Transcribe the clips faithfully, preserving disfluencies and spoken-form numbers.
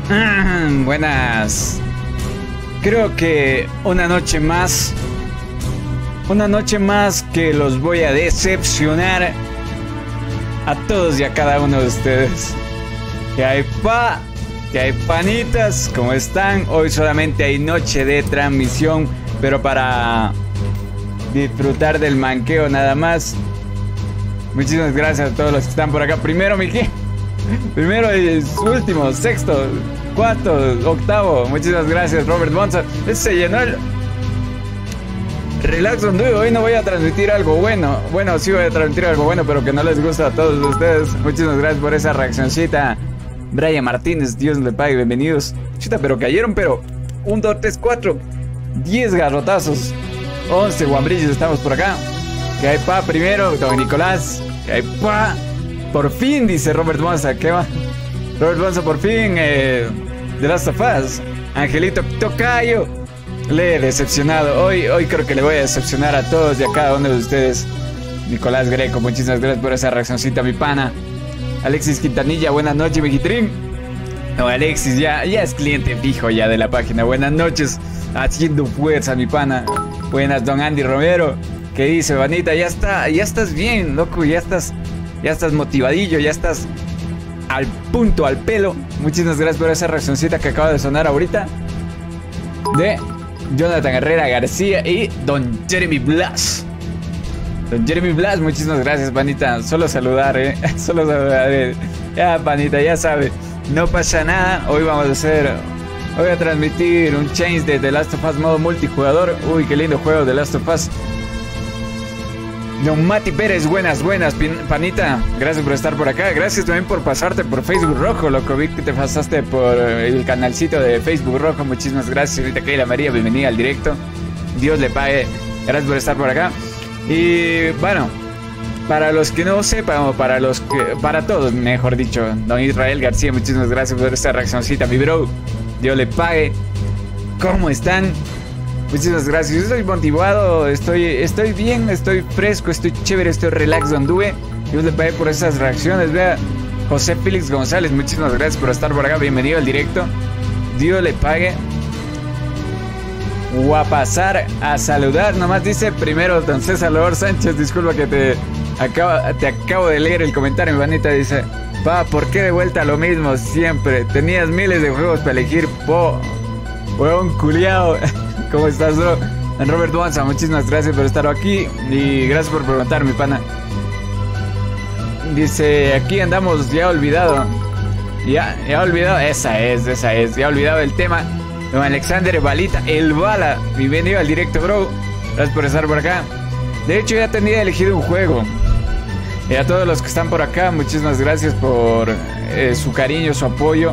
Buenas. Creo que una noche más. Una noche más que los voy a decepcionar a todos y a cada uno de ustedes. Que hay pa, que hay panitas, ¿cómo están? Hoy solamente hay noche de transmisión, pero para disfrutar del manqueo nada más. Muchísimas gracias a todos los que están por acá. Primero, Miki. Primero y último, sexto, cuarto, octavo. Muchísimas gracias, Robert Bonza. Se llenó el Relax Donde. Hoy no voy a transmitir algo bueno. Bueno, sí voy a transmitir algo bueno, pero que no les gusta a todos ustedes. Muchísimas gracias por esa reaccioncita. Brian Martínez, Dios le pague, bienvenidos. Chuta, pero cayeron, pero uno, dos, tres, cuatro, diez garrotazos. once guambrillos estamos por acá. Que hay pa primero, don Nicolás. Que hay pa. Por fin, dice Robert Bonza. ¿Qué va? Robert Bonza, por fin. Eh, The Last of Us. Angelito Tocayo. Le he decepcionado. Hoy, hoy creo que le voy a decepcionar a todos y a cada uno de ustedes. Nicolás Greco, muchísimas gracias por esa reaccioncita, mi pana. Alexis Quintanilla, buenas noches, Megitrim. No, Alexis ya, ya es cliente fijo ya de la página. Buenas noches, haciendo fuerza, mi pana. Buenas, don Andy Romero. ¿Qué dice, Vanita? Ya está, ya estás bien, loco, ya estás, ya estás motivadillo, ya estás al punto, al pelo. Muchísimas gracias por esa reaccioncita que acaba de sonar ahorita. De Jonathan Herrera García y don Jeremy Blas. Don Jeremy Blas, muchísimas gracias, panita. Solo saludar, eh. Solo saludar, eh. Ya, panita, ya sabe. No pasa nada. Hoy vamos a hacer. Hoy voy a transmitir un change de The Last of Us modo multijugador. Uy, qué lindo juego The Last of Us. Don Mati Pérez, buenas, buenas, panita. Gracias por estar por acá. Gracias también por pasarte por Facebook Rojo, loco. Vi que te pasaste por el canalcito de Facebook Rojo. Muchísimas gracias, señorita Keila María. Bienvenida al directo. Dios le pague. Gracias por estar por acá. Y bueno, para los que no sepan, o para los que, para todos, mejor dicho, don Israel García, muchísimas gracias por esta reaccioncita, mi bro. Dios le pague. ¿Cómo están? Muchísimas gracias. Yo estoy motivado, estoy, estoy bien, estoy fresco, estoy chévere, estoy relax donde. Dios le pague por esas reacciones. Vea, José Félix González, muchísimas gracias por estar por acá. Bienvenido al directo. Dios le pague. O a pasar a saludar, nomás dice primero don César Lor Sánchez, disculpa que te acabo, te acabo de leer el comentario, mi vanita, dice: pa, ¿por qué de vuelta lo mismo siempre? Tenías miles de juegos para elegir, po, huevón culiao. ¿Cómo estás, bro? Robert Bonza, muchísimas gracias por estar aquí y gracias por preguntar, mi pana. Dice, aquí andamos, ya olvidado. Ya, ya olvidado, esa es, esa es, ya olvidado el tema. Don Alexander Balita, el Bala, bienvenido al directo, bro. Gracias por estar por acá. De hecho, ya tenía elegido un juego. Y a todos los que están por acá, muchísimas gracias por eh, su cariño, su apoyo.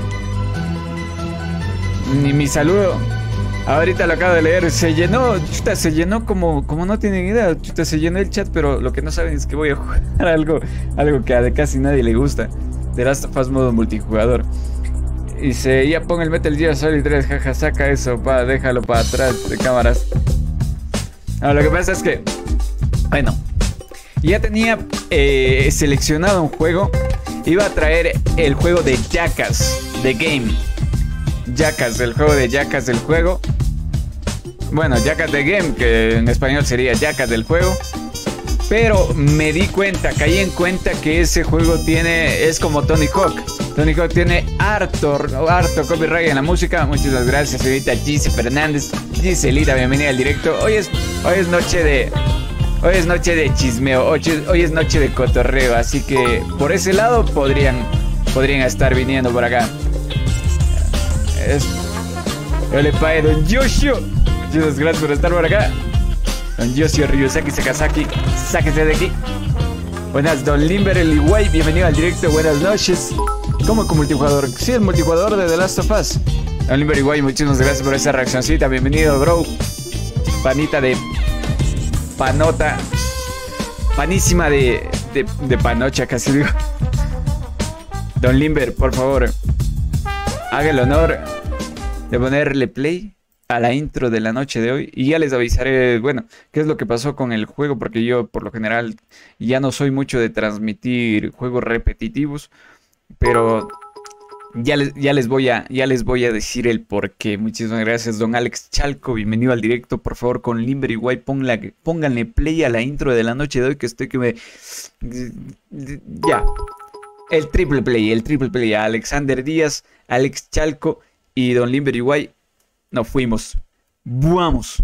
Y mi saludo. Ahorita lo acabo de leer. Se llenó, chuta, se llenó como, como no tienen idea. Chuta, se llenó el chat, pero lo que no saben es que voy a jugar algo, algo que a casi nadie le gusta. The Last of Us modo multijugador. Y se ya pon el Metal Gear Solid tres, jaja, saca eso, pa, déjalo para atrás de cámaras. No, lo que pasa es que, bueno, ya tenía eh, seleccionado un juego. Iba a traer el juego de Jackass, The Game. Jackass, el juego de Jackass del juego. Bueno, Jackass The Game, que en español sería Jackass del juego. Pero me di cuenta, caí en cuenta que ese juego tiene, es como Tony Hawk. Tony Hawk tiene harto, harto copyright en la música. Muchas gracias, señorita Gise Fernández. Giselita, bienvenida al directo. Hoy es, hoy es noche de, hoy es noche de chismeo, hoy, hoy es noche de cotorreo. Así que por ese lado podrían, podrían estar viniendo por acá. Es, yo le pague don Yoshio. Muchas gracias por estar por acá. Don Yoshio Ryusaki Sakazaki, sáquese de aquí. Buenas, don Limber el Iguay, bienvenido al directo, buenas noches. ¿Cómo con multijugador? Sí, el multijugador de The Last of Us. Don Limber Iguay, muchísimas gracias por esa reaccioncita, bienvenido, bro. Panita de panota. Panísima de, de, de panocha, casi digo. Don Limber, por favor, haga el honor de ponerle play a la intro de la noche de hoy y ya les avisaré, bueno, qué es lo que pasó con el juego, porque yo por lo general ya no soy mucho de transmitir juegos repetitivos, pero Ya les, ya les voy a, ya les voy a decir el porqué. Muchísimas gracias, don Alex Chalco. Bienvenido al directo. Por favor, con Limber y White, pónganle, pónganle play a la intro de la noche de hoy, que estoy que me... Ya. El triple play, el triple play. A Alexander Díaz, Alex Chalco y don Limber y White. Nos fuimos. Vamos.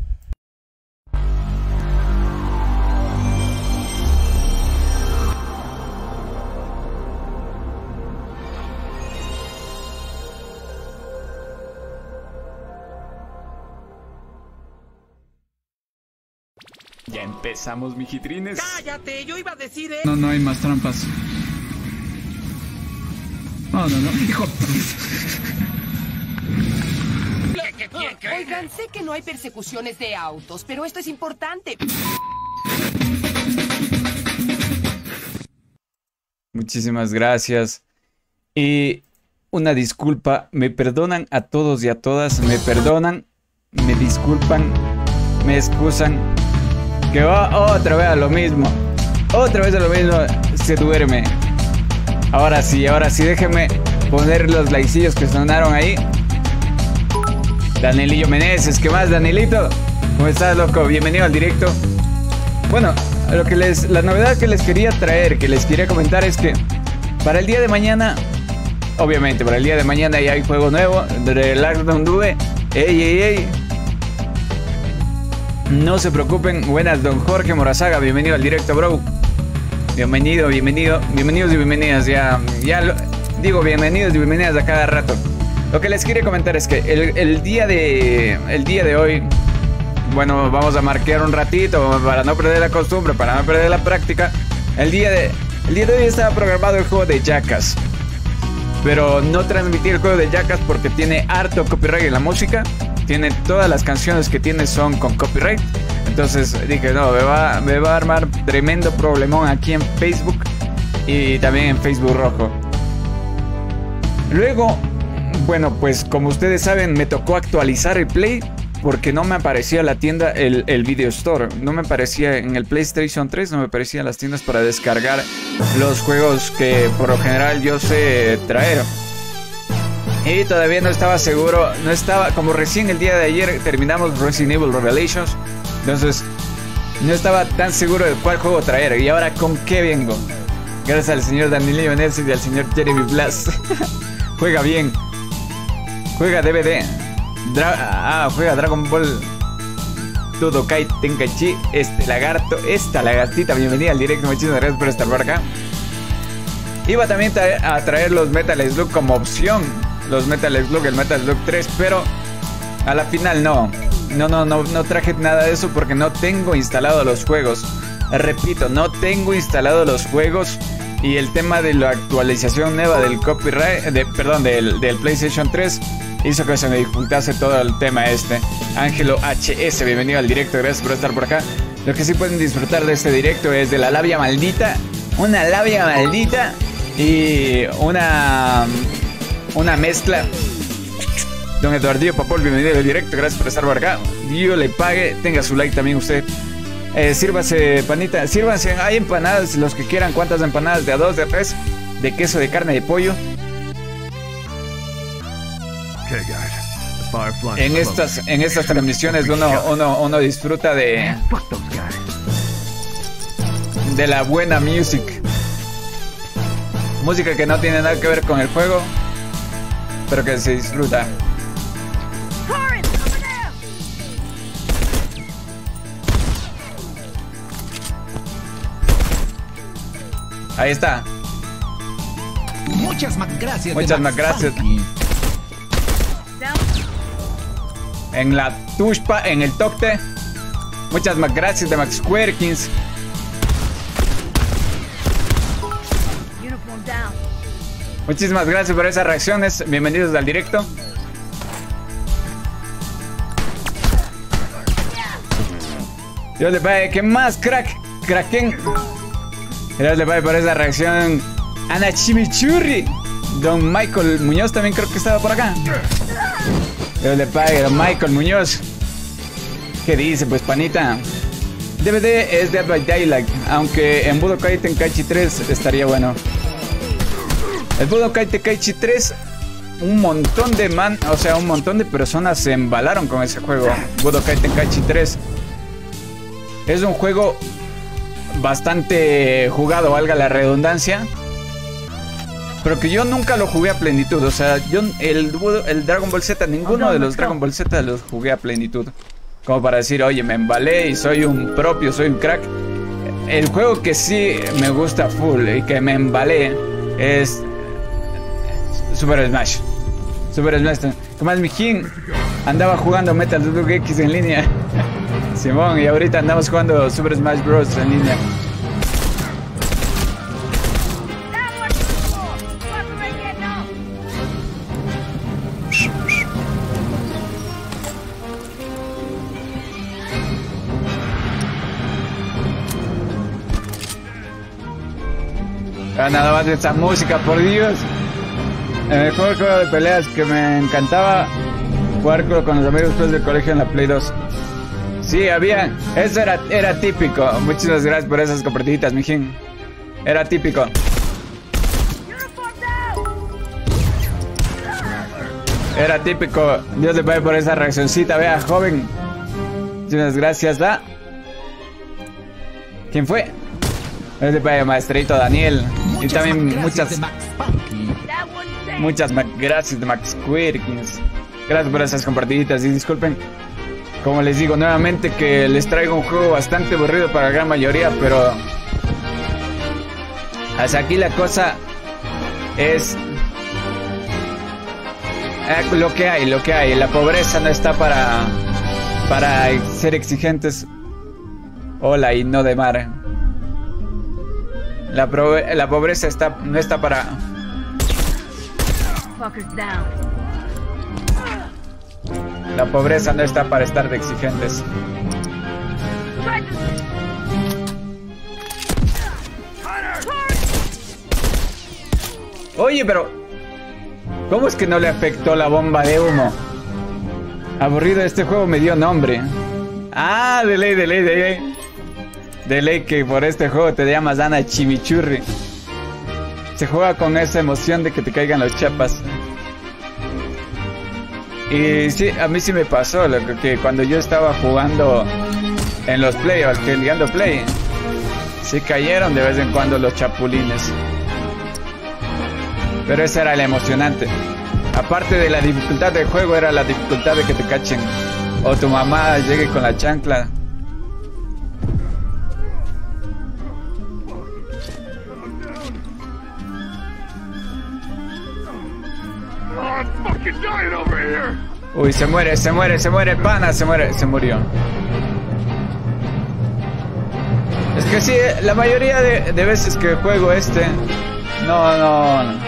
Ya empezamos, mijitrines. ¡Cállate! Yo iba a decir, ¿eh? No, no hay más trampas. No, no, no. Hijo. Oigan, sé que no hay persecuciones de autos, pero esto es importante. Muchísimas gracias. Y una disculpa. Me perdonan a todos y a todas. Me perdonan. Me disculpan. Me excusan. Que va otra vez a lo mismo. Otra vez a lo mismo. Se duerme. Ahora sí, ahora sí. Déjenme poner los likecillos que sonaron ahí. Danielillo Meneses. ¿Qué más, Danielito? ¿Cómo estás, loco? Bienvenido al directo. Bueno, lo que les, la novedad que les quería traer, que les quería comentar es que para el día de mañana, obviamente, para el día de mañana ya hay juego nuevo. Relax, Don Dube. Ey, ey, ey. No se preocupen. Buenas, don Jorge Morazaga. Bienvenido al directo, bro. Bienvenido, bienvenido. Bienvenidos y bienvenidas. Ya, ya lo, digo bienvenidos y bienvenidas a cada rato. Lo que les quería comentar es que el, el, día de, el día de hoy, bueno, vamos a marcar un ratito para no perder la costumbre, para no perder la práctica. El día de, el día de hoy estaba programado el juego de Jackass. Pero no transmití el juego de Jackass porque tiene harto copyright en la música. Tiene todas las canciones que tiene son con copyright. Entonces dije, no, me va, me va a armar tremendo problemón aquí en Facebook y también en Facebook Rojo. Luego, bueno, pues como ustedes saben, me tocó actualizar el Play porque no me aparecía la tienda, el, el Video Store. No me aparecía en el PlayStation tres, no me aparecían las tiendas para descargar los juegos que por lo general yo sé traer. Y todavía no estaba seguro, no estaba, como recién el día de ayer terminamos Resident Evil Revelations, entonces no estaba tan seguro de cuál juego traer. Y ahora, ¿con qué vengo? Gracias al señor Daniel Iones y al señor Jeremy Blas. Juega bien. Juega D V D. Dra ah, juega Dragon Ball Budokai Tenkaichi. Este lagarto, esta lagartita, bienvenida al directo. Muchísimas gracias por estar por acá. Iba también a traer los Metal Slug como opción. Los Metal Slug, el Metal Slug tres, pero a la final no. No, no, no, no traje nada de eso porque no tengo instalado los juegos. Repito, no tengo instalado los juegos. Y el tema de la actualización nueva del copyright, de, perdón, del, del PlayStation tres hizo que se me dificultase todo el tema este. Ángelo H S, bienvenido al directo, gracias por estar por acá. Lo que sí pueden disfrutar de este directo es de la labia maldita. Una labia maldita y una... Una mezcla. Don Eduardillo Papol, bienvenido al directo. Gracias por estar por acá. Dios le pague. Tenga su like también usted. Eh, sírvase, panita. Sírvanse. Hay empanadas, los que quieran. ¿Cuántas empanadas? De a dos, de a tres. De queso, de carne, de pollo. En estas, en estas transmisiones uno, uno, uno disfruta de... De la buena music. Música que no tiene nada que ver con el juego, pero que se disfruta. Ahí está. Muchas más gracias. Muchas más gracias. En la tushpa, en el tocte. Muchas más gracias de Max Querkins. Muchísimas gracias por esas reacciones. Bienvenidos al directo. Dios le pague. ¿Qué más, crack? Kraken. Dios le pague por esa reacción. Ana Chimichurri. Don Michael Muñoz también creo que estaba por acá. Dios le pague, don Michael Muñoz. ¿Qué dice, pues, panita? D V D es Dead by Daylight, aunque en Budokai Tenkaichi tres estaría bueno. El Budokai Tenkaichi tres un montón de man, o sea, un montón de personas se embalaron con ese juego, Budokai Tenkaichi tres. Es un juego bastante jugado, valga la redundancia, pero que yo nunca lo jugué a plenitud. O sea, yo el, el Dragon Ball Z, ninguno de los Dragon Ball Z los jugué a plenitud, como para decir, oye, me embalé y soy un propio, soy un crack. El juego que sí me gusta full y que me embalé es Super Smash. Super Smash. Como es mi King, andaba jugando Metal Slug X en línea. Simón, y ahorita andamos jugando Super Smash Bros. En línea. Ah, nada más de esta música, por Dios. El mejor juego de peleas que me encantaba jugar con los amigos después del colegio en la Play dos. Sí, había. Eso era, era típico. Muchísimas gracias por esas compartiditas, mijín. Era típico. Era típico. Dios le pague por esa reaccioncita. Vea, joven. Muchísimas gracias, ¿da? ¿Quién fue? Dios le pague, maestrito Daniel. Y también muchas. Muchas gracias de Max Quirkins. Gracias por esas compartiditas. Y disculpen, como les digo nuevamente, que les traigo un juego bastante aburrido para la gran mayoría, pero hasta aquí la cosa es eh, lo que hay, lo que hay. La pobreza no está para para ser exigentes. Hola, y no de mar. La, la pobreza está no está para La pobreza no está para estar de exigentes. Oye, pero ¿cómo es que no le afectó la bomba de humo? Aburrido, este juego me dio nombre. Ah, de ley, de ley, de ley. De ley que por este juego te llamas Ana Chimichurri. Se juega con esa emoción de que te caigan los chapas. Y sí, a mí sí me pasó lo que, que cuando yo estaba jugando en los play, o jugando play, sí cayeron de vez en cuando los chapulines. Pero esa era la emocionante. Aparte de la dificultad del juego, era la dificultad de que te cachen o tu mamá llegue con la chancla. Uy, se muere, se muere, se muere, pana, se muere, se murió. Es que sí, la mayoría de, de veces que juego este, no, no, no.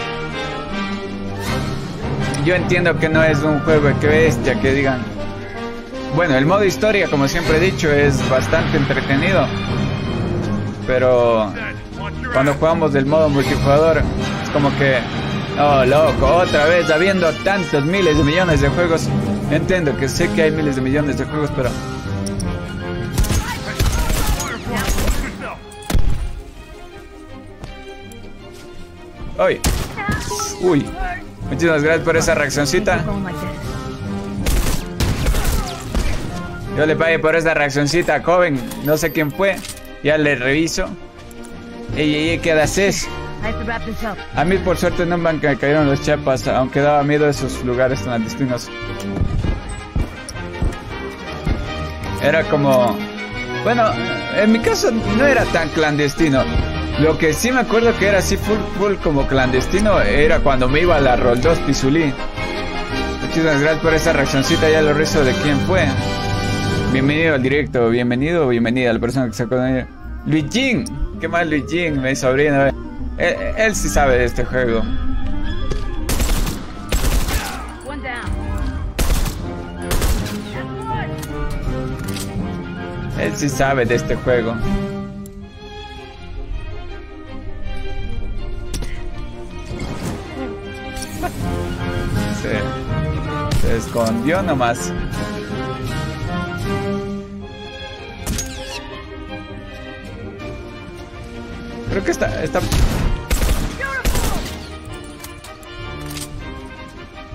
Yo entiendo que no es un juego que bestia, que digan. Bueno, el modo historia, como siempre he dicho, es bastante entretenido. Pero cuando jugamos del modo multijugador, es como que, oh, loco, otra vez, habiendo tantos miles de millones de juegos. Entiendo que sé que hay miles de millones de juegos, pero uy, uy, muchísimas gracias por esa reaccioncita. Yo le pagué por esa reaccioncita, joven. No sé quién fue, ya le reviso. Ey, ey, ey, ¿qué haces? A mí por suerte no me cayeron los chapas, aunque daba miedo esos lugares clandestinos. Era como... Bueno, en mi caso no era tan clandestino. Lo que sí me acuerdo que era así full, full como clandestino era cuando me iba a la Roldós Pizulí. Muchísimas gracias por esa reaccioncita, ya lo rezo de quién fue. Bienvenido al directo, bienvenido o bienvenida a la persona que sacó de ahí. Luigín, ¿qué más Luigín? Mi sobrino. Él, él sí sabe de este juego. Él sí sabe de este juego. Se, se escondió nomás. Creo que está, está...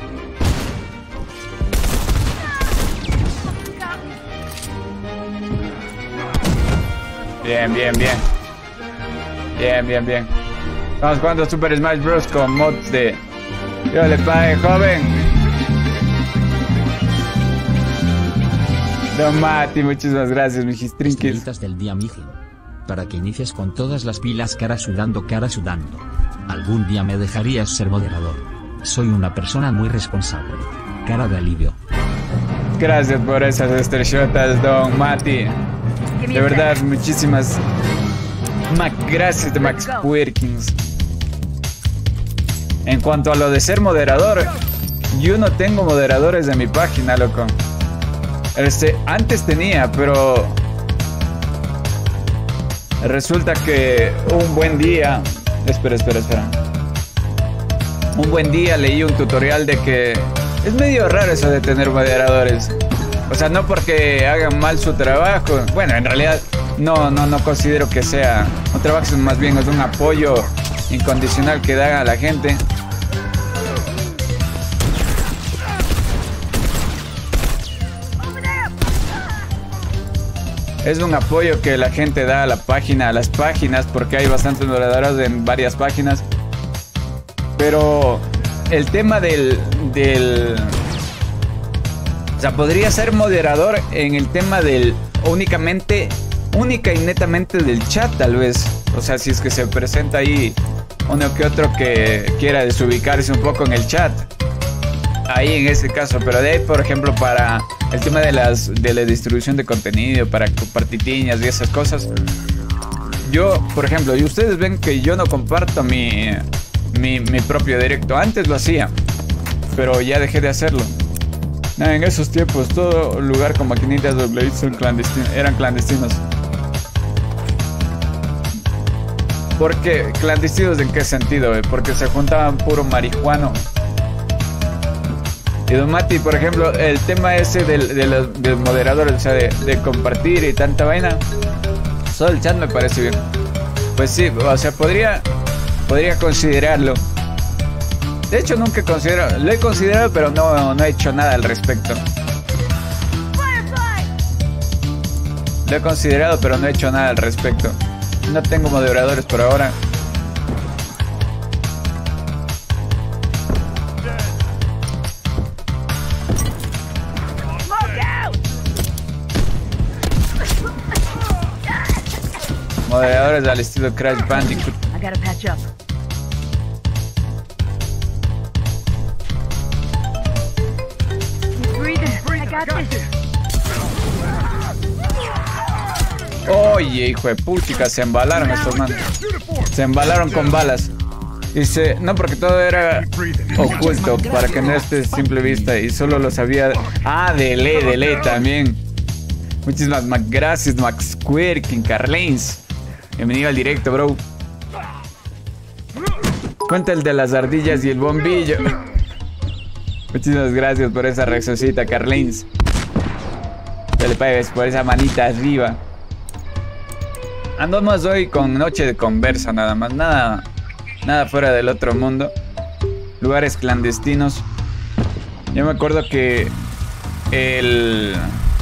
Bien, bien, bien. Bien, bien, bien. Estamos jugando Super Smash Bros. Con mods de... Yo le pague, joven. Don Mati, muchísimas gracias, mijistrinques. Estrellitas del día, miji. Para que inicies con todas las pilas, cara sudando, cara sudando. Algún día me dejarías ser moderador. Soy una persona muy responsable. Cara de alivio. Gracias por esas estrellotas, Don Mati. De verdad, muchísimas Mac, gracias de Max Quirkins. En cuanto a lo de ser moderador, yo no tengo moderadores de mi página, loco. Este, antes tenía, pero resulta que un buen día... Espera, espera, espera. Un buen día leí un tutorial de que es medio raro eso de tener moderadores. O sea, no porque hagan mal su trabajo. Bueno, en realidad no, no, no considero que sea un trabajo, sino más bien es un apoyo incondicional que da a la gente. Es un apoyo que la gente da a la página, a las páginas, porque hay bastantes moderadores en varias páginas. Pero el tema del, del... O sea, podría ser moderador en el tema del... Únicamente, única y netamente del chat, tal vez. O sea, si es que se presenta ahí uno que otro que quiera desubicarse un poco en el chat. Ahí en ese caso, pero de ahí, por ejemplo, para el tema de las de la distribución de contenido, para compartir tiñas y esas cosas, yo, por ejemplo, y ustedes ven que yo no comparto mi, mi, mi propio directo. Antes lo hacía, pero ya dejé de hacerlo. Nah, en esos tiempos, todo lugar con maquinitas de Blade son clandestinos, eran clandestinos. ¿Por qué? ¿Clandestinos en qué sentido? Eh? Porque se juntaban puro marihuano. Y Don Mati, por ejemplo, el tema ese del, de los, del moderador, o sea, de, de compartir y tanta vaina, solo el chat me parece bien. Pues sí, o sea, podría, podría considerarlo. De hecho, nunca considero, lo he considerado, pero no, no he hecho nada al respecto. Lo he considerado, pero no he hecho nada al respecto. No tengo moderadores por ahora. Moderadores al estilo Crash Bandicoot. Oye, hijo de puchica, se embalaron estos manos. Se embalaron con balas. Dice, no, porque todo era oculto, para que no esté simple vista. Y solo lo sabía. Ah, de ley, de ley también. Muchísimas gracias, Max Quirkin, Carlens. Bienvenido al directo, bro. Cuenta el de las ardillas y el bombillo. Muchísimas gracias por esa reaccioncita, Carlens. Te le pagues por esa manita arriba. Andamos hoy con noche de conversa, nada más. Nada, nada fuera del otro mundo. Lugares clandestinos. Yo me acuerdo que el...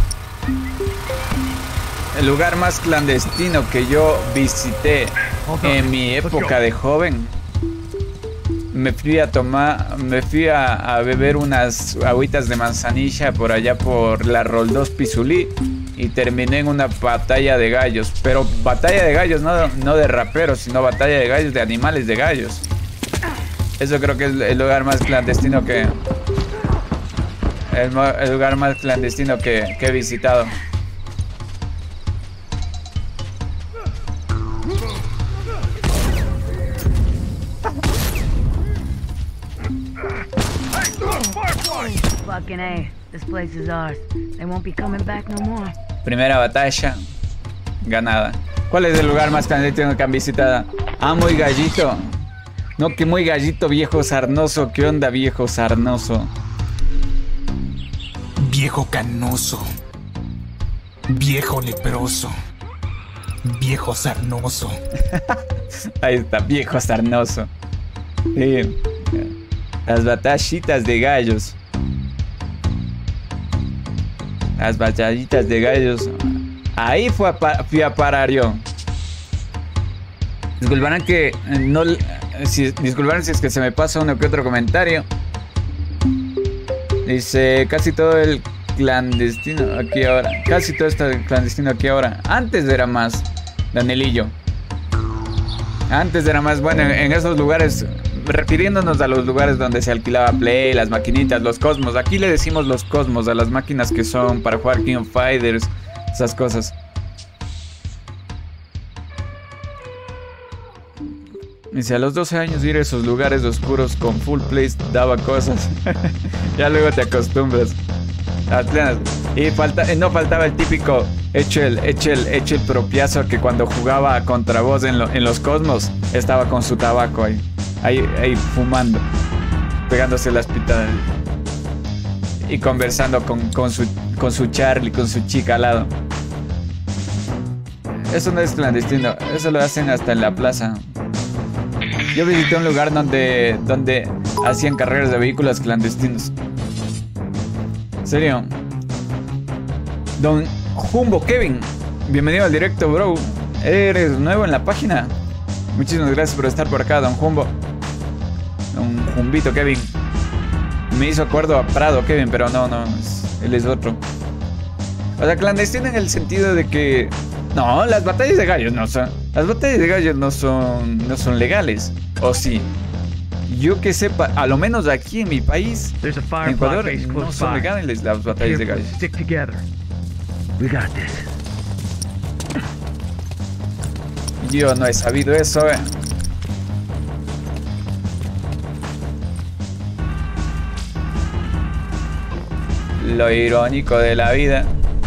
El lugar más clandestino que yo visité en mi época de joven, me fui a tomar, me fui a, a beber unas agüitas de manzanilla por allá por la Roldós Pizulí y terminé en una batalla de gallos. Pero batalla de gallos, no, no de raperos, sino batalla de gallos, de animales de gallos. Eso creo que es el lugar más clandestino que... El, el lugar más clandestino que, que he visitado. Fucking A. This place is ours. They won't be coming back no more. Primera batalla ganada. ¿Cuál es el lugar más clandestino que han visitado? Ah, muy gallito. No, que muy gallito, viejo sarnoso. ¿Qué onda, viejo sarnoso? Viejo canoso. Viejo leproso. Viejo sarnoso. Ahí está, viejo sarnoso. Sí. Las batallitas de gallos. Las batallitas de gallos. Ahí fue a fui a parar yo. Disculparán que no... Si, disculparán si es que se me pasa uno que otro comentario. Dice, casi todo el clandestino aquí ahora. Casi todo está clandestino aquí ahora. Antes era más, Danielillo. Antes era más, bueno, en, en esos lugares, refiriéndonos a los lugares donde se alquilaba Play, las maquinitas, los Cosmos. Aquí le decimos los Cosmos a las máquinas que son para jugar King of Fighters, esas cosas. Dice, a los doce años ir a esos lugares oscuros con full place daba cosas. Ya luego te acostumbras. Y falta, no faltaba el típico eche el, eche el, eche el propiazo que cuando jugaba contra vos en, lo, en los Cosmos estaba con su tabaco ahí, ahí, ahí fumando, pegándose las pitadas y conversando con, con, su, con su Charlie, con su chica al lado. Eso no es clandestino, eso lo hacen hasta en la plaza. Yo visité un lugar donde, donde hacían carreras de vehículos clandestinos. ¿En serio? Don Jumbo Kevin, bienvenido al directo, bro. ¿Eres nuevo en la página? Muchísimas gracias por estar por acá, Don Jumbo. Don Jumbito Kevin. Me hizo acuerdo a Prado Kevin, pero no, no, es, él es otro. O sea, clandestino en el sentido de que... No, las batallas de gallos no son... Las batallas de gallos no son, no son legales. ¿O sí? Yo que sepa, a lo menos aquí en mi país, en Ecuador, no son legales las batallas de gallos. Yo no he sabido eso, eh. Lo irónico de la vida.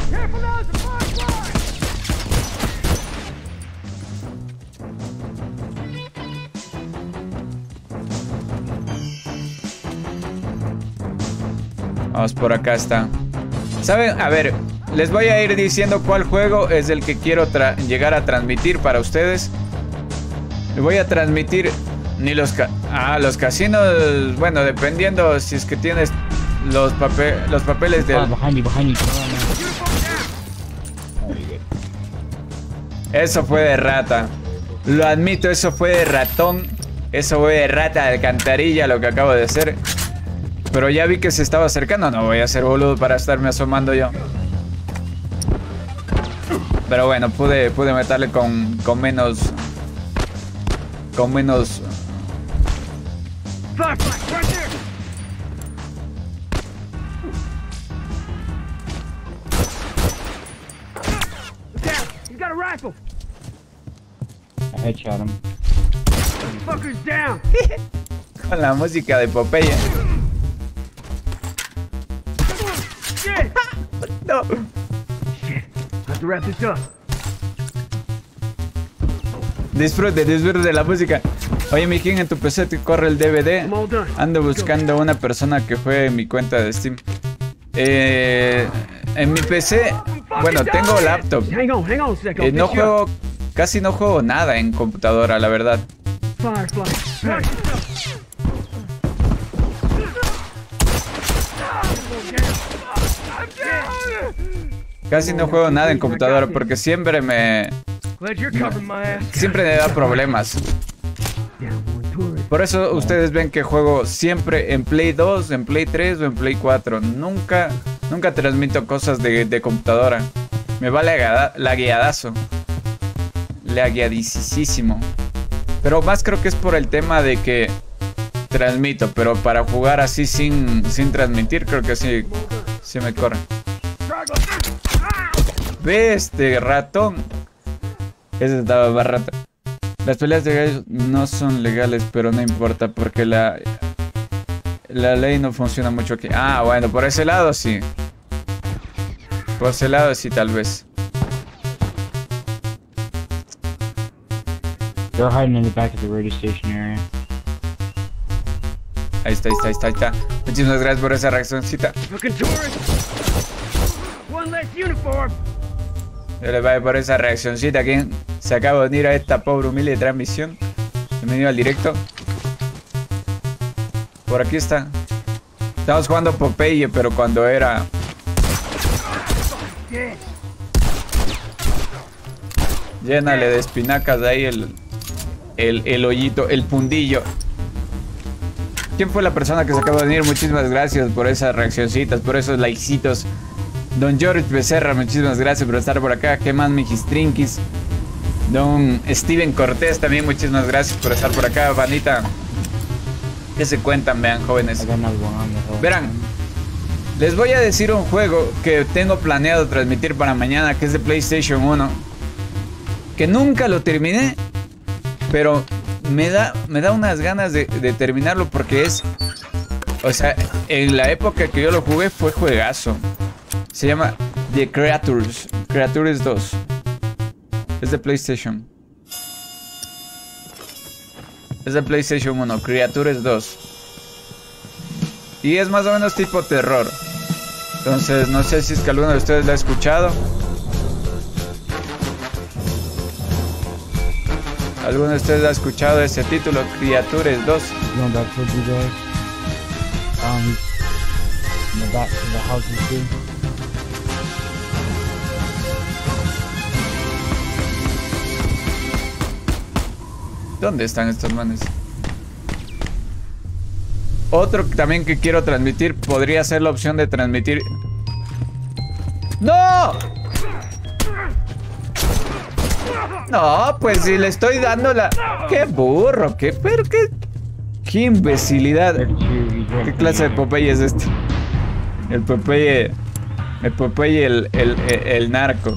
Vamos, por acá está. ¿Saben? A ver, les voy a ir diciendo cuál juego es el que quiero llegar a transmitir para ustedes. Les voy a transmitir ni los ca ah, los casinos. Bueno, dependiendo si es que tienes los, papel los papeles del... Eso fue de rata. Lo admito, eso fue de ratón. Eso fue de rata de alcantarilla lo que acabo de hacer. Pero ya vi que se estaba acercando. No voy a ser boludo para estarme asomando yo. Pero bueno, pude, pude meterle con, con menos... Con menos... Headshot him. Con la música de Popeye. No. Disfrute, disfrute de la música. Oye, mi king, en tu P C te corre el D V D. Ando buscando una persona que fue en mi cuenta de Steam. Eh, en mi P C, bueno, tengo laptop. Eh, no juego, casi no juego nada en computadora, la verdad. Casi no juego nada en computadora porque siempre me... Siempre me da problemas. Por eso ustedes ven que juego siempre en Play dos, en Play tres o en Play cuatro. Nunca, nunca transmito cosas de, de computadora. Me va la, la guiadazo. La guiadicísimo. Pero más creo que es por el tema de que transmito. Pero para jugar así sin, sin transmitir, creo que sí, sí me corre. Ve este ratón. Ese estaba más rata. Las peleas de gallos no son legales, pero no importa porque la la ley no funciona mucho aquí. Ah, bueno, por ese lado sí. Por ese lado sí, tal vez. They're hiding in the back of the radio station area. Ahí está, ahí está, ahí está, ahí está. Muchísimas gracias por esa reaccióncita. Yo les voy por esa reaccióncita. Quien se acaba de unir a esta pobre humilde transmisión. Bienvenido al directo. Por aquí está. Estamos jugando Popeye, pero cuando era... Llénale de espinacas de ahí el... el, el hoyito, el pundillo. ¿Quién fue la persona que se acaba de venir? Muchísimas gracias por esas reaccioncitas, por esos likecitos. Don George Becerra, muchísimas gracias por estar por acá. ¿Qué más, mijis trinquis? Don Steven Cortés también, muchísimas gracias por estar por acá, bandita. ¿Qué se cuentan, vean, jóvenes? Verán, les voy a decir un juego que tengo planeado transmitir para mañana, que es de PlayStation uno. Que nunca lo terminé, pero me da, me da unas ganas de, de terminarlo porque es... O sea, en la época que yo lo jugué fue juegazo. Se llama The Creatures, Creatures dos. Es de PlayStation. Es de PlayStation uno, Creatures dos. Y es más o menos tipo terror. Entonces, no sé si es que alguno de ustedes lo ha escuchado. ¿Alguno de ustedes ha escuchado ese título, Creatures dos? Going back towards you guys. Um, in the back of the houses too. ¿Dónde están estos manes? Otro también que quiero transmitir podría ser la opción de transmitir. ¡No! No, pues si le estoy dando la... ¡Qué burro! ¡Qué... pero qué... ¡Qué imbecilidad! ¿Qué clase de Popeye es este? El Popeye... El Popeye, el, el, el, el narco.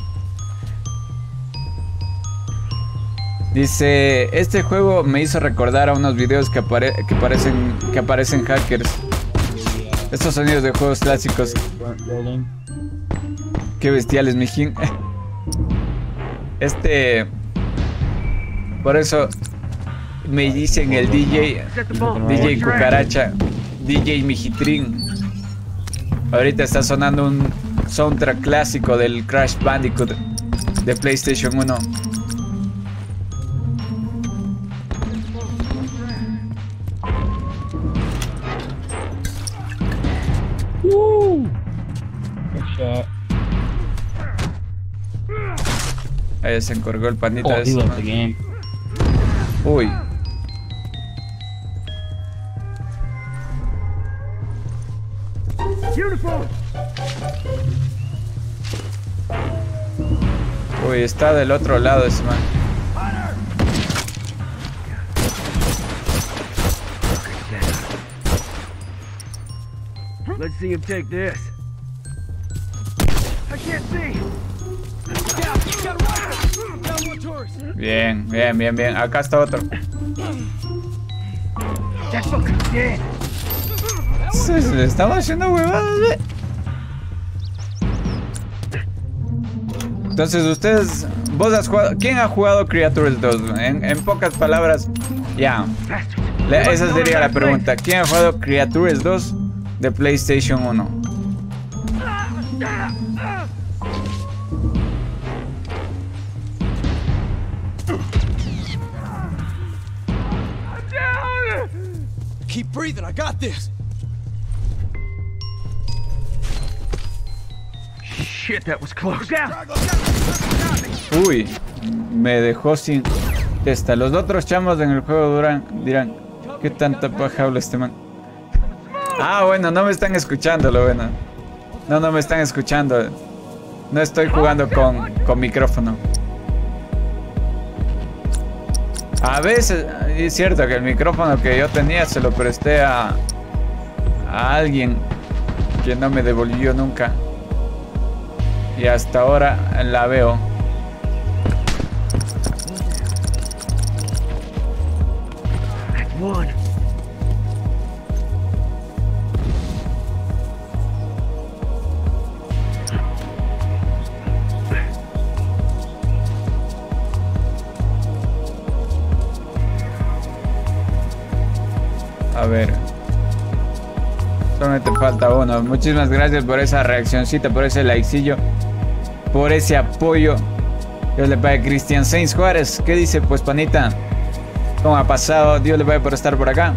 Dice, este juego me hizo recordar a unos videos que, apare que, parecen, que aparecen hackers. Estos sonidos de juegos clásicos. Qué bestiales, mijín. Este... Por eso me dicen el D J, D J Cucaracha, D J Mijitrín. Ahorita está sonando un soundtrack clásico del Crash Bandicoot de PlayStation uno. Woo! Good shot. Ahí se encorgó el pandita. Oh, he ese, left man. the game. Uy. Uy, está del otro lado ese man. Let's see him take this. I can't see. Bien, bien, bien, bien. Acá está otro. Se, se le estamos haciendo huevadas, ¿eh? Entonces ustedes, vos has jugado, ¿quién ha jugado Creatures dos? En, en pocas palabras, ya. Yeah. Esa sería la pregunta. ¿Quién ha jugado Creatures dos de PlayStation uno? Keep breathing, I got this. Shit, that was close. Uy, me dejó sin testa. Los otros chamos en el juego duran, dirán, ¿qué tanta paja habla este man? Ah, bueno, no me están escuchando, lo bueno. No, no me están escuchando. No estoy jugando con, con micrófono. A veces, es cierto que el micrófono que yo tenía se lo presté a, a alguien que no me devolvió nunca. Y hasta ahora la veo. A ver. Solamente falta uno. Muchísimas gracias por esa reaccioncita, por ese likecillo, por ese apoyo. Dios le pague. Cristian Sainz Juárez, ¿qué dice? Pues panita, ¿cómo ha pasado? Dios le pague por estar por acá.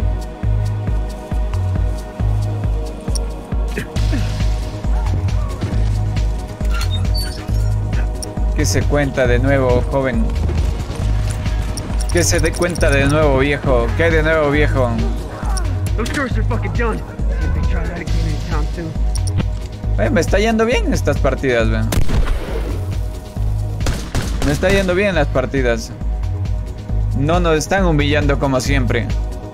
¿Qué se cuenta de nuevo, joven? Que se dé cuenta de nuevo, viejo. ¿Qué hay de nuevo, viejo? Those skirts are fucking done. See if they try that again anytime soon. Eh, me está yendo bien estas partidas, ven. Me está yendo bien las partidas. No nos están humillando como siempre.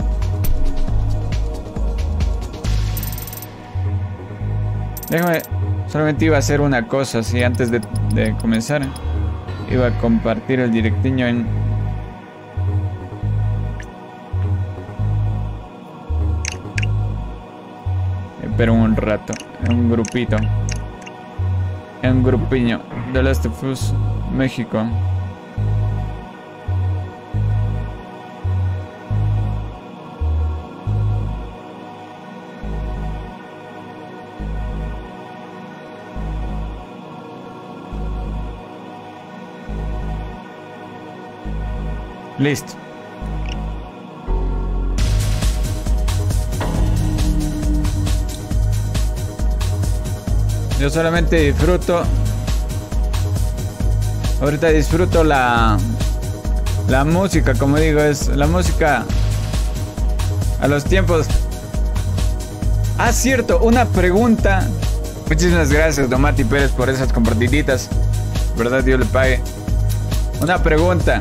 Déjame, solamente iba a hacer una cosa así antes de, de comenzar. Iba a compartir el directiño en... Pero un rato, en un grupito. En un grupiño. The Last of Us, México. Listo. Yo solamente disfruto. Ahorita disfruto la la música, como digo, es la música a los tiempos. Ah, cierto, una pregunta. Muchísimas gracias, Don Mati Pérez, por esas compartiditas. ¿Verdad? Dios le pague. Una pregunta.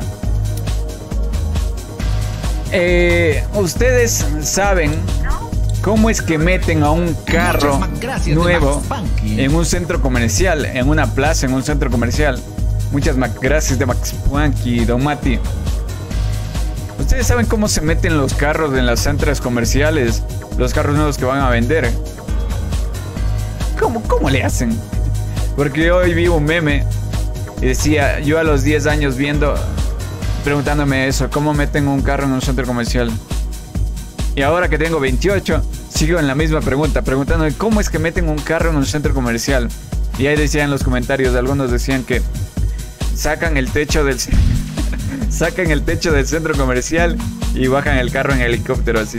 Eh, ¿Ustedes saben cómo es que meten a un carro nuevo en un centro comercial, en una plaza, en un centro comercial? Muchas gracias de Max Punky, Don Mati. ¿Ustedes saben cómo se meten los carros en los centros comerciales? Los carros nuevos que van a vender. ¿Cómo, cómo le hacen? Porque hoy vi un meme y decía, yo a los diez años viendo... preguntándome eso, ¿cómo meten un carro en un centro comercial? Y ahora que tengo veintiocho, sigo en la misma pregunta, preguntándome cómo es que meten un carro en un centro comercial. Y ahí decían en los comentarios, algunos decían que sacan el techo del sacan el techo del centro comercial y bajan el carro en helicóptero así.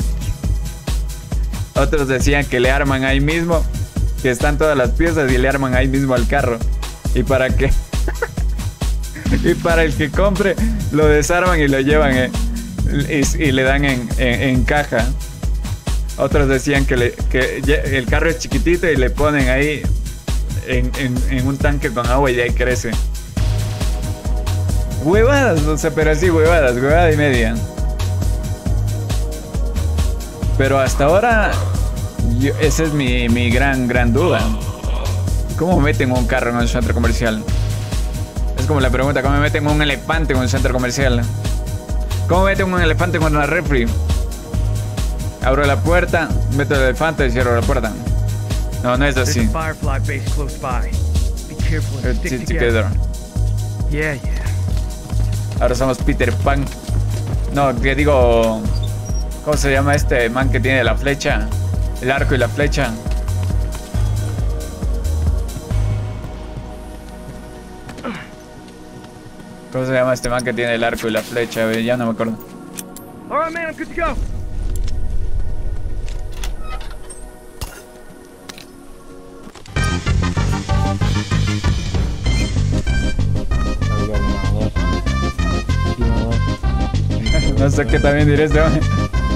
Otros decían que le arman ahí mismo, que están todas las piezas y le arman ahí mismo al carro. Y para que y para el que compre, lo desarman y lo llevan eh, y, y le dan en, en, en caja. Otros decían que, le, que el carro es chiquitito y le ponen ahí en, en, en un tanque con agua y ahí crece. Huevadas, no sé, pero así huevadas, huevada y media. Pero hasta ahora, yo, esa es mi, mi gran, gran duda. ¿Cómo meten un carro en un centro comercial? Es como la pregunta, ¿cómo meten un elefante en un centro comercial? ¿Cómo meten un elefante con una refri? Abro la puerta, meto el elefante y cierro la puerta. No, no es así. Stick together. Yeah, yeah. Ahora somos Peter Pan. No, que digo... ¿Cómo se llama este man que tiene la flecha? El arco y la flecha. ¿Cómo se llama este man que tiene el arco y la flecha? Ya no me acuerdo. All right, man, I'm good to go. No sé qué también diré este hombre.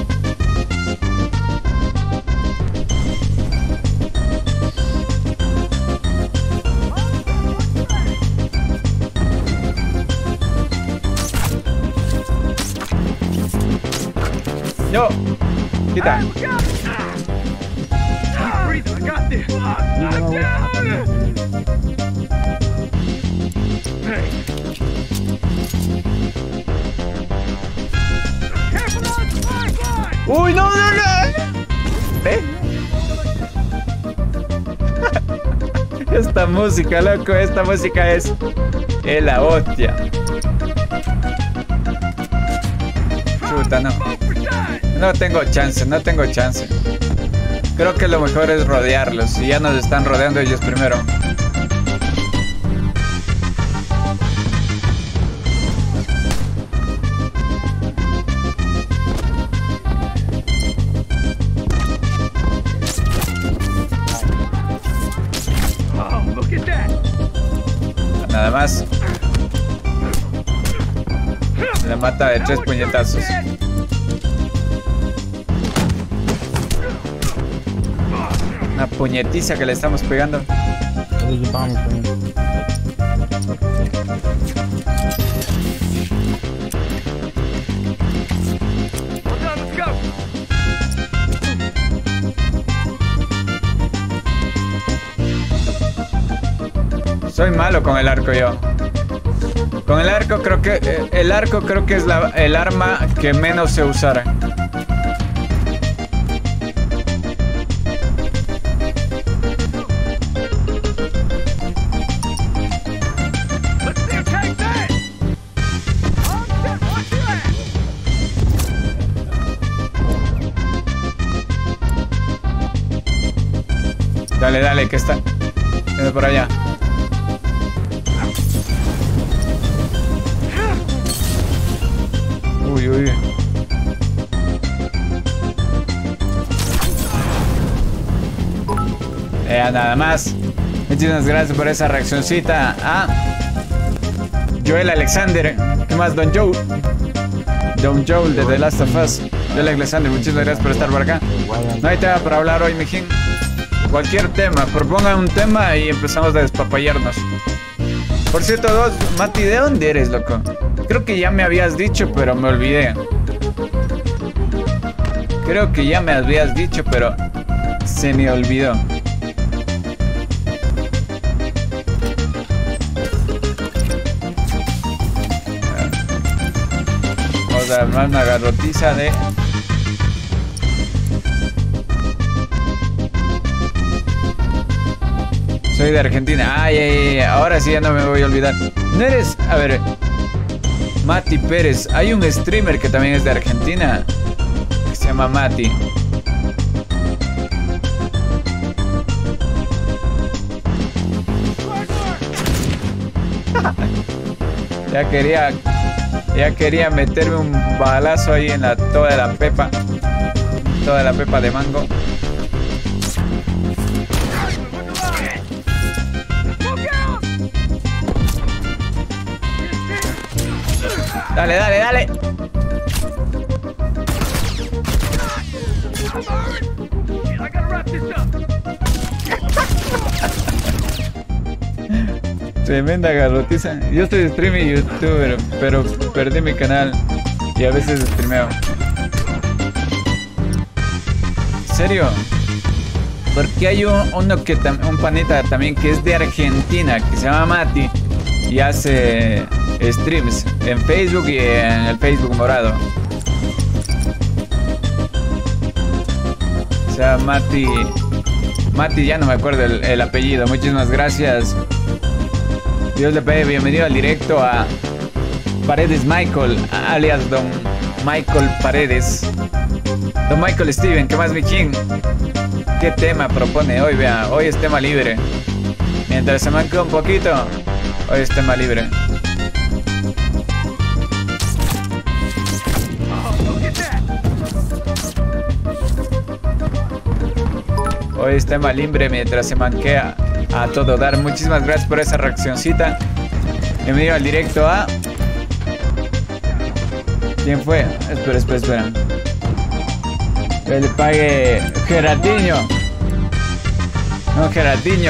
Yo, quita. Uy, no, no, no. ¿Eh? Esta música, loco, esta música es, es la hostia. Chuta, no. No tengo chance, no tengo chance. Creo que lo mejor es rodearlos. Y ya nos están rodeando ellos primero. Nada más. Le mata de tres puñetazos. Una puñetiza que le estamos pegando. There's a bomb for me. Soy malo con el arco yo. Con el arco creo que eh, el arco creo que es la, el arma que menos se usará. Dale, dale, que está. Viene por allá. Uy, uy. Eh, nada más. Muchísimas gracias por esa reaccioncita. Ah, Joel Alexander. ¿Qué más, Don Joe? Don Joel de The Last of Us. Joel Alexander, muchísimas gracias por estar por acá. No hay tema para hablar hoy, mijín. Cualquier tema, propongan un tema y empezamos a despapallarnos. Por cierto, dos, Mati, ¿de dónde eres, loco? Creo que ya me habías dicho, pero me olvidé. Creo que ya me habías dicho, pero se me olvidó. Vamos a armar una garrotiza de... Soy de Argentina. Ay, ay, ay, ahora sí ya no me voy a olvidar. No eres... A ver... Mati Pérez. Hay un streamer que también es de Argentina, que se llama Mati. Ya quería... Ya quería meterme un balazo ahí en la... Toda la pepa. Toda la pepa de mango. Dale, dale, dale. Tremenda garrotiza. Yo estoy streamer y youtuber, pero perdí mi canal y a veces streameo. ¿En serio? Porque hay un, uno que un panita también que es de Argentina, que se llama Mati y hace streams en Facebook y en el Facebook morado. O sea, Mati... Mati, ya no me acuerdo el, el apellido. Muchísimas gracias. Dios le pague. Bienvenido al directo a Paredes Michael, alias Don Michael Paredes. Don Michael Steven, ¿qué más, mi king? ¿Qué tema propone hoy? Vea, hoy es tema libre. Mientras se manca un poquito, hoy es tema libre. Hoy es tema libre mientras se manquea a todo dar. Muchísimas gracias por esa reaccioncita. Bienvenido al directo a... ¿Quién fue? Espera, espera, espera. Que le pague Gerardiño. No, Gerardiño.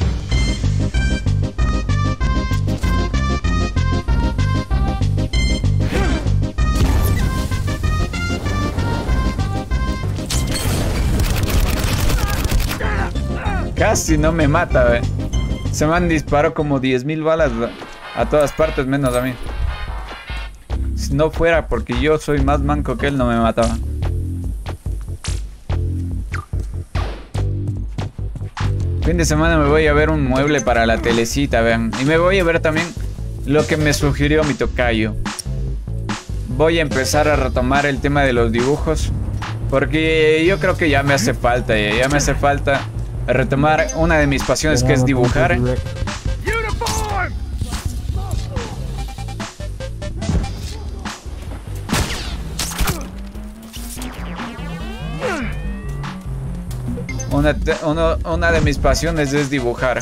Casi no me mata, ve. Se me han disparado como diez mil balas a todas partes, menos a mí. Si no fuera porque yo soy más manco que él, no me mataba. Fin de semana me voy a ver un mueble para la telecita, vean. Y me voy a ver también lo que me sugirió mi tocayo. Voy a empezar a retomar el tema de los dibujos, porque yo creo que ya me hace falta, ya, ya me hace falta retomar una de mis pasiones, que es dibujar. Una, uno, una de mis pasiones es dibujar.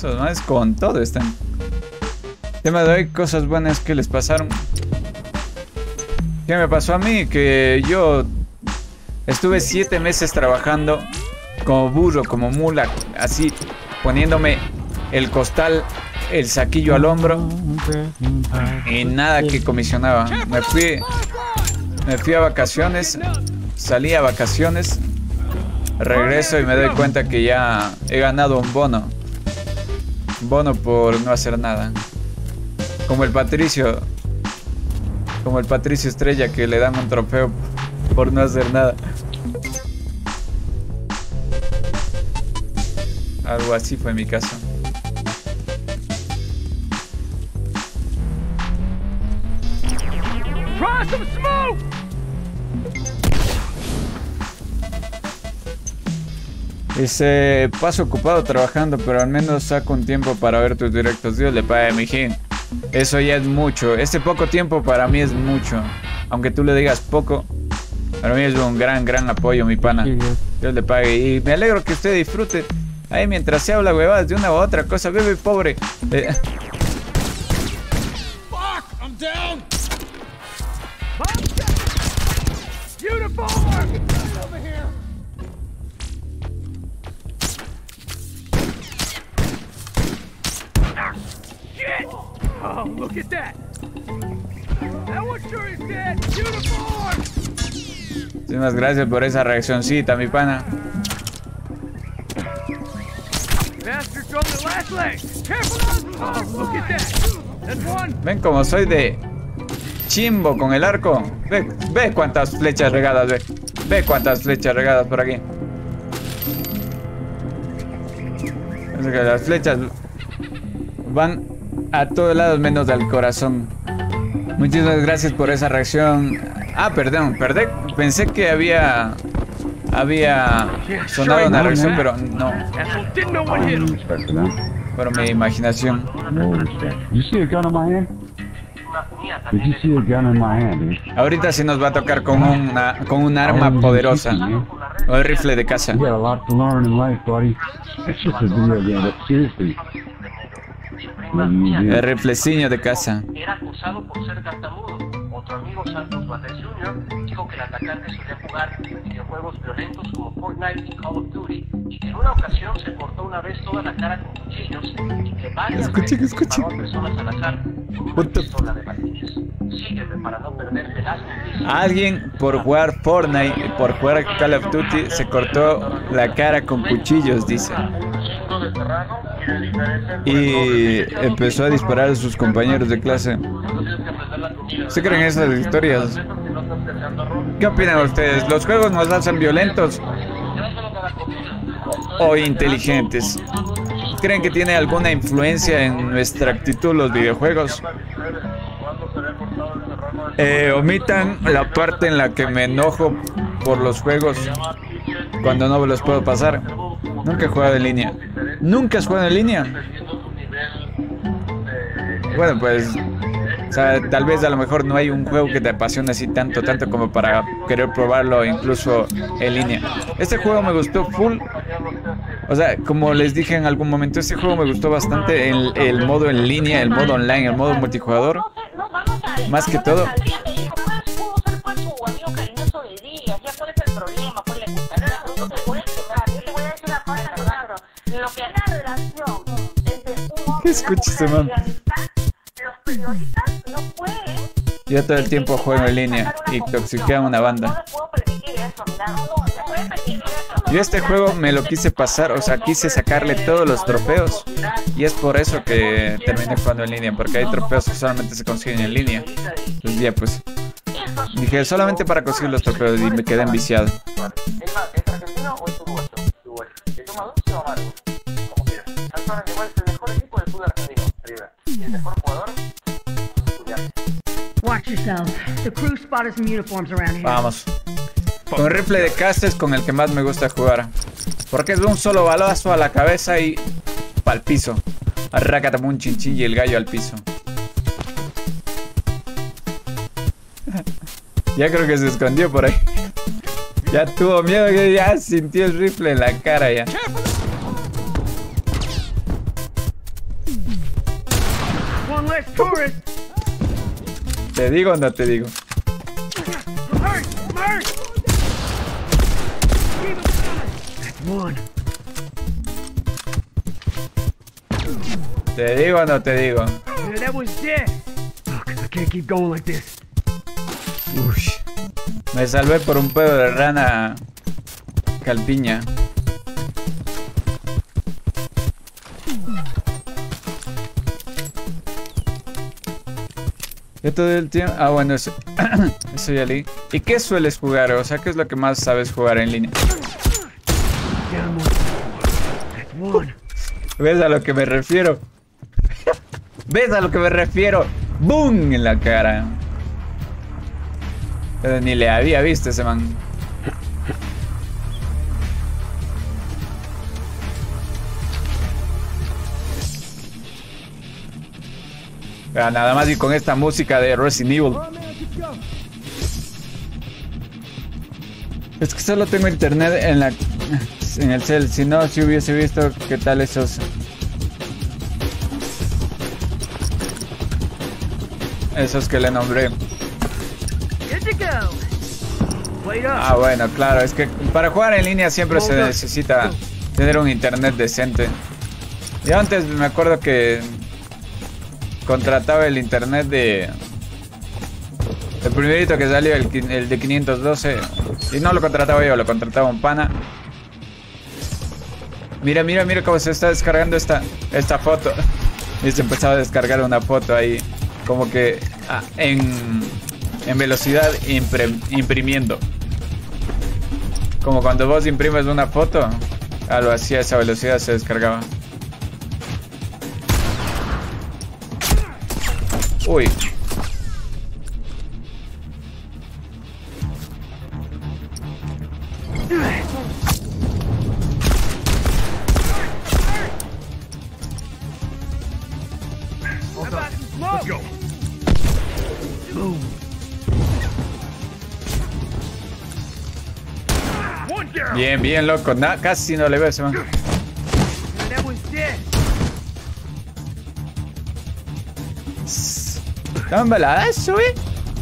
Esos manes con todo están. Tema de hoy, cosas buenas que les pasaron. ¿Qué me pasó a mí? Que yo estuve siete meses trabajando como burro, como mula, así poniéndome el costal, el saquillo al hombro y nada que comisionaba. Me fui, me fui a vacaciones, salí a vacaciones, regreso y me doy cuenta que ya he ganado un bono. Un bono por no hacer nada. Como el Patricio, como el Patricio Estrella, que le dan un trofeo por no hacer nada. Algo así fue mi caso. Try some smoke! Dice, paso ocupado trabajando, pero al menos saco un tiempo para ver tus directos. Dios le pague, mijín. Eso ya es mucho. Este poco tiempo para mí es mucho. Aunque tú le digas poco, para mí es un gran, gran apoyo, mi pana. Dios le pague. Y me alegro que usted disfrute. Ahí mientras se habla huevadas de una u otra cosa. Bebe pobre. Eh. Fuck, I'm down. Uniform! Over here! Shit! Oh, look at that! That one sure is dead! Uniform! Muchísimas gracias por esa reaccioncita, mi pana. Bastard from the last leg! Careful! Oh, look at that! That's one! Ven como soy de chimbo con el arco. Ve, ve cuántas flechas regadas, ve. Ve cuántas flechas regadas por aquí. Es que las flechas van a todos lados menos al corazón. Muchísimas gracias por esa reacción. Ah, perdón, perdí. Pensé que había había sonado una reacción, pero no. Didn't know what hit him. Por mi imaginación. You see a gun in my hand? Did you see a gun in my hand? Eh? Ahorita sí nos va a tocar con una con un arma poderosa. O el rifle de caza. You got a lot to learn in life, buddy. It's just a video game, but seriously. El rifleciño de caza. Era acusado por ser tartamudo. Otro amigo, Santos Valdez junior, dijo que el atacante solía jugar videojuegos violentos como Fortnite y Call of Duty y que en una ocasión se cortó una vez toda la cara con cuchillos y que varias Escuchen, veces escuchen. disparó a personas al azar con una pistola de patines. Sígueme para no perderte las noticias. Alguien por jugar Fortnite, por jugar Call of Duty, se cortó la cara con cuchillos, dice. Y empezó a disparar a sus compañeros de clase. ¿Usted creen esas historias? ¿Qué opinan ustedes? ¿Los juegos nos hacen violentos o inteligentes? ¿Creen que tiene alguna influencia en nuestra actitud los videojuegos? Eh, omitan la parte en la que me enojo por los juegos cuando no los puedo pasar. Nunca he jugado en línea. ¿Nunca has jugado en línea? Bueno, pues, o sea, tal vez a lo mejor no hay un juego que te apasione así tanto, tanto como para querer probarlo incluso en línea. Este juego me gustó full. O sea, como les dije en algún momento, este juego me gustó bastante el, el modo en línea, el modo online, el modo multijugador. Más que todo. ¿Qué escuchaste, man? Yo todo el tiempo juego en línea y toxiqueo a una banda. Yo este juego me lo quise pasar, o sea, quise sacarle todos los trofeos. Y es por eso que terminé jugando en línea, porque hay trofeos que solamente se consiguen en línea. Entonces ya pues dije, solamente para conseguir los trofeos, y me quedé enviciado. Watch yourself. The crew spotted some uniforms around here. Vamos. Con rifle de caza es con el que más me gusta jugar. Porque es un solo balazo a la cabeza y pa'l piso. Arrácate un chinchín y el gallo al piso. Ya creo que se escondió por ahí. Ya tuvo miedo, que ya sintió el rifle en la cara ya. last tourist. ¿Te digo o no te digo? Hurry, hurry. Keep it coming. That's one. ¿Te digo o no te digo? Yeah, that one's dead. Look, I can't keep going like this. Ush. Me salvé por un pedo de rana calpiña. Yo todo el tiempo... Ah, bueno, eso, eso ya leí. ¿Y qué sueles jugar? O sea, ¿qué es lo que más sabes jugar en línea? Down one. That's one. ¿Ves a lo que me refiero? ¿Ves a lo que me refiero? ¡Boom! En la cara. Pero ni le había visto ese man. Pero nada más y con esta música de Resident Evil. Es que solo tengo internet en la en el cel. Si no, si hubiese visto qué tal esos esos que le nombré. Ah, bueno, claro, es que para jugar en línea siempre se necesita tener un internet decente. Yo antes me acuerdo que contrataba el internet de... El primerito que salió, el, el de quinientos doce. Y no lo contrataba yo, lo contrataba un pana. Mira, mira, mira cómo se está descargando esta, esta foto. Y se empezaba a descargar una foto ahí. Como que ah, en, en velocidad impre, imprimiendo. Como cuando vos imprimes una foto. Algo así, a esa velocidad se descargaba. Uy. Let's go. Bien, bien, loco. Na, casi no le veo a ese man. That one's dead. ¿Está embalada eso, eh?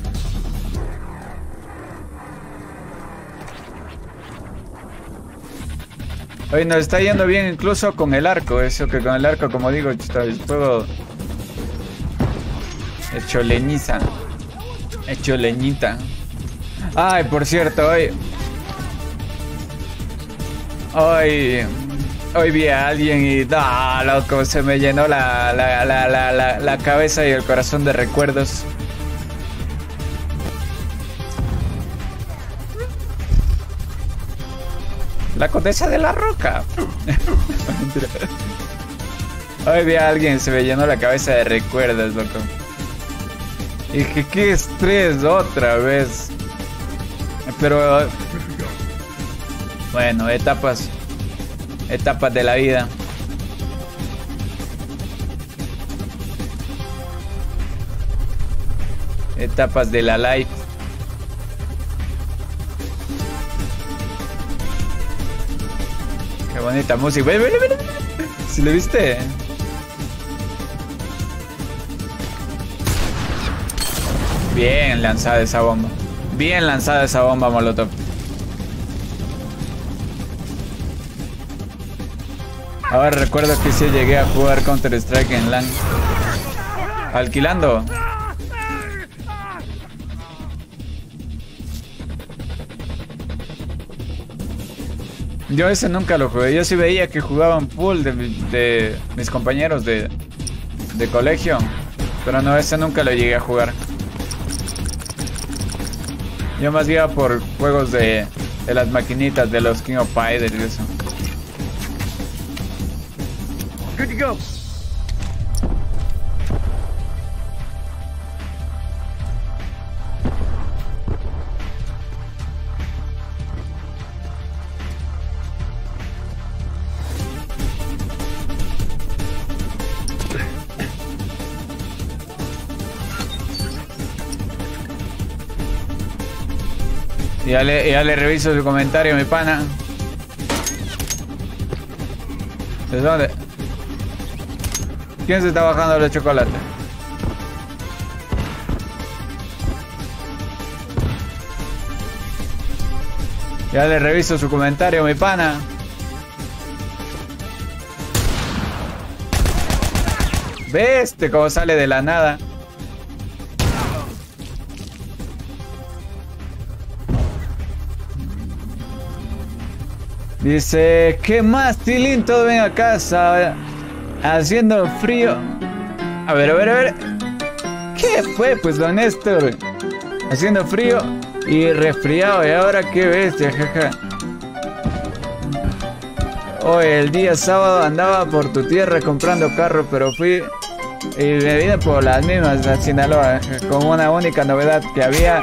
Hoy nos está yendo bien incluso con el arco. Eso que con el arco, como digo, chuta, el juego hecho leñiza. Hecho leñita. Ay, por cierto, hoy... Hoy... Hoy vi a alguien y... ¡Ah, loco! Se me llenó la, la, la, la, la, la cabeza y el corazón de recuerdos. La Condesa de la Roca. Hoy vi a alguien y se me llenó la cabeza de recuerdos, loco. Y dije, qué estrés otra vez. Pero... Bueno, etapas... Etapas de la vida. Etapas de la life. Qué bonita música. Ven, ven, ven, ven. ¿Sí lo viste? Bien lanzada esa bomba. Bien lanzada esa bomba, Molotov. Ahora recuerdo que sí llegué a jugar Counter Strike en LAN. Alquilando. Yo ese nunca lo jugué. Yo sí veía que jugaban full de, de mis compañeros de, de colegio. Pero no, ese nunca lo llegué a jugar. Yo más iba por juegos de, de las maquinitas, de los King of Fighters y eso. Good to go. Ya le, ya le reviso su comentario, mi pana. ¿De dónde? ¿Quién se está bajando el chocolate? Ya le reviso su comentario, mi pana. ¿Ves? Este cómo sale de la nada. Dice, ¿qué más, Tilín? Todo bien a casa. Haciendo frío. A ver, a ver, a ver. ¿Qué fue, pues, don Néstor? Haciendo frío y resfriado. ¿Y ahora qué bestia, jaja? Hoy, el día sábado, andaba por tu tierra comprando carro, pero fui y me vine por las mismas a Sinaloa, con una única novedad, que había...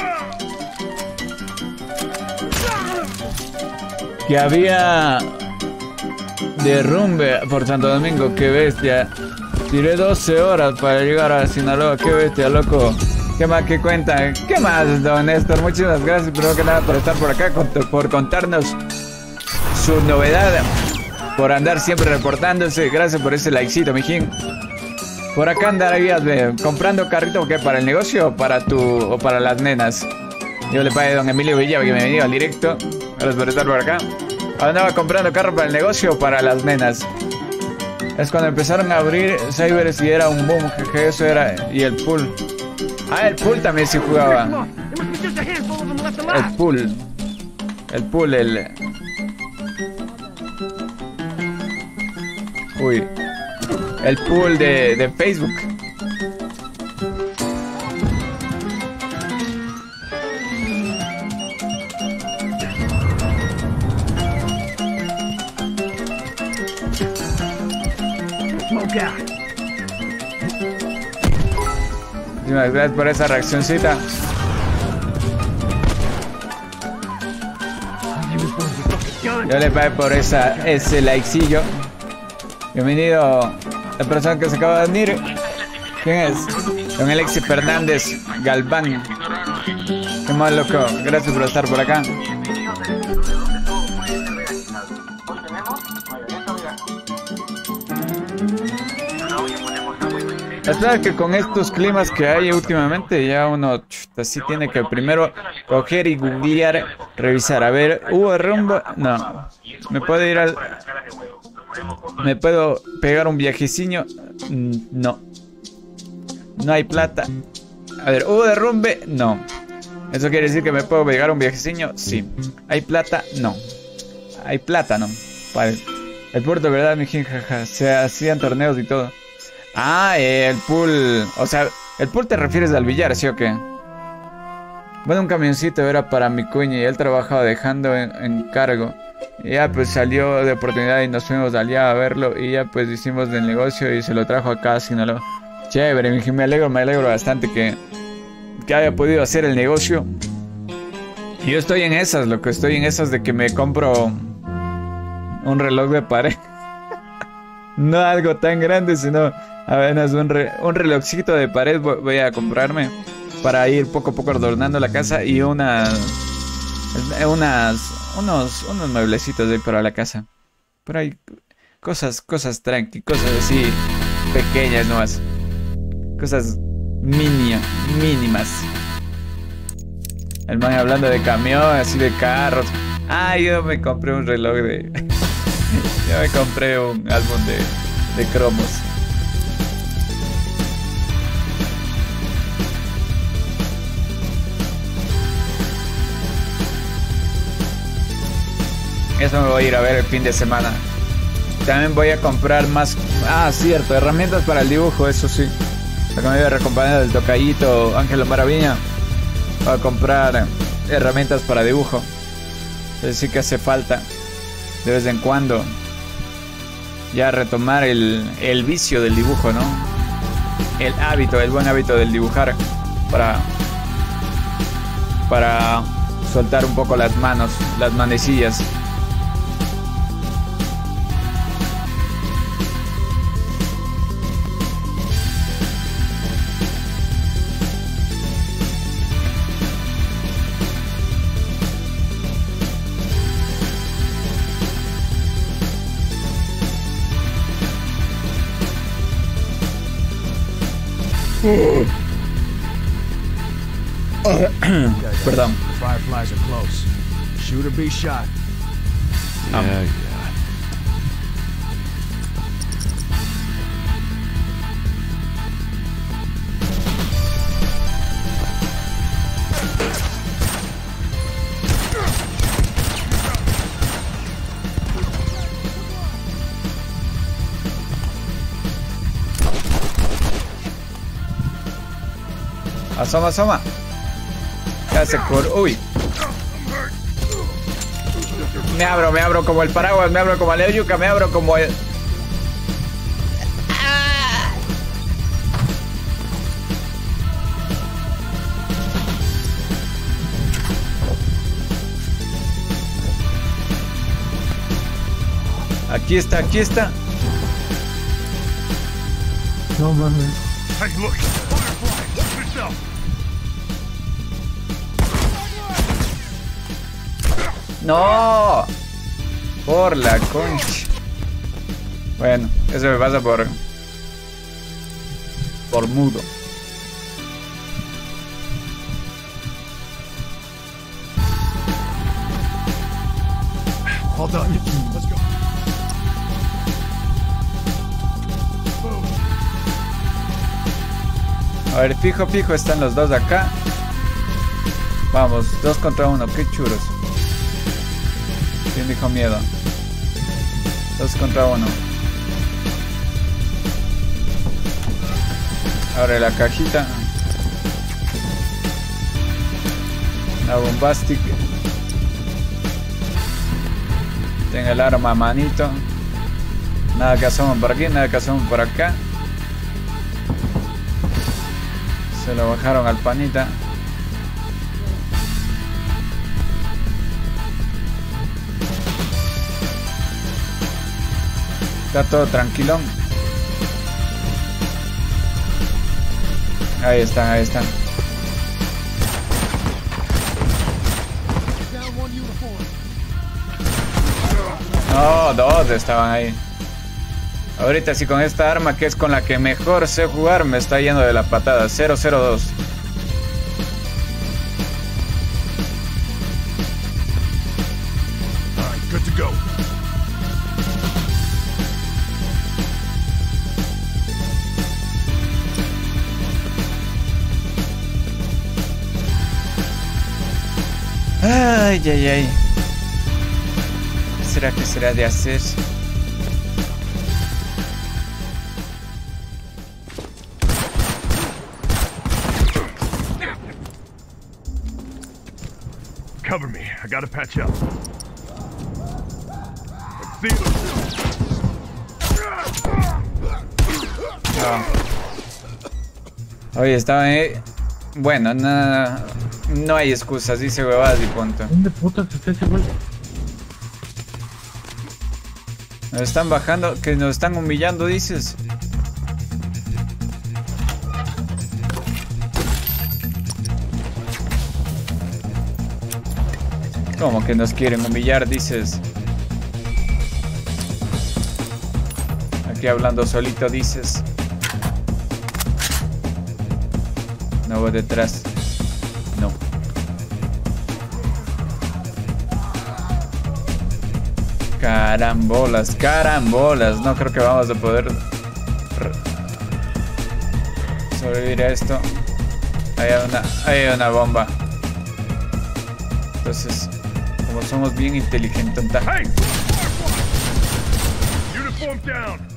Que había... derrumbe por Santo Domingo, qué bestia. Tiré doce horas para llegar a Sinaloa, qué bestia, loco. ¿Qué más que cuentan? ¿Qué más, don Néstor? Muchísimas gracias, primero que nada, por estar por acá, por contarnos su novedad, por andar siempre reportándose. Gracias por ese likecito, mijín. Por acá andarías eh, comprando carrito, ¿qué? ¿Para el negocio o para tu o para las nenas? Yo le pagué a don Emilio Villa que me venía al directo. Gracias por estar por acá. Andaba comprando carro para el negocio o para las nenas. Es cuando empezaron a abrir cybers y era un boom, que eso era. Y el pool. Ah, el pool también sí jugaba. El pool. El pool, el... Uy. El pool de, de Facebook. Muchísimas gracias por esa reaccioncita. Yo le pagué por esa, ese likecillo. Bienvenido la persona que se acaba de unir. ¿Quién es? Don Alexis Fernández Galván. Qué más, loco. Gracias por estar por acá. La verdad es que con estos climas que hay últimamente ya uno así tiene que primero coger y googlear, revisar. A ver, ¿hubo rumbo? No. ¿Me puedo ir al... ¿Me puedo pegar un viajecillo? No. No hay plata. A ver, ¿hubo derrumbe? No. ¿Eso quiere decir que me puedo pegar un viajecillo? Sí. ¿Hay plata? No. Hay plata, ¿no? Vale. El puerto, ¿verdad, mijín? Jaja. Se hacían torneos y todo. Ah, el pool. O sea, el pool te refieres al billar, ¿sí o qué? Bueno, un camioncito era para mi cuña y él trabajaba dejando en, en cargo. Y ya pues salió de oportunidad y nos fuimos allá a verlo. Y ya pues hicimos del negocio y se lo trajo acá a Sinaloa. Chévere, me alegro, me alegro bastante que, que haya podido hacer el negocio. Y yo estoy en esas, lo que estoy en esas de que me compro un reloj de pared. No algo tan grande, sino apenas un, re, un relojcito de pared voy a comprarme para ir poco a poco adornando la casa y unas, unas, unos, unos mueblecitos de ahí para la casa. Pero hay cosas, cosas tranqui, cosas así pequeñas nomás. Cosas mini, mínimas. El man hablando de camión, así de carros. Ah, yo me compré un reloj de... yo me compré un álbum de, de cromos. Eso me voy a ir a ver el fin de semana. También voy a comprar más... Ah, cierto, herramientas para el dibujo, eso sí. Lo que me iba a acompañar del tocallito Ángelo Maravilla. Voy a comprar herramientas para dibujo. Entonces sí que hace falta de vez en cuando ya retomar el, el vicio del dibujo, ¿no? El hábito, el buen hábito del dibujar para, para soltar un poco las manos, las manecillas. Perdón. Fireflies are close. Shoot or be shot. Um. Yeah, yeah. Asoma, asoma. Ya se cor... Uy. Me abro, me abro como el paraguas, me abro como la yuca, me abro como el... Aquí está, aquí está. No mames. Hey, look. Firefly. Watch yourself. No. Por la concha. Bueno, eso me pasa por... Por mudo. All done. Let's go. A ver, fijo, fijo, están los dos acá. Vamos, dos contra uno, qué churos. ¿Quién dijo miedo? Dos contra uno. Abre la cajita. La bombastic. Tenga el arma a manito. Nada que asoman por aquí, nada que asoman por acá. Se lo bajaron al panita. Está todo tranquilón. Ahí están, ahí están. No, dos estaban ahí. Ahorita sí con esta arma que es con la que mejor sé jugar me está yendo de la patada. cero cero dos. All right, good to go. Ay, ay, ay. ¿Qué será que será de hacer? Cover me. I gotta patch up. Let's see. Oh. Oye, estaba ahí. Bueno, no, no hay excusas, dice huevadas y punto. ¿Dónde putas está ese güey? Nos están bajando, que nos están humillando, dices. ¿Cómo que nos quieren humillar, dices? Aquí hablando solito, dices. No voy detrás. No. Carambolas, carambolas. No creo que vamos a poder sobrevivir a esto. Hay una, hay una bomba. Entonces, como somos bien inteligentes. Hey! Uniform down.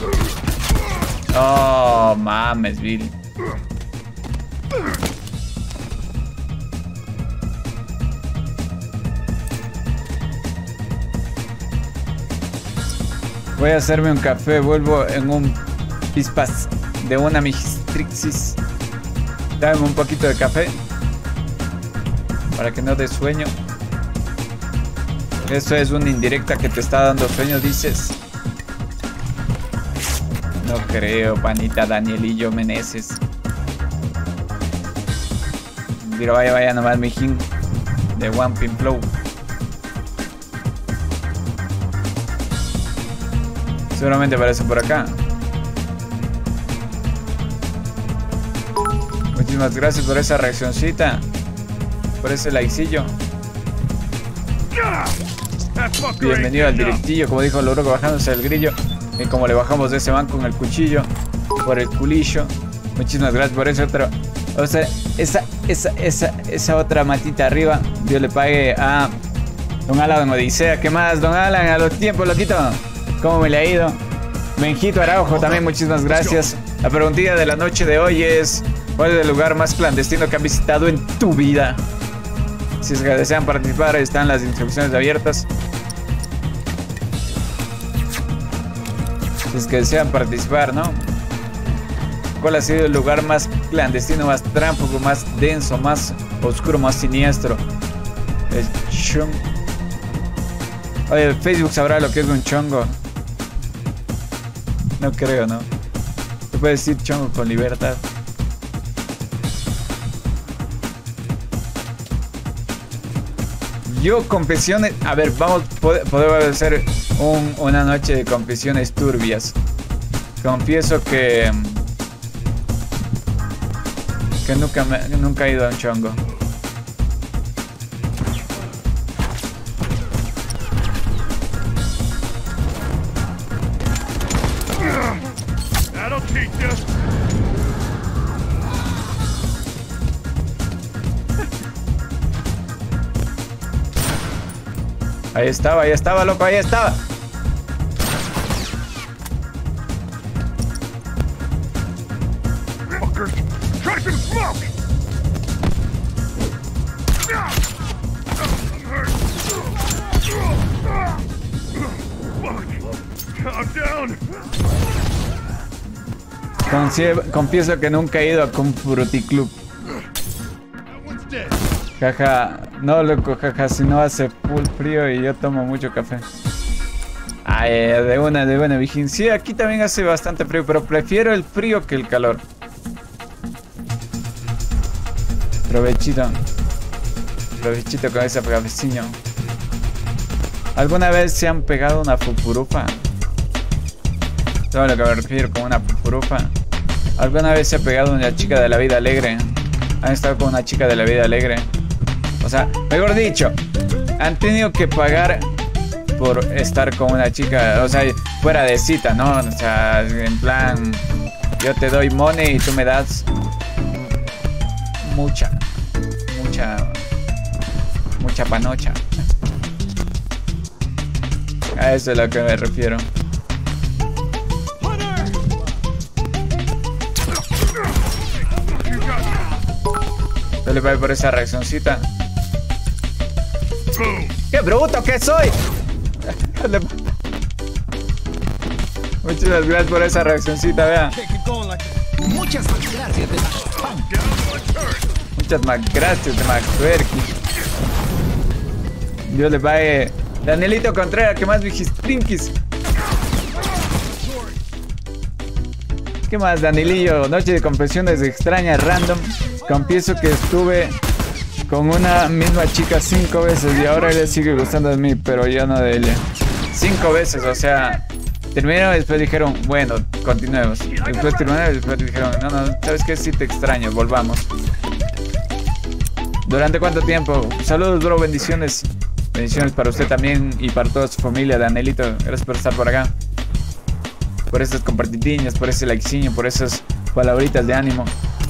Oh, mames, Bill. Voy a hacerme un café, vuelvo en un pispas de una mistrixis. Dame un poquito de café para que no dé sueño. Eso es una indirecta que te está dando sueño, dices. No creo, panita Danielillo Meneses. Pero vaya, vaya nomás, mijín. De One Pin Flow. Seguramente aparece por acá. Muchísimas gracias por esa reaccioncita. Por ese likecillo. Bienvenido al directillo, como dijo Loroco, bajándose el grillo. Y como le bajamos de ese banco con el cuchillo, por el culillo. Muchísimas gracias por eso. Otro, o sea, esa, esa, esa, esa otra matita arriba, Dios le pague a Don Alan Odisea. ¿Qué más, Don Alan? A los tiempos, loquito. ¿Cómo me le ha ido? Benjito Araujo también, muchísimas gracias. La preguntilla de la noche de hoy es: ¿cuál es el lugar más clandestino que han visitado en tu vida? Si es que desean participar, están las inscripciones abiertas. Si es que desean participar, ¿no? ¿Cuál ha sido el lugar más clandestino, más tránsfugo, más denso, más oscuro, más siniestro? El chongo. Oye, Facebook sabrá lo que es un chongo. No creo, ¿no? Tú puedes decir chongo con libertad. Yo, confesiones... A ver, vamos, podemos hacer un, una noche de confesiones turbias. Confieso que... Que nunca, me, nunca he ido a un chongo. Ahí estaba, ahí estaba, loco, ahí estaba. Confieso que nunca he ido a un Fruity Club. Jaja, no loco, jaja, si no hace full frío y yo tomo mucho café. Ay, de una, de buena, Vigin. Sí, aquí también hace bastante frío, pero prefiero el frío que el calor. Provechito. Provechito con ese cafecillo. ¿Alguna vez se han pegado una pupurufa? Todo lo que me refiero con una pupurufa. ¿Alguna vez se ha pegado una chica de la vida alegre? ¿Han estado con una chica de la vida alegre? O sea, mejor dicho, han tenido que pagar por estar con una chica, o sea, fuera de cita, ¿no? O sea, en plan, yo te doy money y tú me das mucha, mucha, mucha panocha. A eso es a lo que me refiero. Dale, va por esa reaccioncita. ¡Qué bruto que soy! Muchas gracias por esa reaccioncita, vean. Muchas gracias de Muchas más gracias de McTwerky. Dios le pague. Danielito Contreras, ¿qué más, Vigistrinkis? ¿Qué más, Danielillo? Noche de confesiones extrañas, random. Confieso que estuve con una misma chica cinco veces y ahora ella sigue gustando de mí, pero ya no de ella. Cinco veces, o sea, terminaron y después dijeron, bueno, continuemos. Después terminaron y después dijeron, no, no, ¿sabes qué? Sí te extraño, volvamos. ¿Durante cuánto tiempo? Saludos, bro, bendiciones. Bendiciones para usted también y para toda su familia, Danielito. Gracias por estar por acá. Por esas compartidiñas, por ese likeciño, por esas palabritas de ánimo.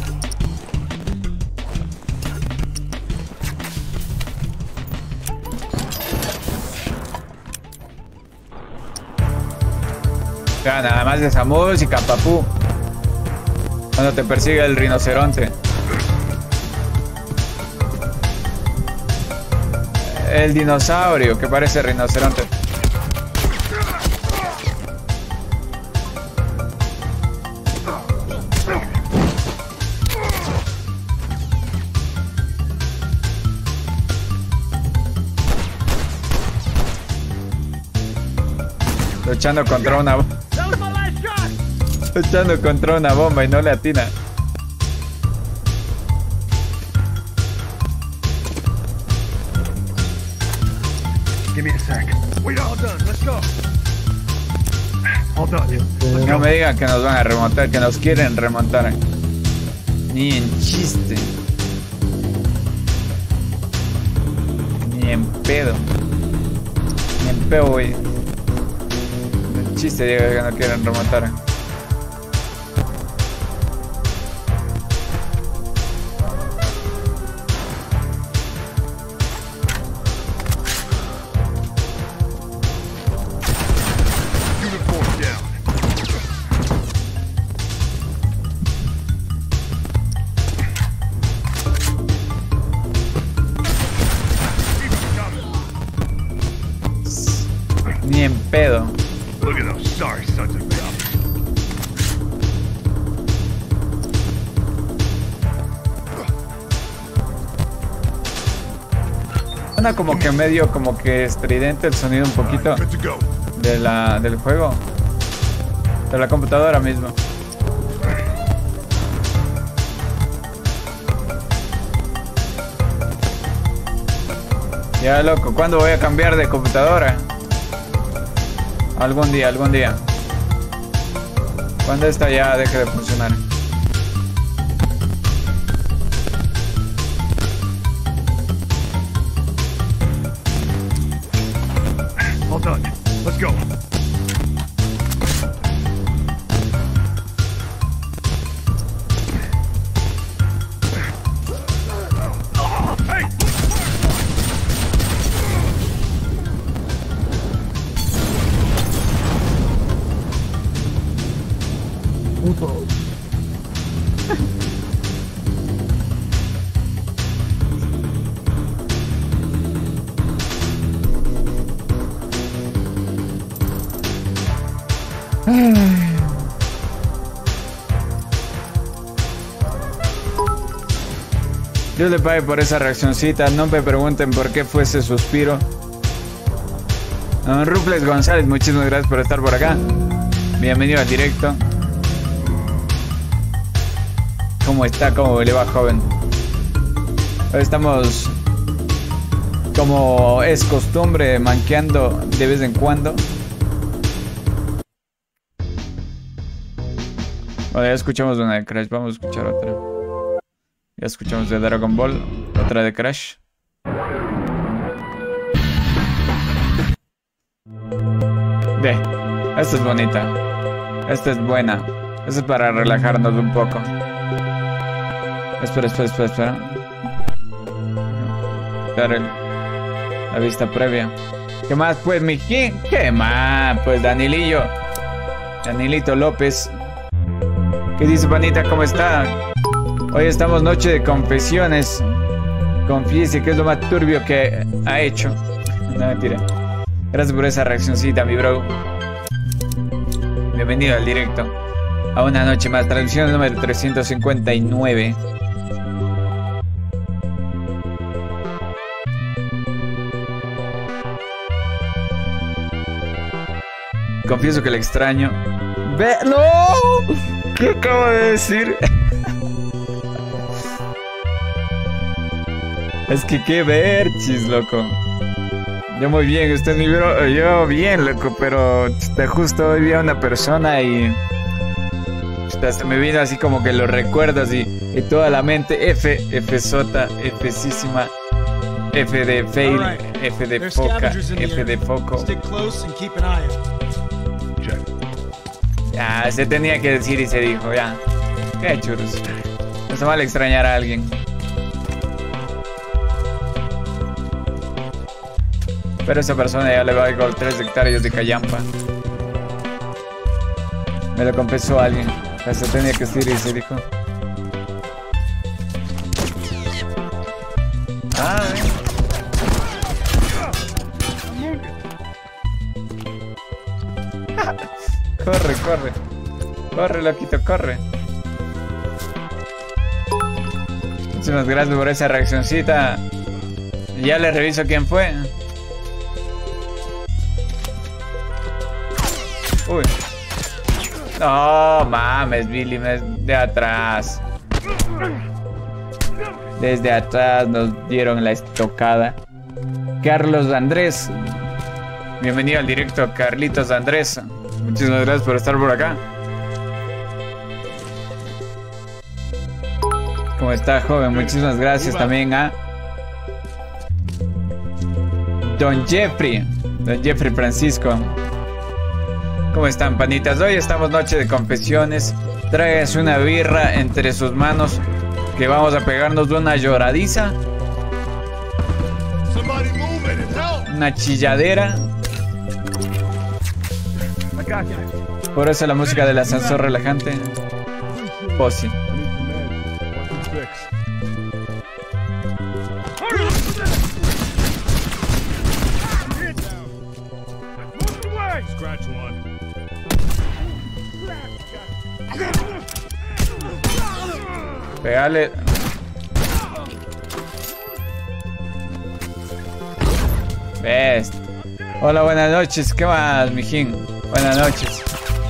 Nada más de esa música, papú. Cuando te persigue el rinoceronte. El dinosaurio que parece rinoceronte. Luchando contra una bomba. Luchando contra una bomba y no le atina. Give me a sec. We're all done. Let's go. All done. No me digan que nos van a remontar, que nos quieren remontar. Ni en chiste. Ni en pedo. feo, güey. El chiste llega que no quieren remontar. Ni en pedo. Look at those sorry sons of bitches. Suena como que medio, como que estridente el sonido un poquito de la, del juego. De la computadora mismo. Ya, loco, ¿cuándo voy a cambiar de computadora? Algún día, algún día. Cuando esta ya deje de funcionar. All done. Let's go. Dios le pague por esa reaccioncita. No me pregunten por qué fue ese suspiro. Don Rufles González, muchísimas gracias por estar por acá. Bienvenido al directo. ¿Cómo está? ¿Cómo le va, joven? Hoy estamos, como es costumbre, manqueando de vez en cuando. Bueno, ya escuchamos una de Crash, vamos a escuchar otra. Ya escuchamos de Dragon Ball, otra de Crash. Ve, esta es bonita. Esta es buena. Esta es para relajarnos un poco. Espera, espera, espera, espera. Dar el, la vista previa. ¿Qué más, pues, mijín? ¿Qué más, pues, Danilillo? Danilito López. ¿Qué dice, panita? ¿Cómo está? Hoy estamos noche de confesiones. Confiese que es lo más turbio que ha hecho. No, mentira. Gracias por esa reaccioncita, mi bro. Bienvenido al directo. A una noche más. Traducción número trescientos cincuenta y nueve. Confieso que le extraño. ¡Ve! ¡No! ¿Qué acabo de decir? Es que qué verchis, loco. Yo muy bien, usted mi bro. Yo bien, loco, pero justo hoy vi a una persona y se me vino así como que los recuerdos y, y toda la mente. F, F sota, Fsísima, F de fail, F de foca, F de foco. Ya, se tenía que decir y se dijo, ya. Qué churros. No se vale extrañar a alguien. Pero esa persona ya le va a dar tres hectáreas de callampa. Me lo confesó alguien. O sea, se tenía que decir y se dijo. Ah, corre, corre. Corre, loquito, corre. Muchísimas gracias por esa reaccioncita. Ya le reviso quién fue. Uy. No mames, Billy, de atrás. Desde atrás nos dieron la estocada. Carlos Andrés. Bienvenido al directo, Carlitos Andrés. Muchísimas gracias por estar por acá. ¿Cómo está, joven? Muchísimas gracias también a Don Jeffrey. Don Jeffrey Francisco. ¿Cómo están, panitas? Hoy estamos noche de confesiones. Tráiganse una birra entre sus manos, que vamos a pegarnos una lloradiza. Una chilladera. Por eso la música del ascensor relajante. Posi. Pégale. Best. Hola, buenas noches. ¿Qué más, mijín? Buenas noches.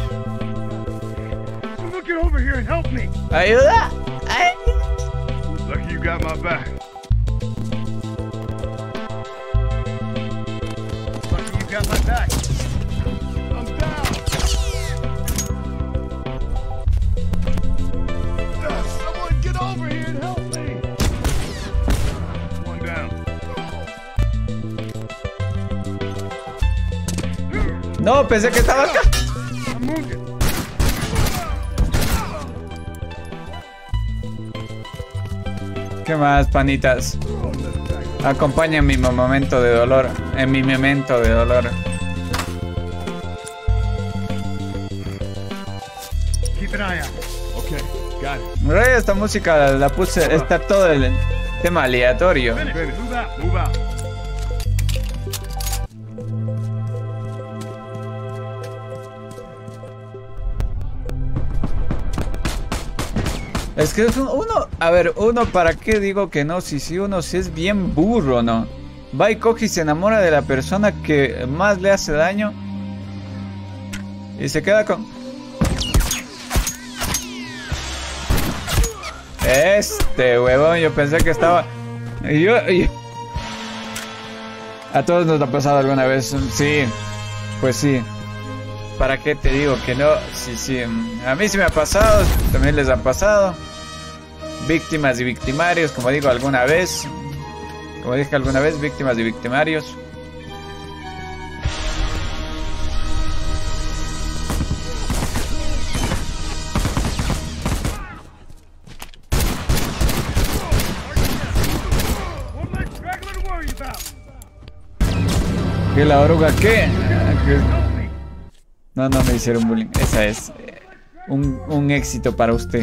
Ayuda. Ay. Lucky you got my back. Lucky you got my back. I'm down. Uh, someone get over here and help me. One down. No, pensé que estaba acá. I'm wounded. ¿Qué más, panitas? Acompaña mi momento de dolor. En mi momento de dolor. Keep an eye out. Okay, got it. Rey, esta música la puse. Está todo el tema aleatorio. Finish. Move out. Move out. Es que uno, a ver, uno, ¿para qué digo que no? Si si uno si es bien burro, ¿no? Va y coge y se enamora de la persona que más le hace daño. Y se queda con... Este huevón, yo pensé que estaba... Yo, yo... A todos nos ha pasado alguna vez, sí, pues sí. ¿Para qué te digo que no? Sí, sí. A mí sí me ha pasado, también les ha pasado. Víctimas y victimarios, como digo alguna vez. Como dije alguna vez, víctimas y victimarios. ¿Qué la oruga qué? No, no me hicieron bullying. Esa es eh, un, un éxito para usted.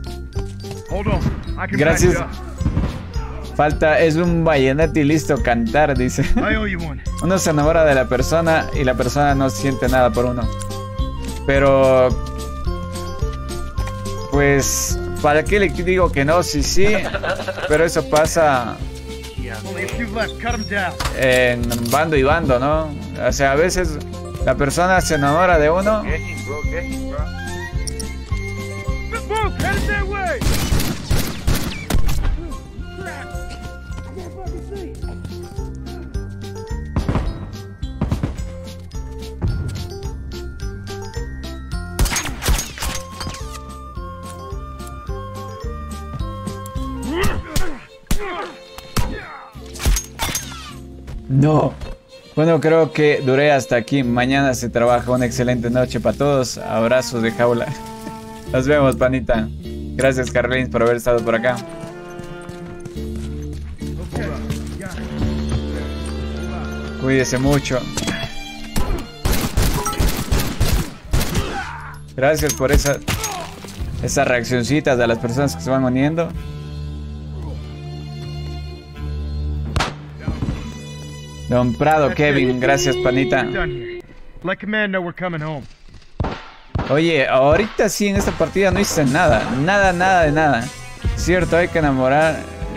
Gracias. Falta, es un vallenato y listo, cantar, dice. Uno se enamora de la persona y la persona no siente nada por uno. Pero... Pues... ¿Para qué le digo que no? Sí, sí. Pero eso pasa... En bando y bando, ¿no? O sea, a veces la persona se enamora de uno. No. Bueno, creo que duré hasta aquí. Mañana se trabaja. Una excelente noche para todos. Abrazos de jaula. Nos vemos, panita. Gracias, Carlins, por haber estado por acá. Cuídese mucho. Gracias por esa, esas reaccioncitas de las personas que se van uniendo. Don Prado, Kevin, gracias, panita. Oye, ahorita sí en esta partida no hice nada. Nada, nada de nada. Cierto, hay que enamorar.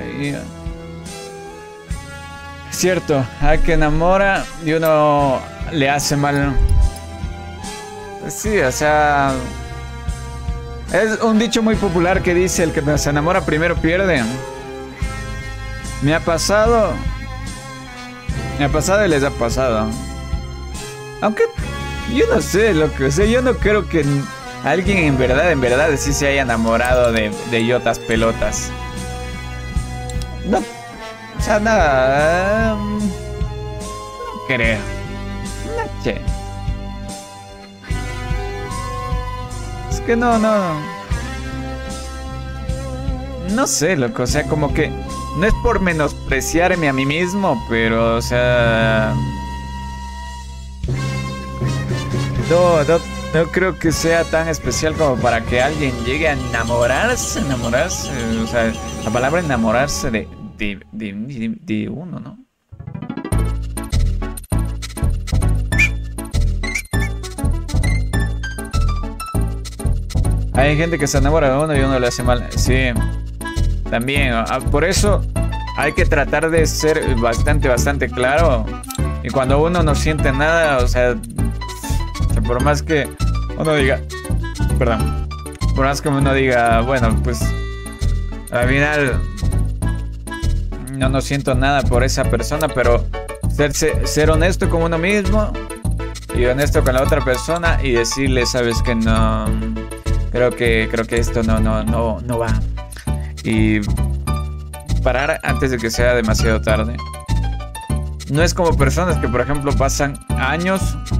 Cierto, hay que enamorar y uno le hace mal. Sí, o sea... Es un dicho muy popular que dice: el que se enamora primero pierde. Me ha pasado... Me ha pasado y les ha pasado. Aunque yo no sé lo que sé. Yo no creo que alguien en verdad, en verdad sí se haya enamorado de, de yotas pelotas. No. O sea, nada. No creo. che. Es que no, no. No sé, loco, o sea, como que no es por menospreciarme a mí mismo, pero, o sea, no, no, no creo que sea tan especial como para que alguien llegue a enamorarse, enamorarse, o sea, la palabra enamorarse de, de, de, de, de uno, ¿no? Hay gente que se enamora de uno y uno le hace mal, sí. También, por eso hay que tratar de ser bastante, bastante claro. Y cuando uno no siente nada, o sea, por más que uno diga, perdón, por más que uno diga, bueno, pues al final no, no siento nada por esa persona, pero ser, ser honesto con uno mismo y honesto con la otra persona y decirle, sabes que no, creo que, creo que esto no, no, no, no va. Y parar antes de que sea demasiado tarde. No es como personas que, por ejemplo, pasan años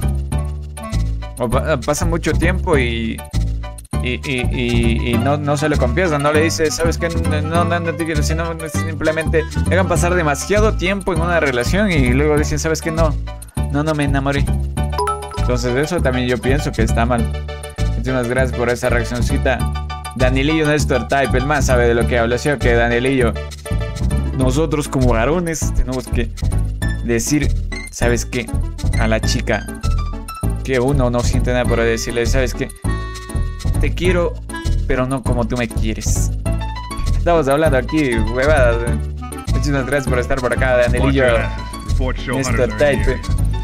o pa pasan mucho tiempo y y, y, y, y no, no se le confiesan, no le dice, ¿sabes qué? No, no, no, no te quiero, sino simplemente dejan pasar demasiado tiempo en una relación y luego dicen, ¿sabes qué? No, no, no me enamoré. Entonces eso también yo pienso que está mal. Muchísimas gracias por esa reaccioncita. Danielillo Néstor Type, el más sabe de lo que habla, ¿sí o qué, Danielillo? Nosotros como varones tenemos que decir, ¿sabes qué? A la chica que uno no siente nada por decirle, ¿sabes qué? Te quiero, pero no como tú me quieres. Estamos hablando aquí, huevadas. Muchísimas gracias por estar por acá, Danielillo Néstor Type.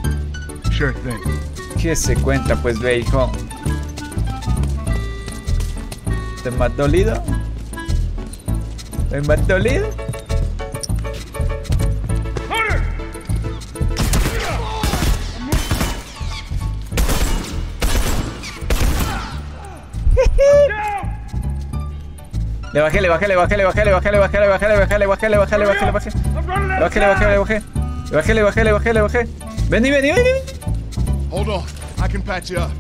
¿Qué se cuenta, pues, ve, hijo? ¿Te más dolido? ¿Te más dolido? Le bajé, le bajé, le bajé, le bajé, le bajé, le bajé, le bajé, le bajé, le bajé, le bajé, le bajé, le bajé. Le bajé, le bajé, le bajé. Le bajé, le bajé, le bajé, le bajé. Vení, vení, vení. Hold on, I can patch you up.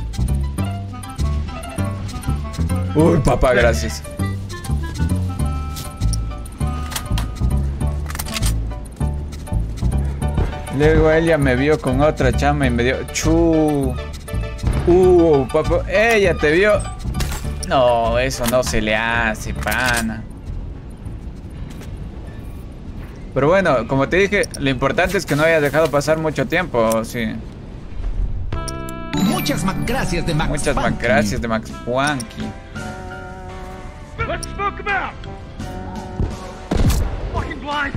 Uy, papá, gracias. Luego ella me vio con otra chama y me dio... Chu. Uh, papá, ella te vio... No, eso no se le hace, pana. Pero bueno, como te dije, lo importante es que no hayas dejado pasar mucho tiempo, sí. Muchas más gracias de Max Muchas más gracias de Max Punky. Let's smoke him out. Fucking blind.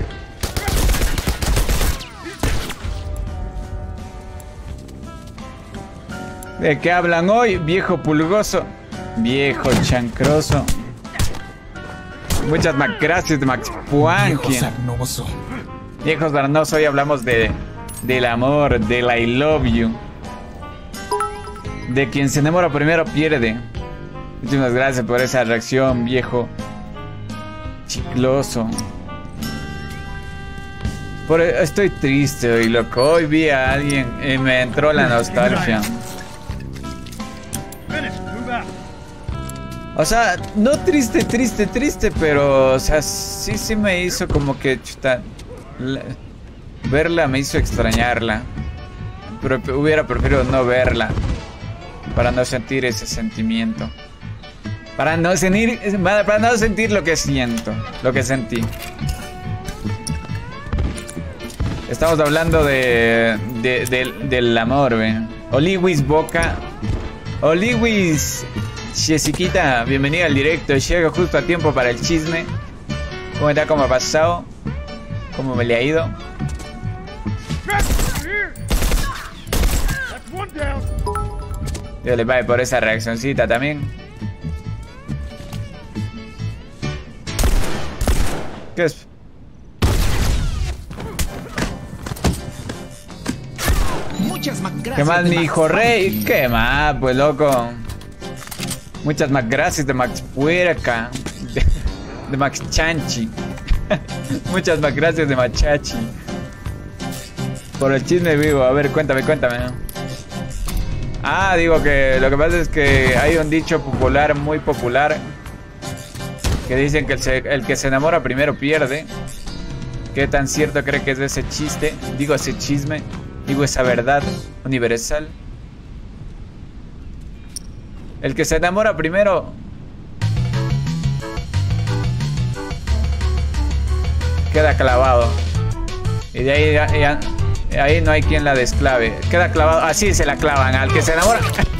¿De qué hablan hoy, viejo pulgoso? Viejo chancroso. Muchas más gracias de Max Punky. Viejo sarnoso. Viejos sarnoso, hoy hablamos de del amor, del I love you. De quien se enamora primero pierde. Muchísimas gracias por esa reacción, viejo chicloso. Por, estoy triste hoy, loco. Hoy vi a alguien y me entró la nostalgia. O sea, no triste, triste, triste, pero, o sea, sí, sí me hizo como que, chuta, la, verla me hizo extrañarla. Pero hubiera preferido no verla, para no sentir ese sentimiento. Para no sentir, para no sentir lo que siento, lo que sentí. Estamos hablando de, de, de del amor, ¿ve? Oliwis Boca. Oliwis Jessiquita, bienvenida al directo. Llega justo a tiempo para el chisme. ¿Cómo está? ¿Cómo ha pasado? ¿Cómo me le ha ido? Yo le pague por esa reaccioncita también. ¿Qué es? Muchas más gracias. ¿Qué más, mi hijo rey? ¿Qué más, pues, loco? Muchas más gracias de Max Puerca. De, de Max Chanchi. Muchas más gracias de Machachi. Por el chisme vivo. A ver, cuéntame, cuéntame. Ah, digo que lo que pasa es que hay un dicho popular, muy popular, que dicen que el, se, el que se enamora primero pierde. ¿Qué tan cierto cree que es ese chiste? Digo ese chisme. Digo esa verdad universal. El que se enamora primero queda clavado. Y de ahí, ya, ahí no hay quien la desclave. Queda clavado. Así se la clavan al que se enamora.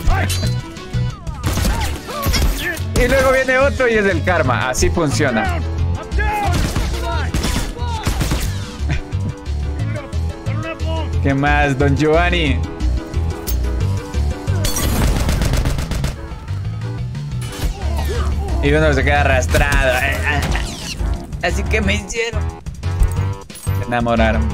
Y luego viene otro y es el karma. Así funciona. ¿Qué más, don Giovanni? Y uno se queda arrastrado. Así que me hicieron. Se enamoraron.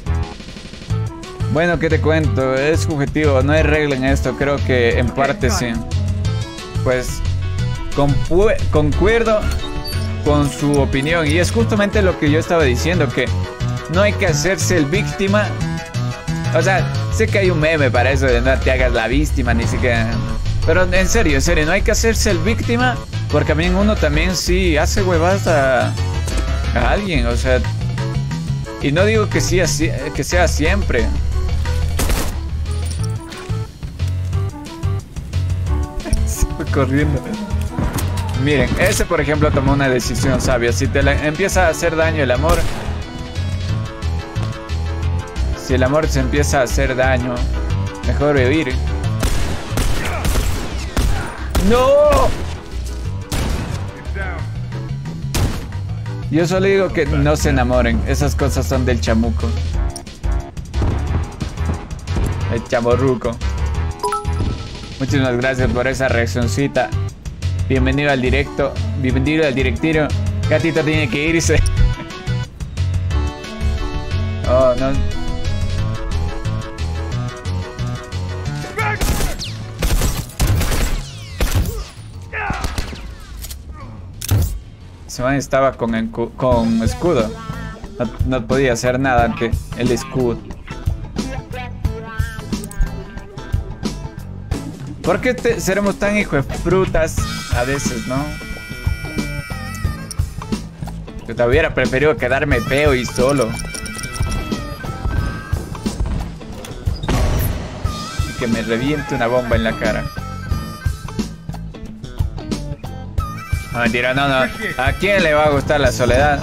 Bueno, ¿qué te cuento? Es subjetivo, no hay regla en esto. Creo que en parte sí. Pues concuerdo con su opinión. Y es justamente lo que yo estaba diciendo, que no hay que hacerse el víctima. O sea, sé que hay un meme para eso de no te hagas la víctima, ni siquiera. Pero en serio, en serio, no hay que hacerse el víctima, porque también uno también sí hace huevadas a, a alguien, o sea. Y no digo que, sí, así, que sea siempre. Se fue corriendo. Miren, ese por ejemplo tomó una decisión sabia. Si te la, empieza a hacer daño el amor, si el amor se empieza a hacer daño, mejor huir. ¡No! Yo solo digo que no se enamoren. Esas cosas son del chamuco. El chamorruco. Muchísimas gracias por esa reaccioncita. Bienvenido al directo. Bienvenido al directivo. Gatito tiene que irse. Oh, no. Ese man estaba con, el, con escudo. No, no podía hacer nada ante el escudo. ¿Por qué te, seremos tan hijo de frutas a veces, no? Yo te hubiera preferido quedarme feo y solo. Y que me reviente una bomba en la cara. No, mentira, no, no. ¿A quién le va a gustar la soledad?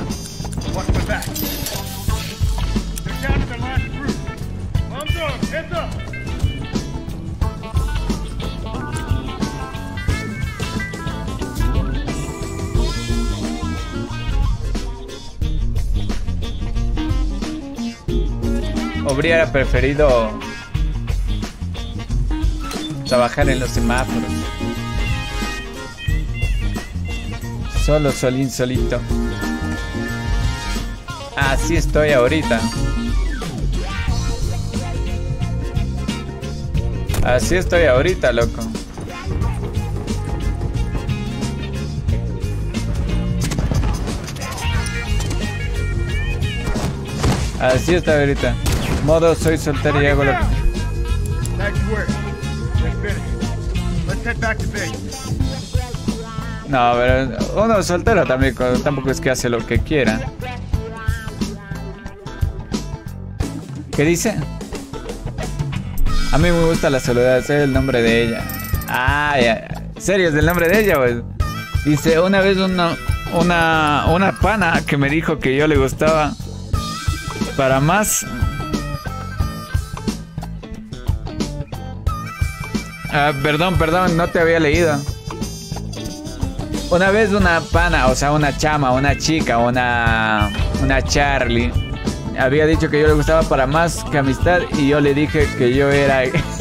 Hubiera preferido trabajar en los semáforos. Solo, solín, solito. Así estoy ahorita. Así estoy ahorita, loco. Así estoy ahorita. Modo soy soltero y hago lo que... No, pero uno soltero también, tampoco es que hace lo que quiera. ¿Qué dice? A mí me gusta la soledad, es el nombre de ella. Ah, ya. ¿Serio es el nombre de ella, pues? Dice, una vez una, una, una pana que me dijo que yo le gustaba para más... Ah, perdón, perdón, no te había leído. Una vez una pana, o sea, una chama, una chica, una, una Charlie, había dicho que yo le gustaba para más que amistad y yo le dije que yo era...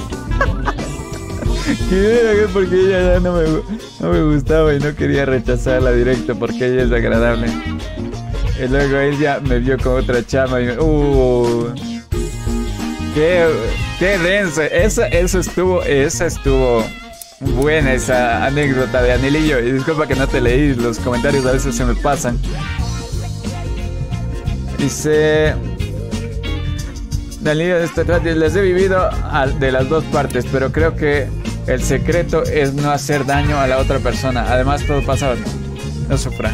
que era porque ella ya no me, no me gustaba y no quería rechazarla directo porque ella es agradable. Y luego ella me vio con otra chama y me... Uh, qué, qué denso. Esa, eso estuvo, esa estuvo... buena esa anécdota de Anilillo. Y disculpa que no te leí, los comentarios a veces se me pasan. Dice... Les he vivido de las dos partes, pero creo que el secreto es no hacer daño a la otra persona. Además, todo pasa. No sufra.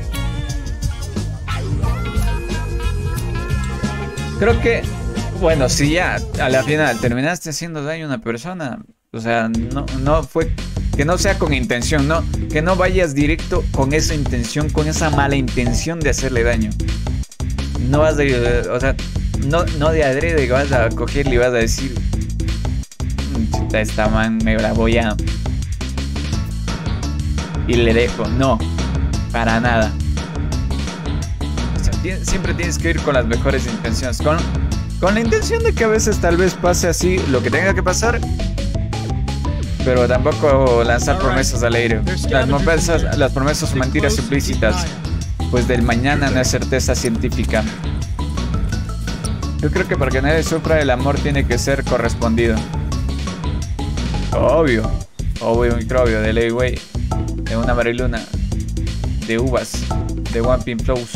Creo que, bueno, si ya a la final terminaste haciendo daño a una persona, o sea, no, no fue. Que no sea con intención, no. Que no vayas directo con esa intención, con esa mala intención de hacerle daño. No vas a. O sea. No, no de adrede que vas a cogerle y vas a decir, chuta, esta man me la voy a... y le dejo. No, para nada. O sea, tienes, siempre tienes que ir con las mejores intenciones. Con, con la intención de que a veces tal vez pase así lo que tenga que pasar. Pero tampoco lanzar promesas al aire. Las promesas, las promesas son mentiras implícitas. Pues del mañana no es certeza científica. Yo creo que para que nadie sufra, el amor tiene que ser correspondido. Obvio. Obvio, microbio, de ley, güey. De una mariluna. De uvas. De One Pin Flows.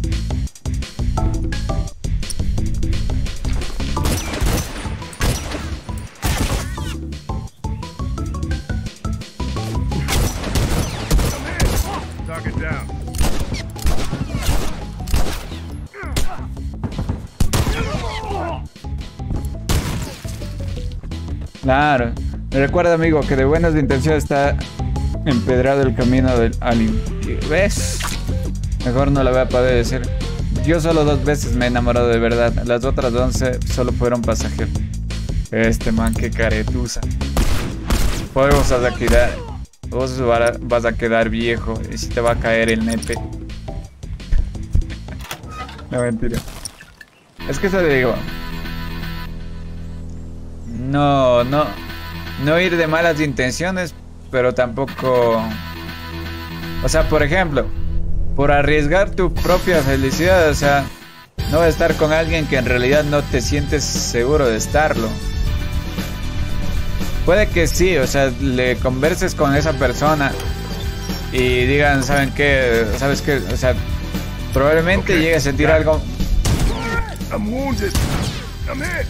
Claro. Me recuerda, amigo, que de buenas intenciones está empedrado el camino del alien. ¿Ves? Mejor no la voy a poder decir. Yo solo dos veces me he enamorado de verdad. Las otras once solo fueron pasajeros. Este man, qué caretusa. Vos vas a quedar. Vos vas a quedar viejo. Y si te va a caer el nepe. No, mentira. Es que eso te digo. No, no, no ir de malas intenciones, pero tampoco, o sea, por ejemplo, por arriesgar tu propia felicidad, o sea, no vas a estar con alguien que en realidad no te sientes seguro de estarlo. Puede que sí, o sea, le converses con esa persona y digan, ¿saben qué? ¿Sabes qué? O sea, probablemente okay, llegue a sentir yeah. algo. I'm wounded. I'm hit.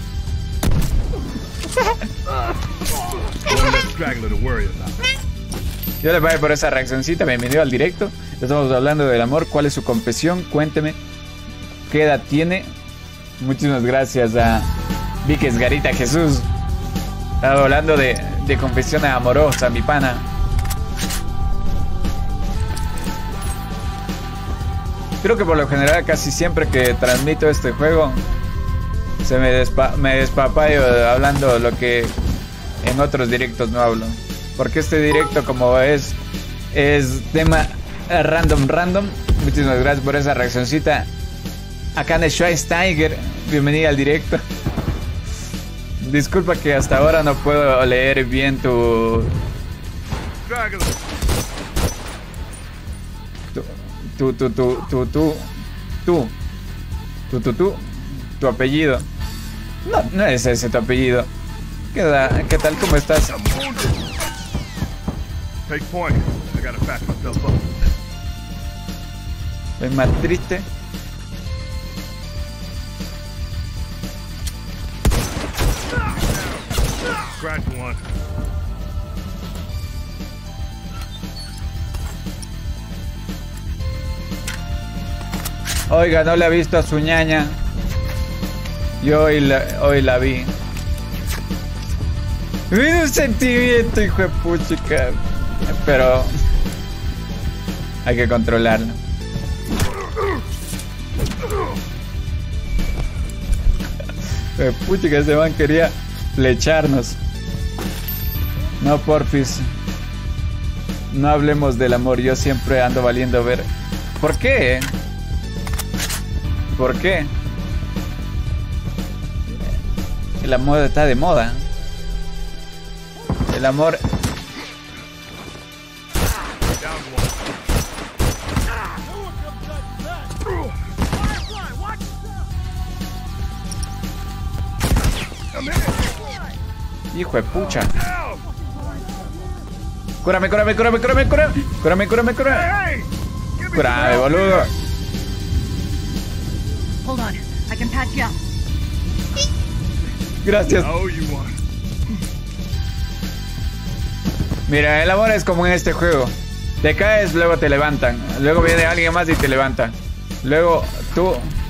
Yo le voy por esa reaccioncita. Bienvenido al directo. Estamos hablando del amor. ¿Cuál es su confesión? Cuénteme. ¿Qué edad tiene? Muchísimas gracias a Vicky Esgarita Jesús. Estaba hablando de, de confesión amorosa, mi pana. Creo que por lo general casi siempre que transmito este juego se me, despa me despapayo hablando lo que en otros directos no hablo. Porque este directo, como es es tema random random. Muchísimas gracias por esa reaccioncita. Akane Schweinsteiger, bienvenida al directo. Disculpa que hasta ahora no puedo leer bien tu tu tu tu tu tu tu tu tu tu tu tu apellido. No, no es ese tu apellido. ¿Qué, da, ¿Qué tal? ¿Cómo estás? Estoy más triste. Oiga, no le ha visto a su ñaña. Yo hoy la, hoy la vi. Un sentimiento, hijo de puchica. Pero hay que controlarlo. Hijo de puchica, ese man quería flecharnos. No, porfis. No hablemos del amor. Yo siempre ando valiendo ver. ¿Por qué? ¿Por qué? El amor está de moda. El amor... Hijo de pucha. Cúrame, cúrame, cúrame, cúrame, cúrame. Cúrame, cúrame, cúrame. Cúrame, boludo. Hold on, I can patch you up. Gracias. Oh, you want. Mira, el amor es como en este juego. Te caes, luego te levantan. Luego viene alguien más y te levanta. Luego tú...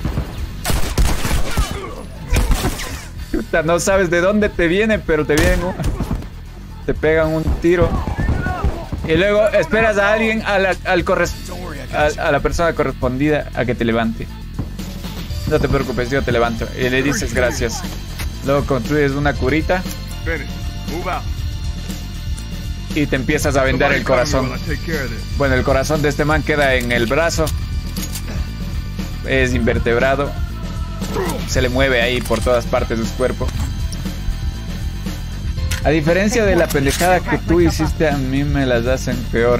Puta, no sabes de dónde te vienen, pero te vienen... un- Te pegan un tiro. Y luego esperas a alguien, a la, al corres- a, a la persona correspondida a que te levante. No te preocupes, yo te levanto. Y le dices gracias. Luego construyes una curita Finish. Move out. y te empiezas a vender el corazón. I'll take care of this. Bueno, el corazón de este man queda en el brazo. Es invertebrado. Se le mueve ahí por todas partes de su cuerpo. A diferencia de la pendejada que tú hiciste, a mí me las hacen peor.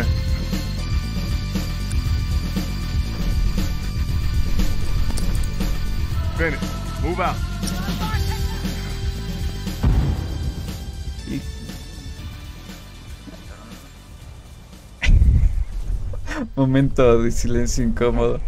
Finish. Move out. Momento de silencio incómodo.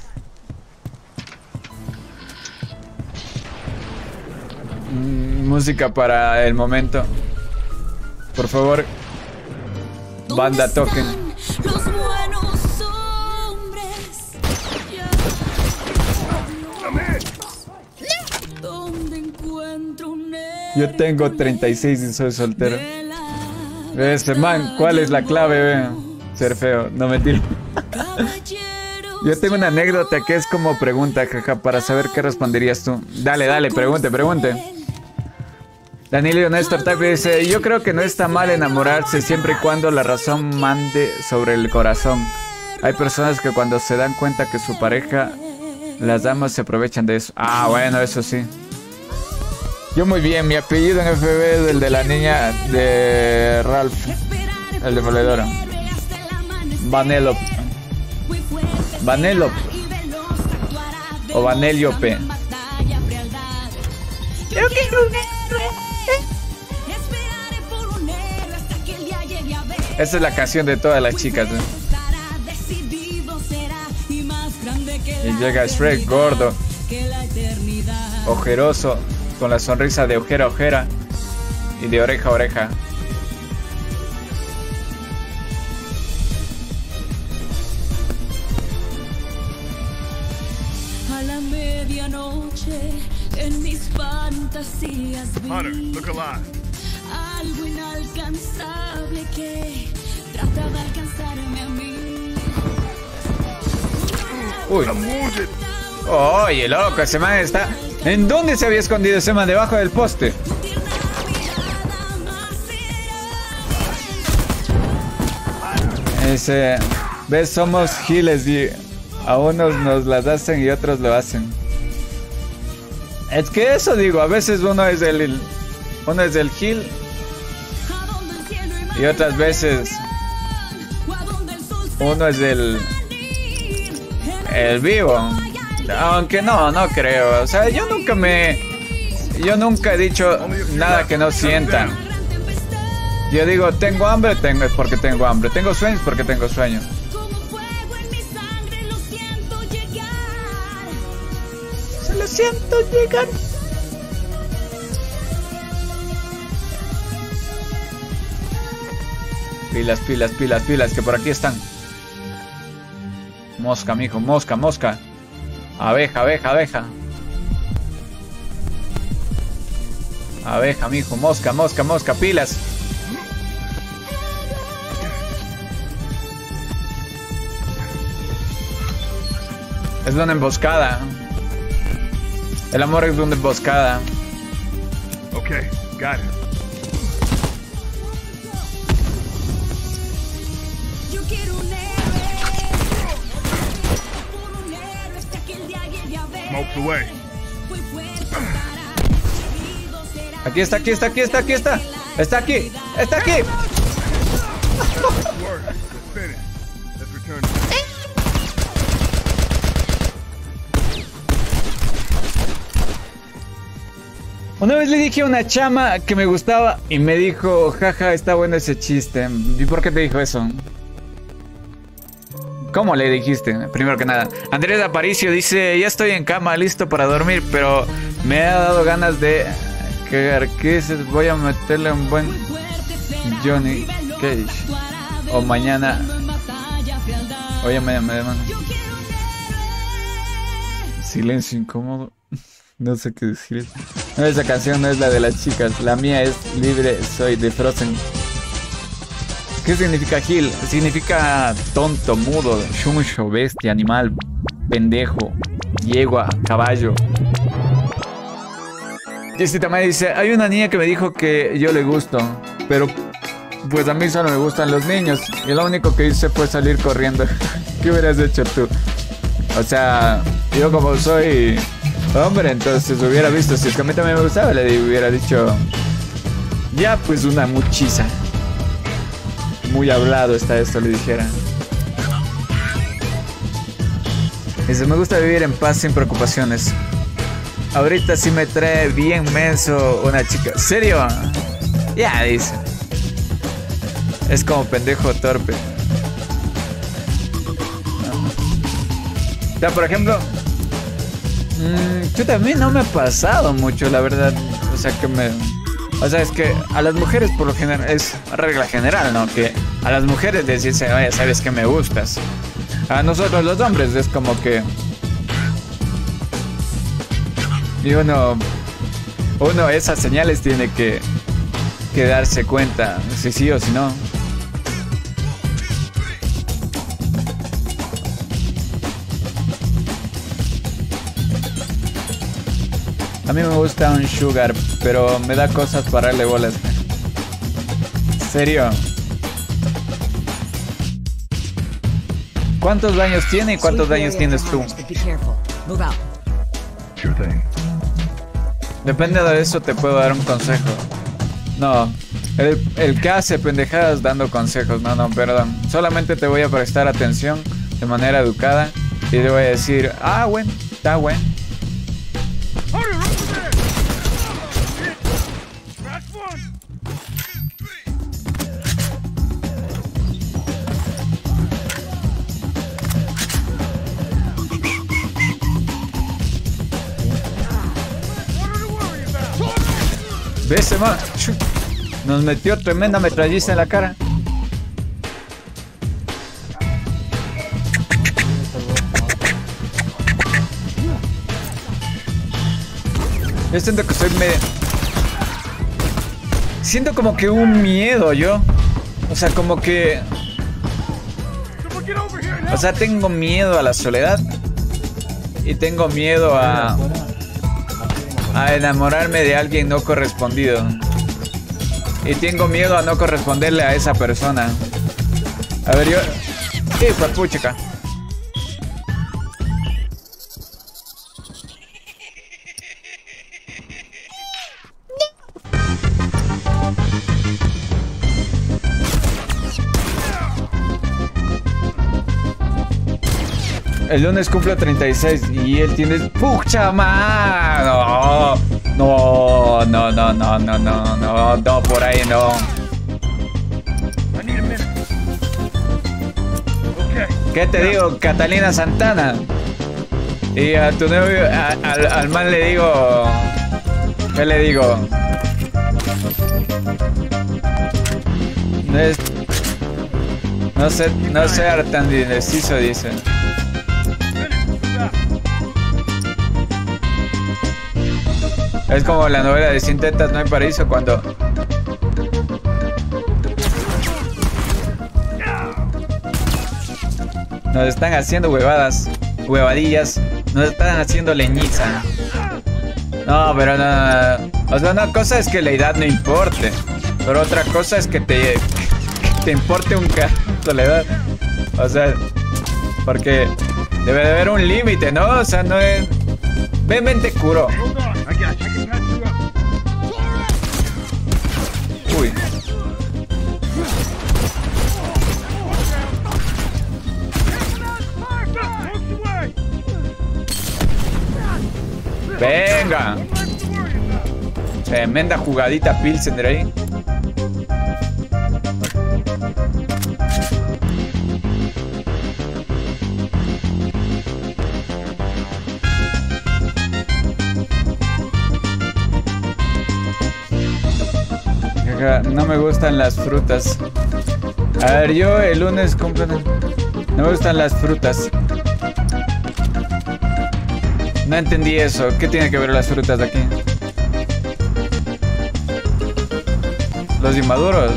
Mm, música para el momento. Por favor. Banda, toquen. Los buenos hombres. ¿Dónde encuentro un Yo tengo treinta y seis y soy soltero. Ese man, ¿cuál es la clave? Ve? Ser feo, no mentir. Yo tengo una anécdota que es como pregunta, jaja, para saber qué responderías tú. Dale, dale, pregunte, pregunte. Danilo Néstor Tapia dice: yo creo que no está mal enamorarse siempre y cuando la razón mande sobre el corazón. Hay personas que cuando se dan cuenta que su pareja las damas se aprovechan de eso. Ah, bueno, eso sí. Yo muy bien, mi apellido en F B es el de la niña de Ralph, el demoledor. Vanellope. Vanellope. O Vanellope. Esa es la canción de todas las chicas, ¿eh? Y llega Shrek, gordo, ojeroso, con la sonrisa de ojera a ojera y de oreja a oreja. A la medianoche en mis fantasías vi Hunter, look alive. algo inalcanzable que trataba de alcanzarme a mí. Uy. Oye, loco, ese man está... ¿En dónde se había escondido ese man? Debajo del poste. Ese... ¿Ves? Somos giles y a unos nos las hacen y otros lo hacen. Es que eso digo, a veces uno es el... Uno es el gil y otras veces uno es el... El vivo. Aunque no, no creo. O sea, yo nunca me... Yo nunca he dicho nada que no sientan. Yo digo, tengo hambre, tengo, es porque tengo hambre. Tengo sueños porque tengo sueños. Se lo siento llegar. Pilas, pilas, pilas, pilas, que por aquí están. Mosca, mijo, mosca, mosca. Abeja, abeja, abeja. Abeja, mijo, mosca, mosca, mosca, pilas. Es una emboscada. El amor es una emboscada. Okay, got it. Smokes away. Aquí está, aquí está, aquí está, aquí está. Está aquí, está aquí. Work. Let's finish. Let's return. Una vez le dije a una chama que me gustaba y me dijo, jaja, está bueno ese chiste. ¿Y por qué te dijo eso? ¿Cómo le dijiste? Primero que nada. Andrés Aparicio dice, ya estoy en cama, listo para dormir, pero me ha dado ganas de cagar. ¿Qué es? Voy a meterle un buen Johnny Cage. O mañana. Oye, me llaman. Silencio incómodo. No sé qué decir. No, esa canción no es la de las chicas. La mía es Libre Soy de Frozen. ¿Qué significa Gil? Significa tonto, mudo, chuncho, bestia, animal, pendejo, yegua, caballo. Jessita me dice, hay una niña que me dijo que yo le gusto, pero pues a mí solo me gustan los niños. Y lo único que hice fue salir corriendo. ¿Qué hubieras hecho tú? O sea, yo como soy hombre, entonces hubiera visto, si es que a mí también me gustaba, le hubiera dicho, ya pues una muchiza. Muy hablado está esto, le dijera. Dice, me gusta vivir en paz sin preocupaciones. Ahorita sí me trae bien menso una chica. ¿Serio? Ya, dice. Es como pendejo torpe. O sea, por ejemplo, mmm, yo también no me ha pasado mucho, la verdad. O sea, que me... O sea, es que a las mujeres por lo general, es regla general, ¿no? Que a las mujeres les dicen, oye, sabes que me gustas. A nosotros los hombres es como que... Y uno... Uno esas señales tiene que... Que darse cuenta, si sí o si no. A mí me gusta un sugar, pero me da cosas para darle bolas. ¿Serio? ¿Cuántos años tiene y cuántos años tienes tú? Depende de eso te puedo dar un consejo. No, el, el que hace pendejadas dando consejos. No, no, perdón. Solamente te voy a prestar atención de manera educada y te voy a decir, ah, bueno, está bueno. ¿Ves, man? Nos metió tremenda metralliza en la cara. Yo siento que soy medio... Siento como que un miedo yo. O sea, como que... O sea, tengo miedo a la soledad. Y tengo miedo a... A enamorarme de alguien no correspondido. Y tengo miedo a no corresponderle a esa persona. A ver, yo... ¿Qué fue, puchica? El lunes cumplo treinta y seis y él tiene... ¡Pucha, mano! No, no, no, no, no, no, no, no, por ahí no. ¿Qué te digo, Catalina Santana? Y a tu novio, a, al, al man le digo... ¿Qué le digo? No es... No sé, no sea tan indeciso, dice. Es como la novela de Sin tetas no hay paraíso cuando... Nos están haciendo huevadas, huevadillas, nos están haciendo leñiza. No, pero no, no. O sea, una cosa es que la edad no importe, pero otra cosa es que te, que te importe un ca... soledad. O sea, porque debe de haber un límite, ¿no? O sea, no es... Ven, ven, te curo. Uy. Venga. Tremenda jugadita Pilsen de ahí. Jaja, no me gustan las frutas. A ver, yo el lunes compro... No me gustan las frutas. No entendí eso. ¿Qué tiene que ver las frutas de aquí? Los inmaduros.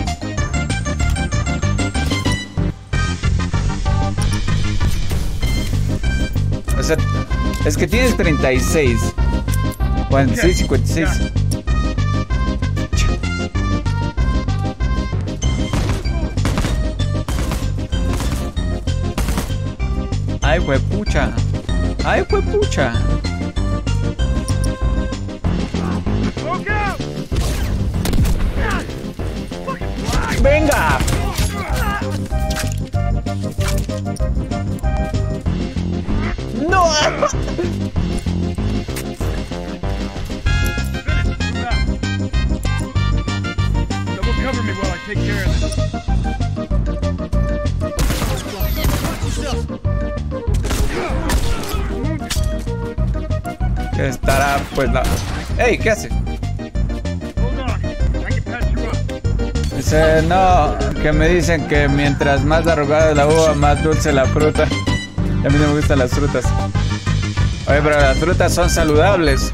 O sea, es que tienes treinta y seis. Bueno, sí, cincuenta y seis. Ay, huepucha. Ay, huepucha. ¡Venga! ¡No! Cover me while I take care of this. ¿Qué estará? Pues la... ¡Ey! ¿Qué hace? Dice, no, que me dicen que mientras más arrugada la uva, más dulce la fruta. Y a mí no me gustan las frutas. Oye, pero las frutas son saludables.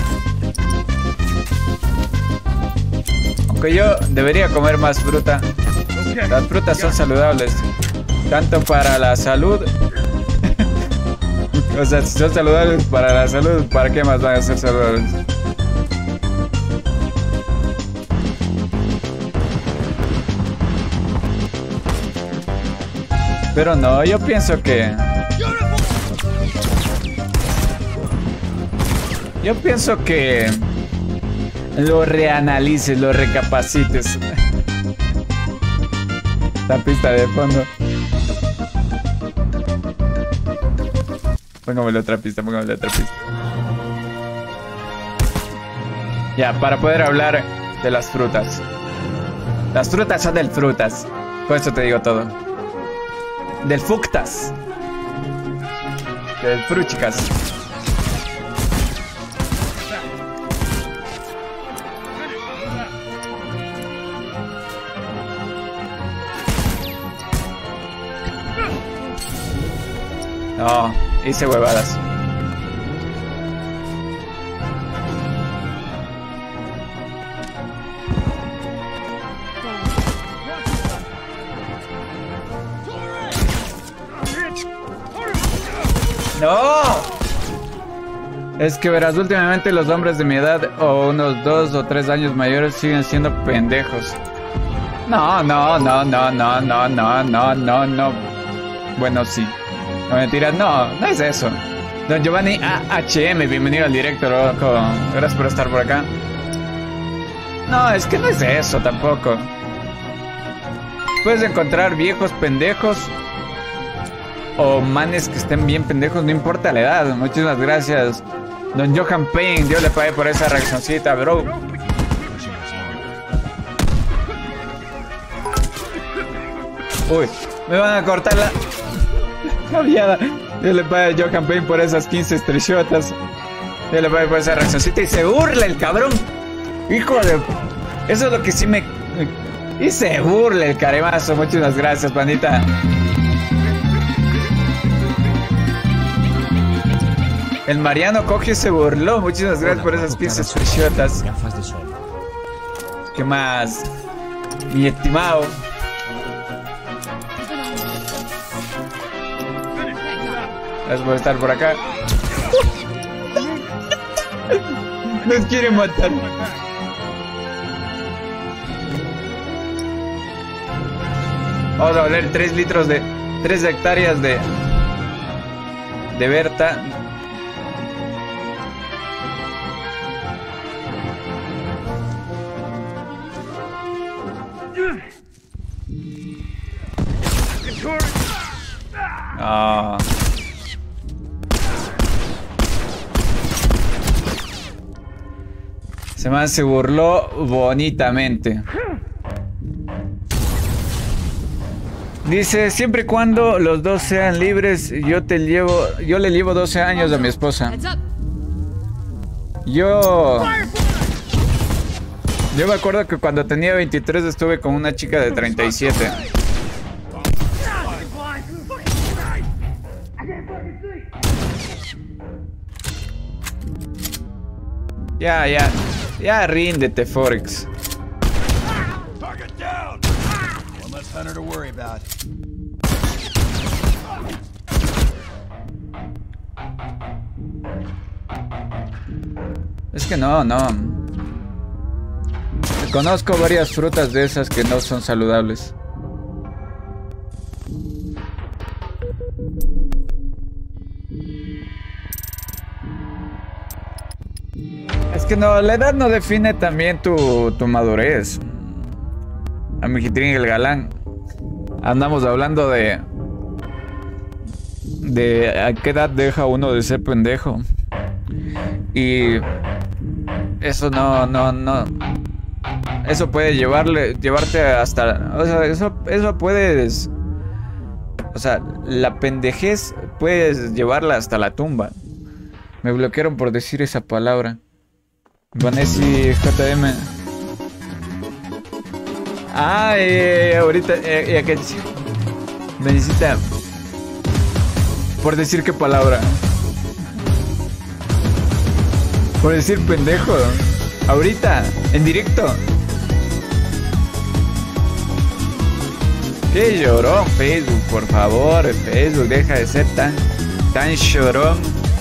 Aunque yo debería comer más fruta. Las frutas son saludables. Tanto para la salud. O sea, si son saludables para la salud, ¿para qué más van a ser saludables? Pero no, yo pienso que... Yo pienso que... Lo reanalices, lo recapacites. La pista de fondo. Póngame otra pista, póngame otra pista. Ya, para poder hablar de las frutas. Las frutas son del frutas. Por eso te digo todo. Del fructas. Del fruchicas. No, hice huevadas. ¡No! Es que verás, últimamente los hombres de mi edad o unos dos o tres años mayores siguen siendo pendejos. No, no, no, no, no, no, no, no, no, no. Bueno, sí. No, mentiras, no, no es eso. Don Giovanni A H M, bienvenido al directo, loco. Gracias por estar por acá. No, es que no es eso tampoco. Puedes encontrar viejos pendejos o manes que estén bien pendejos, no importa la edad. Muchísimas gracias, Don Johan Payne. Yo le pagué por esa reaccioncita, bro. Uy, me van a cortar la... la viada. Yo le pagué a Johan Payne por esas quince estrellotas. Yo le pagué por esa reaccioncita y se burla el cabrón. Hijo de... Eso es lo que sí me... Y se burla el caremazo. Muchísimas gracias, pandita. El Mariano Coge se burló. Muchísimas gracias por esas quince estrellotas. ¿Qué más? Mi estimado. Gracias por estar por acá. Nos quiere matar. Vamos a valer tres litros de... tres hectáreas de... de Berta. Ah. Se me se burló bonitamente. Dice, siempre y cuando los dos sean libres, yo te llevo, yo le llevo doce años a mi esposa. Yo Yo me acuerdo que cuando tenía veintitrés estuve con una chica de treinta y siete. Ya, ya. Ya ríndete, Forex. Es que no, no. Conozco varias frutas de esas que no son saludables. Es que no, la edad no define también tu, tu madurez. Amigitrín el galán. Andamos hablando de... De a qué edad deja uno de ser pendejo. Y... Eso no, no, no... Eso puede llevarle, llevarte hasta... O sea, eso, eso puedes... O sea, la pendejez puedes llevarla hasta la tumba. Me bloquearon por decir esa palabra. Vanessa J M. Ah, eh, eh, ahorita... Eh, eh, Necesita... Por decir qué palabra. Por decir pendejo. Ahorita, en directo. Qué llorón, Facebook, por favor, Facebook, deja de ser tan, tan llorón.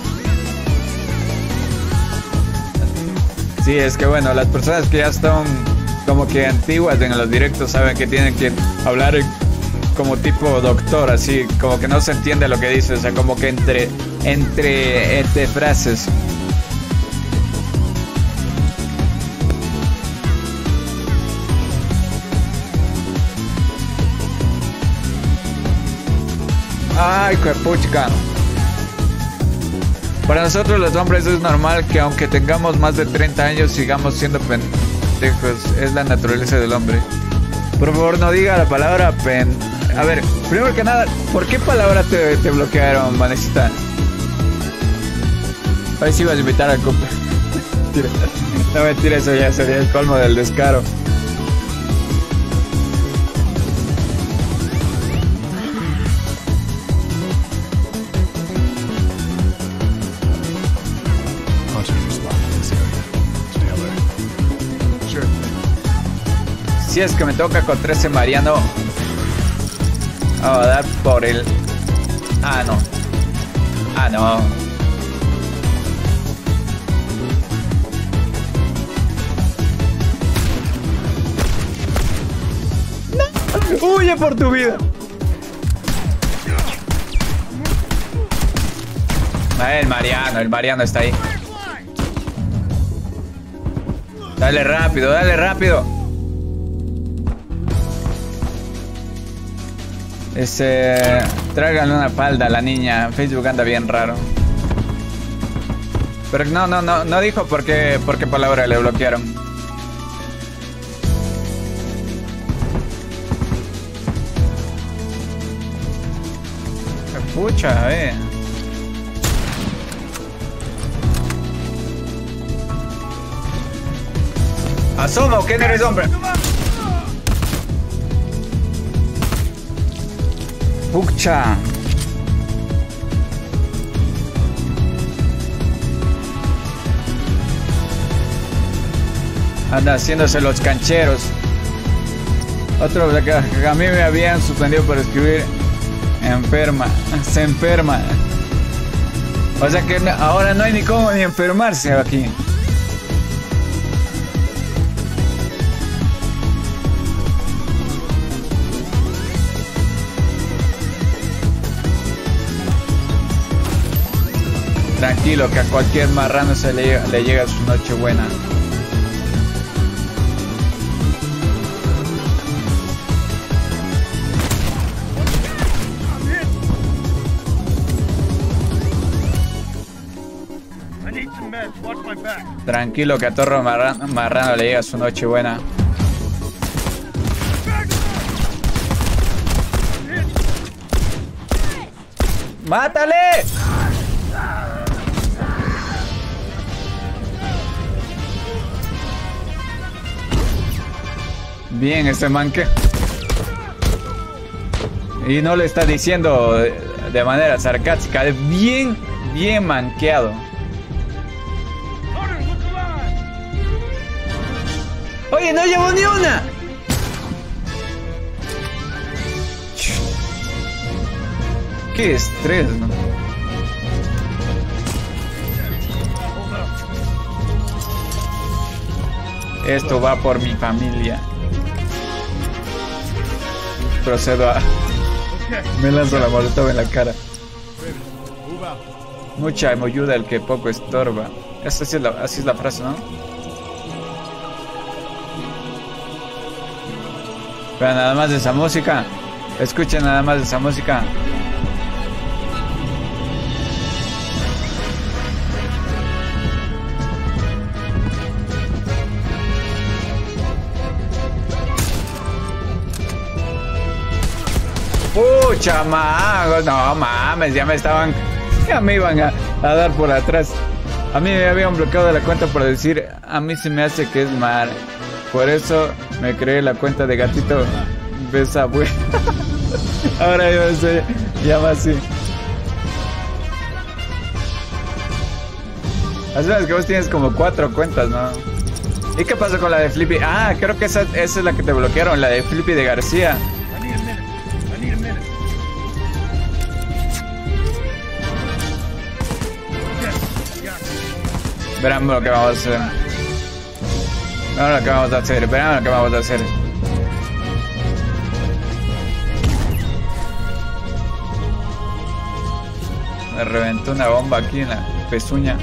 Sí, es que bueno, las personas que ya están como que antiguas en los directos saben que tienen que hablar como tipo doctor, así, como que no se entiende lo que dice, o sea, como que entre, entre, entre frases. Ay, capuchica. Para nosotros los hombres es normal que aunque tengamos más de treinta años sigamos siendo pendejos. Es la naturaleza del hombre. Por favor, no diga la palabra pen... A ver, primero que nada, ¿por qué palabra te, te bloquearon, Vanesita? A ver si ibas a invitar al cumple. No, mentira, eso ya sería el colmo del descaro. Si es que me toca con trece Mariano, vamos a dar por el... Ah, no. Ah, no. No. Huye por tu vida. Ah, el Mariano, el Mariano está ahí. Dale rápido, dale rápido. Este, tráiganle una falda a la niña. Facebook anda bien raro. Pero no, no, no, no dijo por qué, por qué palabra le bloquearon. Pucha, eh. Asumo que no eres hombre. Pucha. Anda haciéndose los cancheros. Otro que a mí me habían suspendido por escribir enferma. Se enferma. O sea que ahora no hay ni cómo ni enfermarse aquí. Tranquilo, que a cualquier marrano se le, le llega su noche buena. Tranquilo, que a todo marrano, marrano le llega su noche buena. ¡Mátale! Bien, este manque. Y no le está diciendo de, de manera sarcástica. Bien, bien manqueado. Oye, no llevo ni una. Qué estrés, ¿no? Esto va por mi familia. Procedo a... Me lanzo la molotov en la cara. Mucha ayuda el que poco estorba. Esa sí es la, así es la frase, ¿no? Pero nada más de esa música. Escuchen nada más de esa música. Pucha, mago, no mames, ya me estaban, ya me iban a, a dar por atrás. A mí me habían bloqueado la cuenta por decir, a mí se me hace que es mal. Por eso me creé la cuenta de gatito besa, güey. Ahora yo se llama así. Así es que vos tienes como cuatro cuentas, ¿no? ¿Y qué pasó con la de Flippy? Ah, creo que esa, esa es la que te bloquearon, la de Flippy de García. Verán lo que vamos a hacer. Verán lo que vamos a hacer. Verán lo que vamos a hacer. Me reventó una bomba aquí en la pezuña.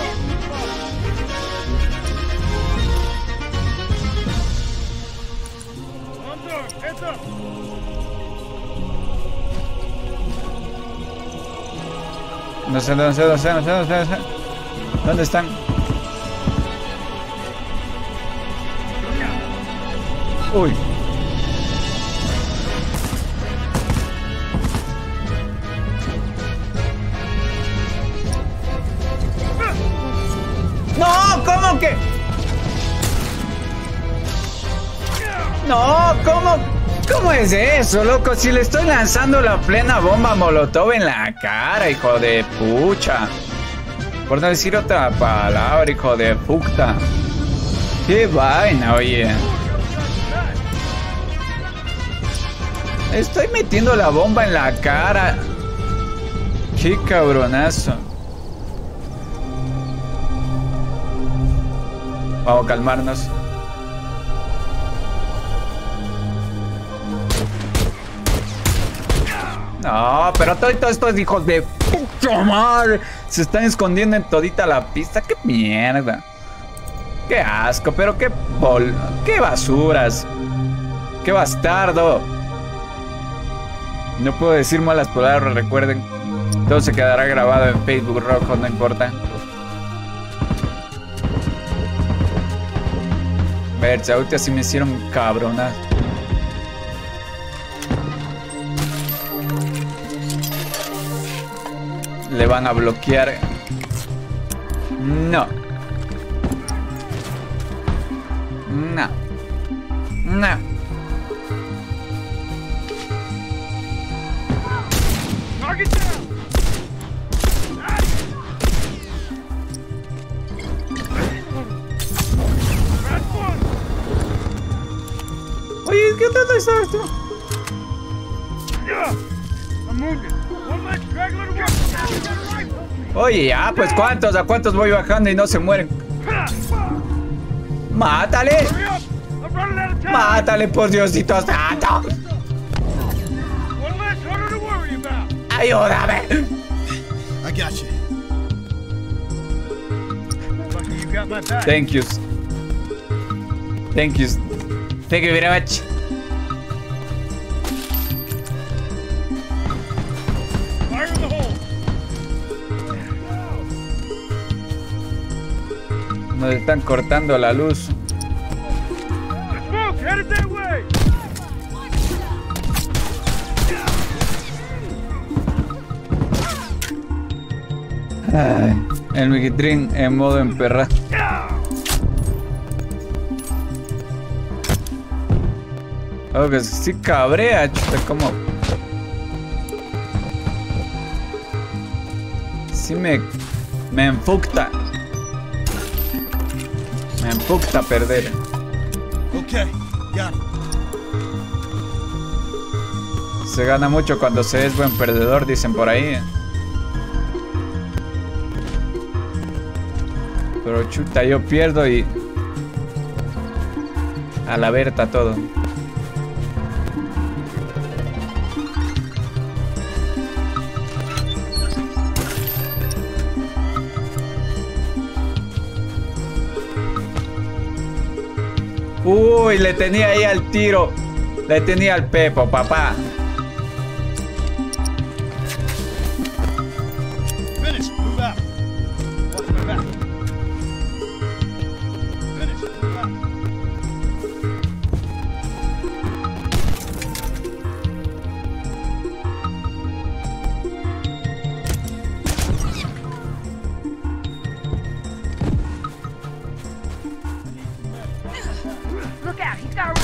No sé, no sé, no sé, no sé, no sé, no sé. ¿Dónde están? Uy. No, ¿cómo que? No, ¿cómo? ¿Cómo es eso, loco? Si le estoy lanzando la plena bomba molotov en la cara, hijo de pucha. Por no decir otra palabra, hijo de puta. Qué vaina, oye. Estoy metiendo la bomba en la cara. Qué cabronazo. Vamos a calmarnos. No, pero todos estos hijos de puta madre se están escondiendo en todita la pista. ¡Qué mierda! ¡Qué asco! Pero qué bol... ¡Qué basuras! ¡Qué bastardo! No puedo decir malas palabras, recuerden. Todo se quedará grabado en Facebook rojo, no importa. Ver, ahorita sí me hicieron cabronas. Le van a bloquear. No. No. No. Oye, ¿qué tal está esto? Oye, ya, pues ¿cuántos? ¿A cuántos voy bajando y no se mueren? ¡Mátale! ¡Mátale, por Diosito santo! ¡Ayúdame! I got you. Thank you. Thank you. Thank you very much. Nos están cortando la luz. Ay, el Migitrin en modo emperrado. Oh, que sí cabrea, chuta, como... Sí me... Me enfucta. Me enfucta perder. Okay, got it. Se gana mucho cuando se es buen perdedor, dicen por ahí. Pero chuta, yo pierdo y... A la Berta todo. Uy, le tenía ahí al tiro. Le tenía al Pepo, papá. Finish, move out. Watch my back. Finish, move out. Look out, he's got a...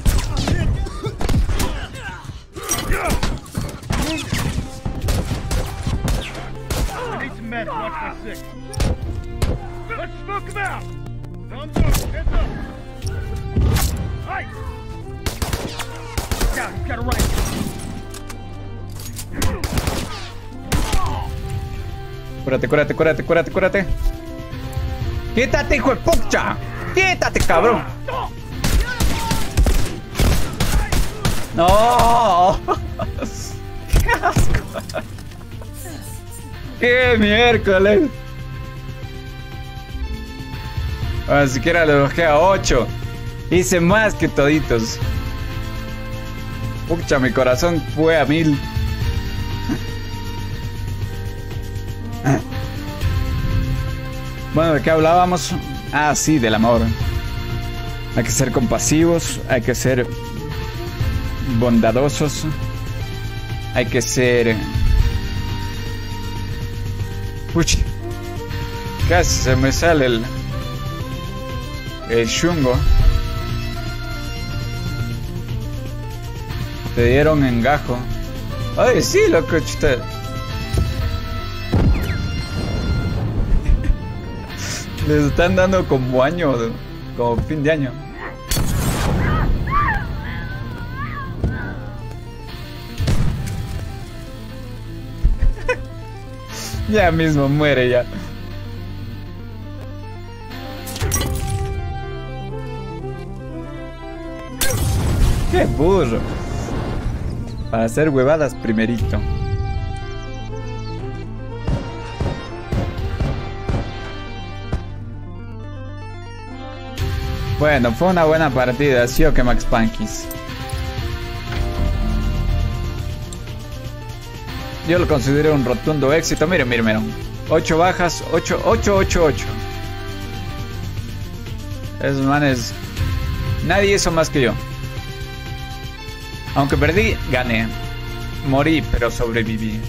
I need some meds. Watch my six. Let's smoke him out. Thumbs up. Heads up. Hey. Down. He's got a right. Cúrate, cúrate, cúrate, cúrate, cúrate. ¡Quítate, hijo de pucha! ¡Quítate, cabrón! ¡No! ¡Qué asco! ¡Qué miércoles! Bueno, siquiera le bajé a ocho. Hice más que toditos. Pucha, mi corazón fue a mil. Bueno, ¿de qué hablábamos? Ah, sí, del amor. Hay que ser compasivos, hay que ser bondadosos, hay que ser... Pucha, casi se me sale el... El chungo. Te dieron engajo. Ay, sí, loco, chuta. Les están dando como año, como fin de año. Ya mismo muere ya. Qué burro. Para hacer huevadas primerito. Bueno, fue una buena partida, ¿sí o qué, Max Pankis? Yo lo considero un rotundo éxito. Miren, miren, miren. ocho bajas, ocho, ocho, ocho, ocho. Esos manes... Nadie hizo más que yo. Aunque perdí, gané. Morí, pero sobreviví.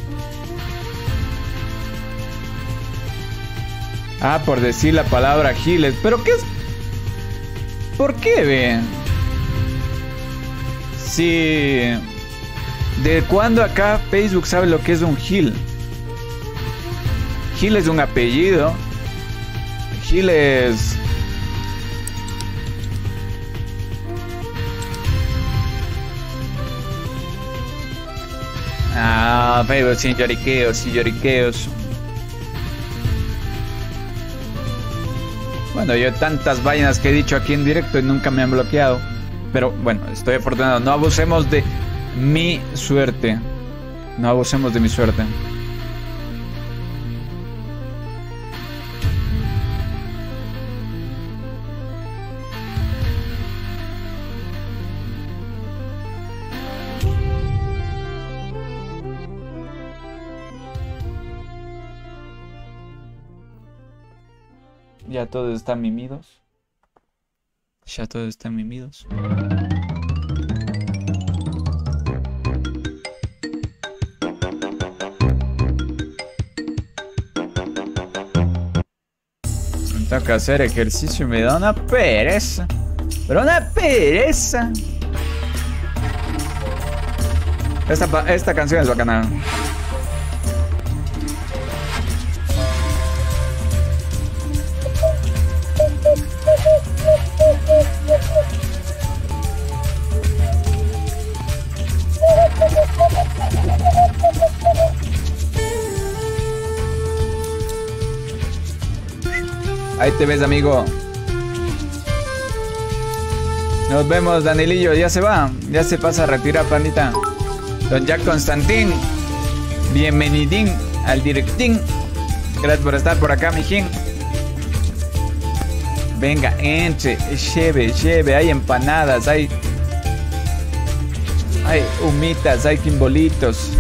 Ah, por decir la palabra giles. ¿Pero qué es? ¿Por qué, ven? Si... ¿De cuándo acá Facebook sabe lo que es un gil? Gil es un apellido. Gil es... Ah, Facebook sin lloriqueos, sin lloriqueos. Bueno, yo tantas vainas que he dicho aquí en directo y nunca me han bloqueado. Pero bueno, estoy afortunado. No abusemos de mi suerte. No abusemos de mi suerte. Ya todos están mimidos. Ya todos están mimidos. Me toca hacer ejercicio y me da una pereza. Pero una pereza. Esta, esta canción es bacana. Ahí te ves, amigo. Nos vemos, Danilillo. Ya se va. Ya se pasa a retirar, pandita. Don Jack Constantín. Bienvenidín al directín. Gracias por estar por acá, mijín. Venga, entre. Lleve, lleve. Hay empanadas. Hay... Hay humitas. Hay quimbolitos.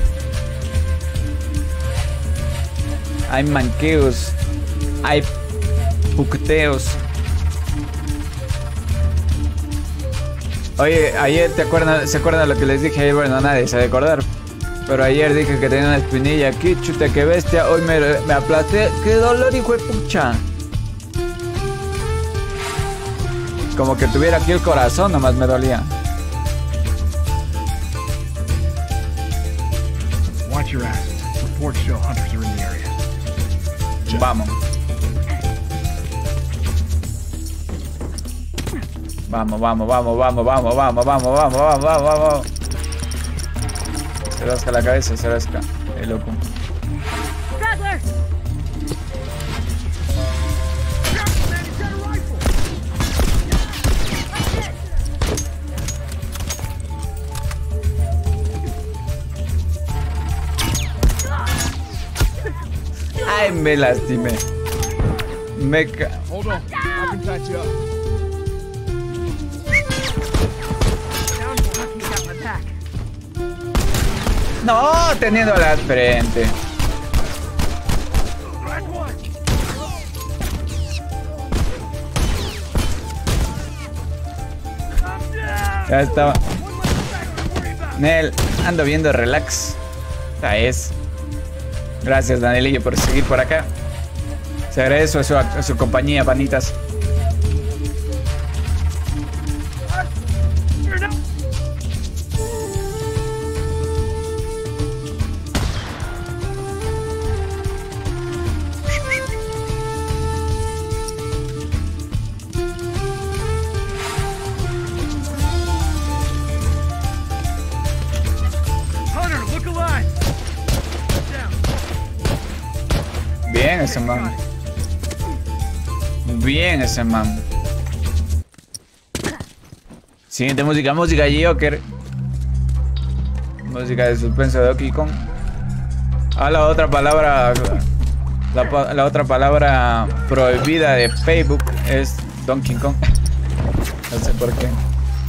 Hay manqueos. Hay pucteos. Oye, ayer te acuerdas, ¿se acuerdan de lo que les dije ayer? Bueno, nadie se va a acordar. Pero ayer dije que tenía una espinilla aquí, chuta, qué bestia. Hoy me, me aplasté. ¡Qué dolor, hijo de pucha! Como que tuviera aquí el corazón, nomás me dolía. Watch your ass. Reports show hunters are in the area. Vamos. Vamos, vamos, vamos, vamos, vamos, vamos, vamos, vamos, vamos, vamos, vamos. Se rasca la cabeza, se rasca. El loco. Ay, me lastimé. Me ca... Hold on. I can patch you up. No, teniendo la frente. Ya estaba. Nel, ando viendo relax. Esta es. Gracias, Danielillo, por seguir por acá. Se agradece a su, a su compañía, panitas. Bien ese man. Bien ese man. Siguiente música, música Joker. Música de suspenso de Donkey Kong. Ah, la otra palabra. La, la otra palabra prohibida de Facebook es Donkey Kong. No sé por qué.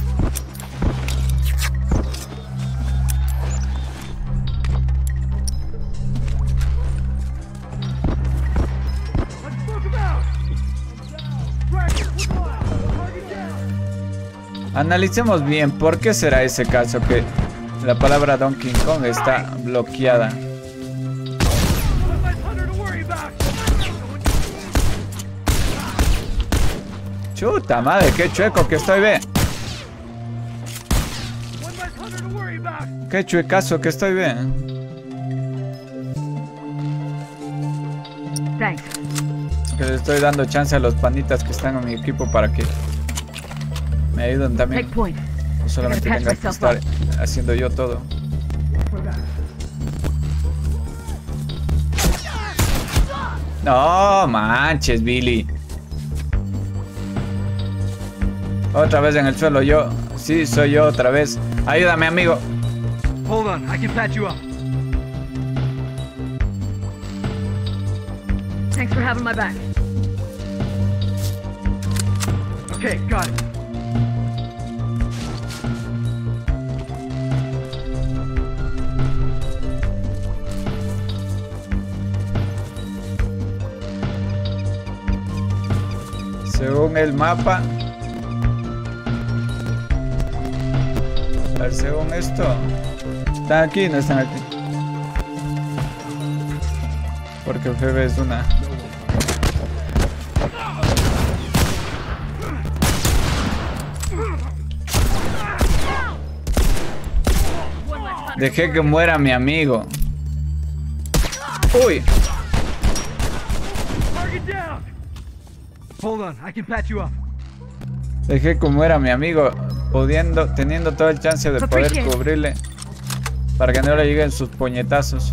Analicemos bien por qué será ese caso que la palabra Donkey Kong está bloqueada. Chuta madre, qué chueco que estoy, ve. Qué chuecazo que estoy, ve. Thanks. Que le estoy dando chance a los panitas que están en mi equipo para que me ayuden también. No solamente tenga que estar haciendo yo todo. No manches, Billy. Otra vez en el suelo yo. Sí, soy yo otra vez. Ayúdame, amigo. Hold on, I can patch you up. Thanks for having my back. Okay, got it. Según el mapa. A ver, según esto. ¿Están aquí? No están aquí. Porque Febe es una. Dejé que muera mi amigo. Uy. Hold on, I can patch you up. Dejé que muera mi amigo, pudiendo, teniendo todo el chance de poder cubrirle para que no le lleguen sus puñetazos.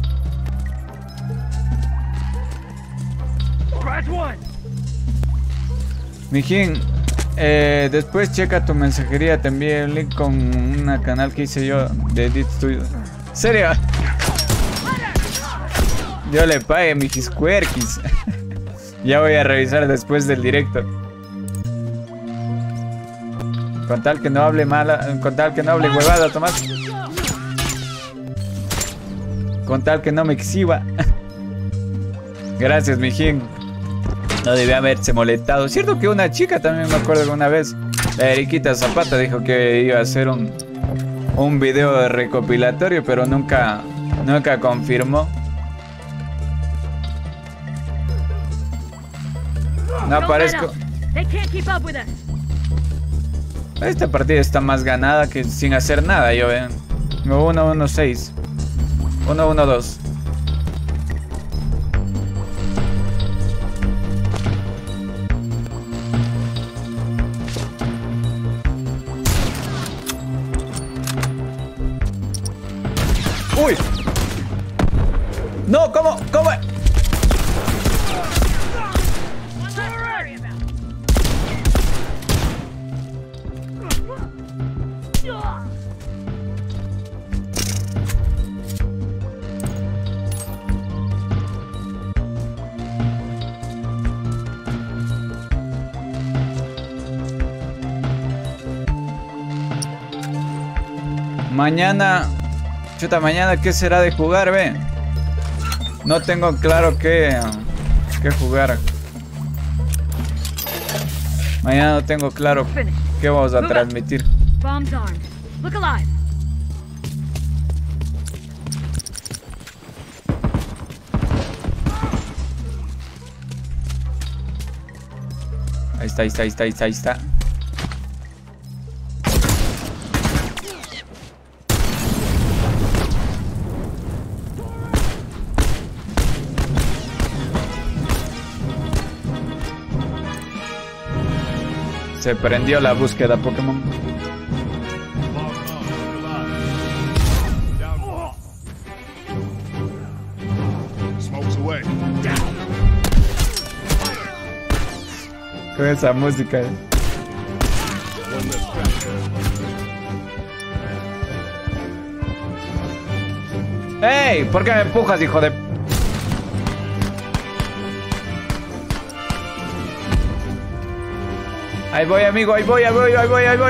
Mijín, eh, después checa tu mensajería, te envié un link con un canal que hice yo de Edit Studio. ¿Serio? Yo le pagué mis quirkies. Ya voy a revisar después del directo. Con tal que no hable mala, con tal que no hable huevada, Tomás. Con tal que no me exhiba. Gracias, mijín. No debía haberse molestado. Cierto que una chica también me acuerdo que una vez, la Eriquita Zapata, dijo que iba a hacer un, un video de recopilatorio, pero nunca, nunca confirmó. No aparezco. Esta partida está más ganada que sin hacer nada, yo ven. uno uno seis. uno uno dos. ¡Uy! ¡No! ¿Cómo? ¿Cómo? Mañana... Chuta, mañana ¿qué será de jugar, ve? No tengo claro qué, qué jugar. Mañana no tengo claro qué vamos a transmitir. Ahí está, ahí está, ahí está, ahí está, ahí está. Se prendió la búsqueda Pokémon. Con esa música. ¡Ey! ¿Por qué me empujas, hijo de...? Ahí voy, amigo, ahí voy, ahí voy, ahí voy, ahí voy.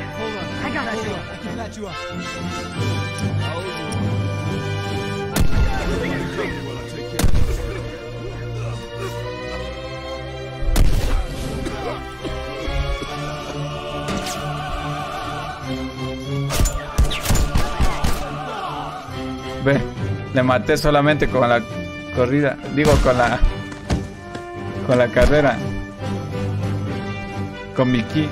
Ve, le maté solamente con la corrida, digo con la con la carrera. Con mi ki.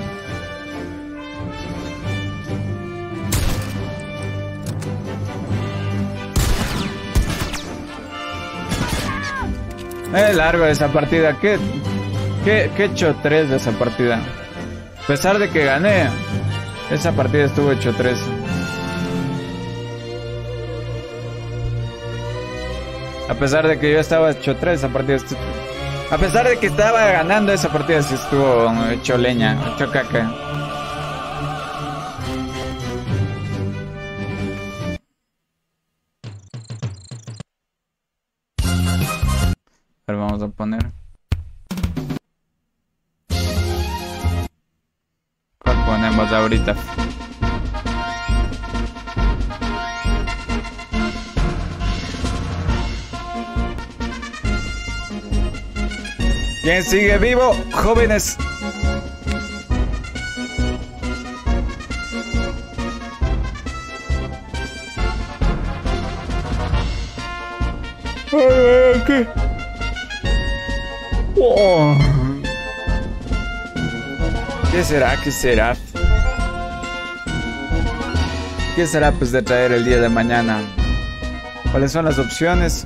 Es largo esa partida. ¿Qué, qué, qué hecho tres de esa partida? A pesar de que gané, esa partida estuvo hecho tres. A pesar de que yo estaba hecho tres, esa partida estuvo... A pesar de que estaba ganando esa partida, sí estuvo hecho leña, hecho caca. A ver, vamos a poner. ¿Cuál ponemos ahorita? ¿Quién sigue vivo, jóvenes? ¿Qué? Oh. ¿Qué será? ¿Qué será? ¿Qué será pues de traer el día de mañana? ¿Cuáles son las opciones?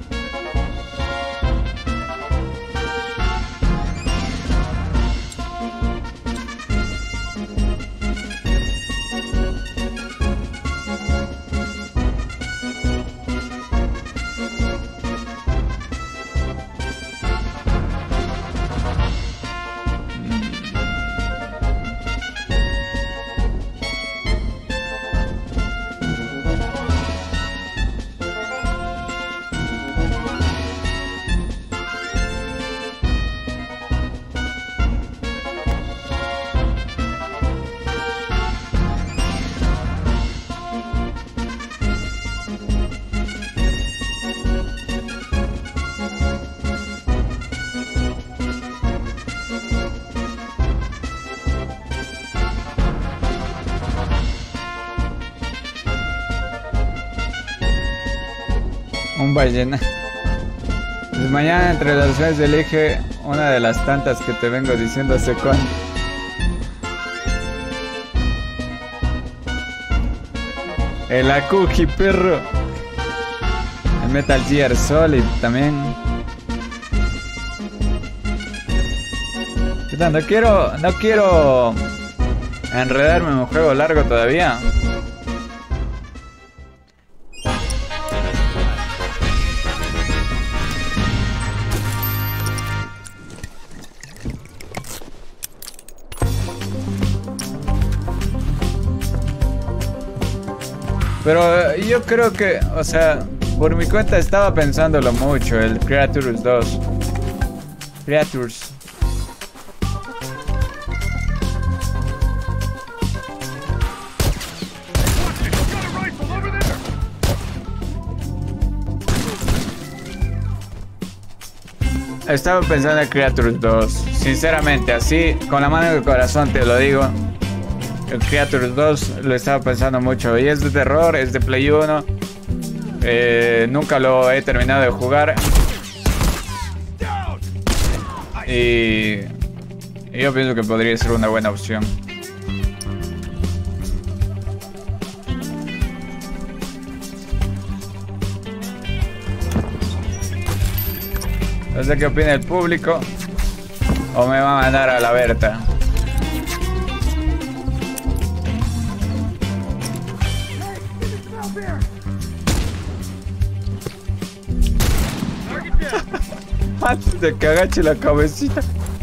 Un ballena. Pues mañana entre las opciones elige una de las tantas que te vengo diciendo hace cuánto. El Akuji, perro. El Metal Gear Solid también. No quiero, no quiero enredarme en un juego largo todavía. Pero yo creo que, o sea, por mi cuenta estaba pensándolo mucho, el Creatures dos. Creatures. Estaba pensando en Creatures dos. Sinceramente, así, con la mano en el corazón te lo digo. El Creatures dos lo estaba pensando mucho. Y es de terror, es de Play uno. Eh, nunca lo he terminado de jugar. Y yo pienso que podría ser una buena opción. No sé qué opina el público. O me va a mandar a la Berta. Antes de que agache la cabecita.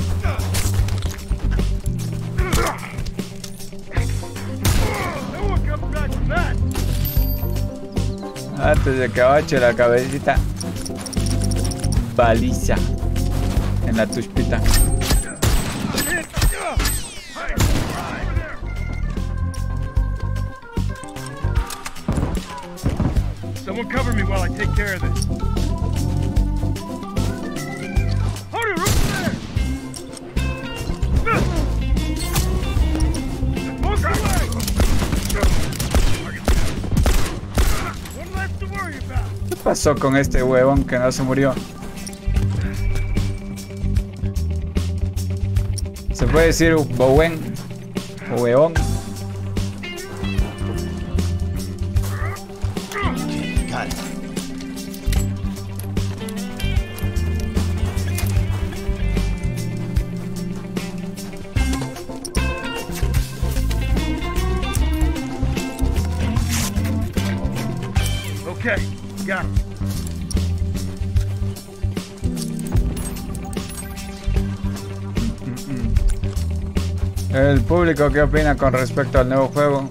Antes de que agache la cabecita. Baliza en la tuspita. Someone cover me while I take care of this. Harder, over there! Move away! One less to worry about. ¿Qué pasó con este huevón que no se murió? Se puede decir Bowen o huevón. Okay, got it. El público, ¿qué opina con respecto al nuevo juego?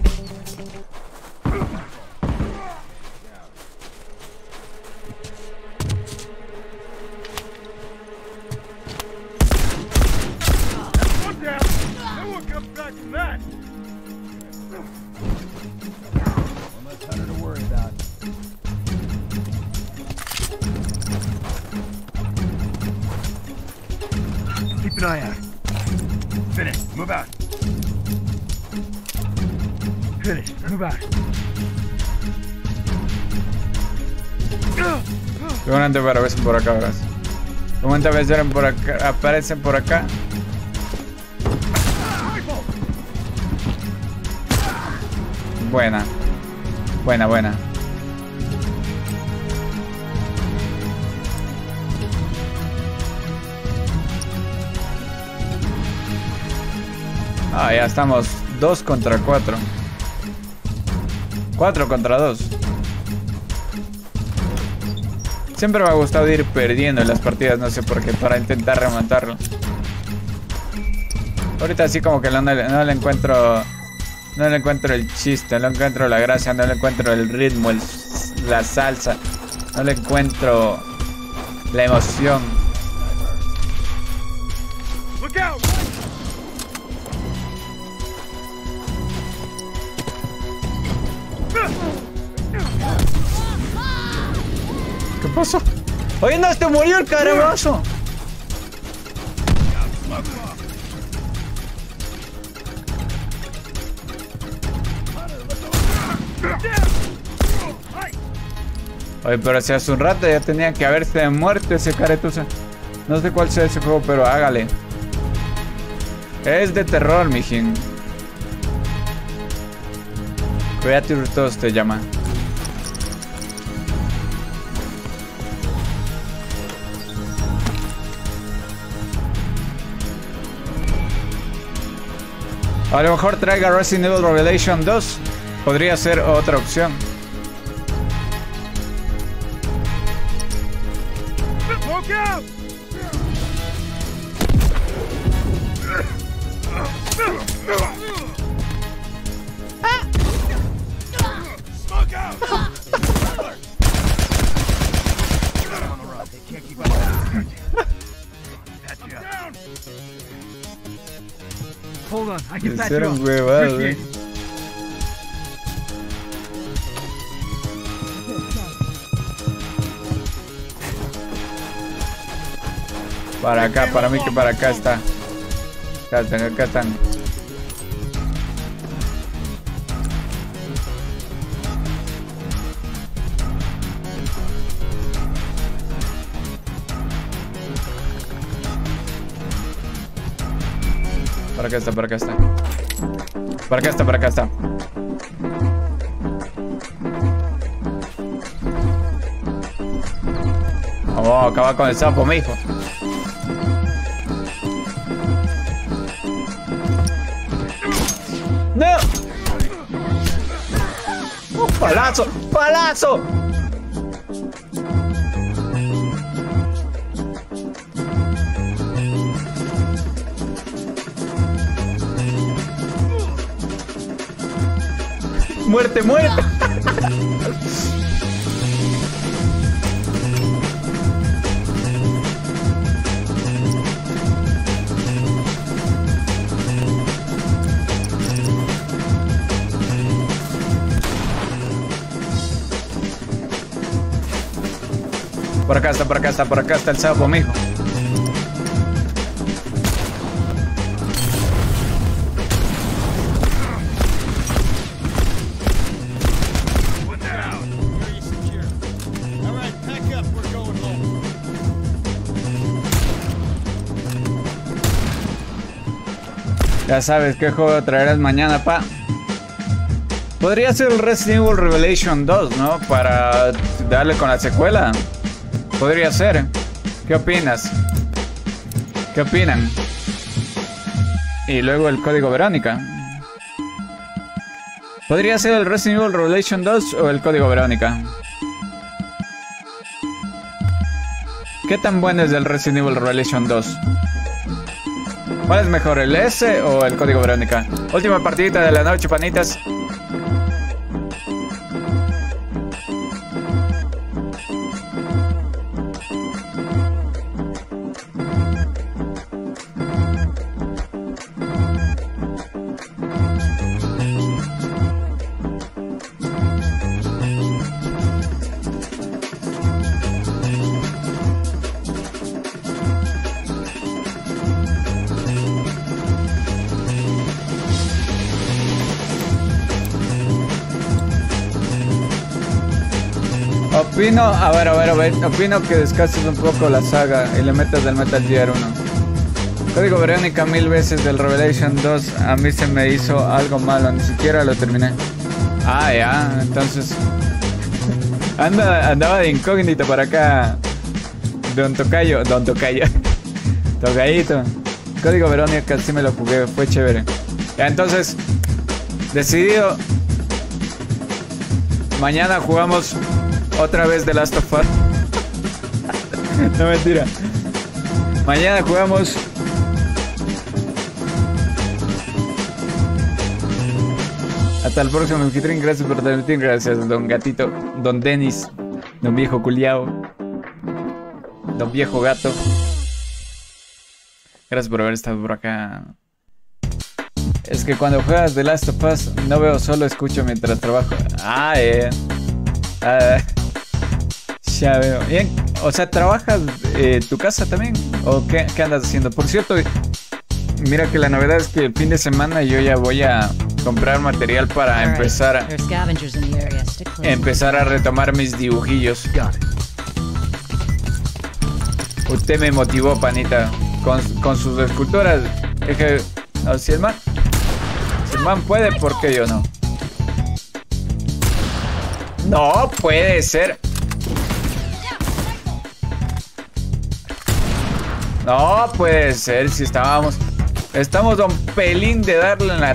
Keep an eye out. Finish. Move out. Finish. Move out. Seguramente aparecen por acá, ¿verdad? Seguramente aparecen por acá. Aparecen por acá. Buena. Buena, buena. Ah, ya estamos dos contra cuatro. Cuatro contra dos. Siempre me ha gustado ir perdiendo en las partidas, no sé por qué, para intentar remontarlo. Ahorita así como que no, no, no le encuentro... No le encuentro el chiste, no le encuentro la gracia, no le encuentro el ritmo, el, la salsa. No le encuentro la emoción. Look out! ¿Qué pasó? Oye, no, te murió el carabazo. Oye, pero si hace un rato ya tenía que haberse muerto ese caretusa. No sé cuál sea ese juego, pero hágale. Es de terror, mijín. Creature todos te llama. A lo mejor traiga Resident Evil Revelation dos. Podría ser otra opción. Smoke out! Smoke out! Hold on, I can patch you Hicieron up. huevadas, Appreciate eh. it. Para acá, para mí que para acá está. Acá están, acá están. Para acá está, para acá está. Para acá está, para acá está. Vamos a acabar con el sapo, mijo. ¡No! ¡Oh, palazo! ¡Palazo! ¡Muerte, muerte! Por acá está, por acá está, por acá está el sapo, mijo. Ya sabes qué juego traerás mañana, pa. Podría ser el Resident Evil Revelation dos, ¿no? Para darle con la secuela. Podría ser. ¿Qué opinas? ¿Qué opinan? Y luego el código Verónica. Podría ser el Resident Evil Revelation dos o el código Verónica. ¿Qué tan bueno es el Resident Evil Revelation dos? ¿Cuál es mejor, el S o el código Verónica? Última partidita de la noche, panitas. Opino, a ver, a ver, a ver, opino que descanses un poco la saga y le metas del Metal Gear uno. Código Verónica mil veces del Revelation dos, a mí se me hizo algo malo, ni siquiera lo terminé. Ah, ya, entonces... Anda, andaba de incógnito por acá. Don Tocayo, Don Tocayo. Tocayito. Código Verónica, sí me lo jugué, fue chévere. Ya, entonces, decidido. Mañana jugamos otra vez The Last of Us. No, mentira. Mañana jugamos. Hasta el próximo Mujitrin. Gracias por transmitir. Gracias, don Gatito. Don Denis. Don viejo culiao. Don viejo gato. Gracias por haber estado por acá. Es que cuando juegas The Last of Us no veo, solo escucho mientras trabajo. Ah, eh. Ah, ya veo. Bien. O sea, ¿trabajas en eh, tu casa también? ¿O qué, qué andas haciendo? Por cierto, mira que la novedad es que el fin de semana yo ya voy a comprar material para empezar a, empezar a retomar mis dibujillos. Usted me motivó, panita, con, con sus esculturas. Es que, no, si el man, si el man puede, ¿por qué yo no? No puede ser. No puede ser, si estábamos... Estamos a un pelín de darle en la...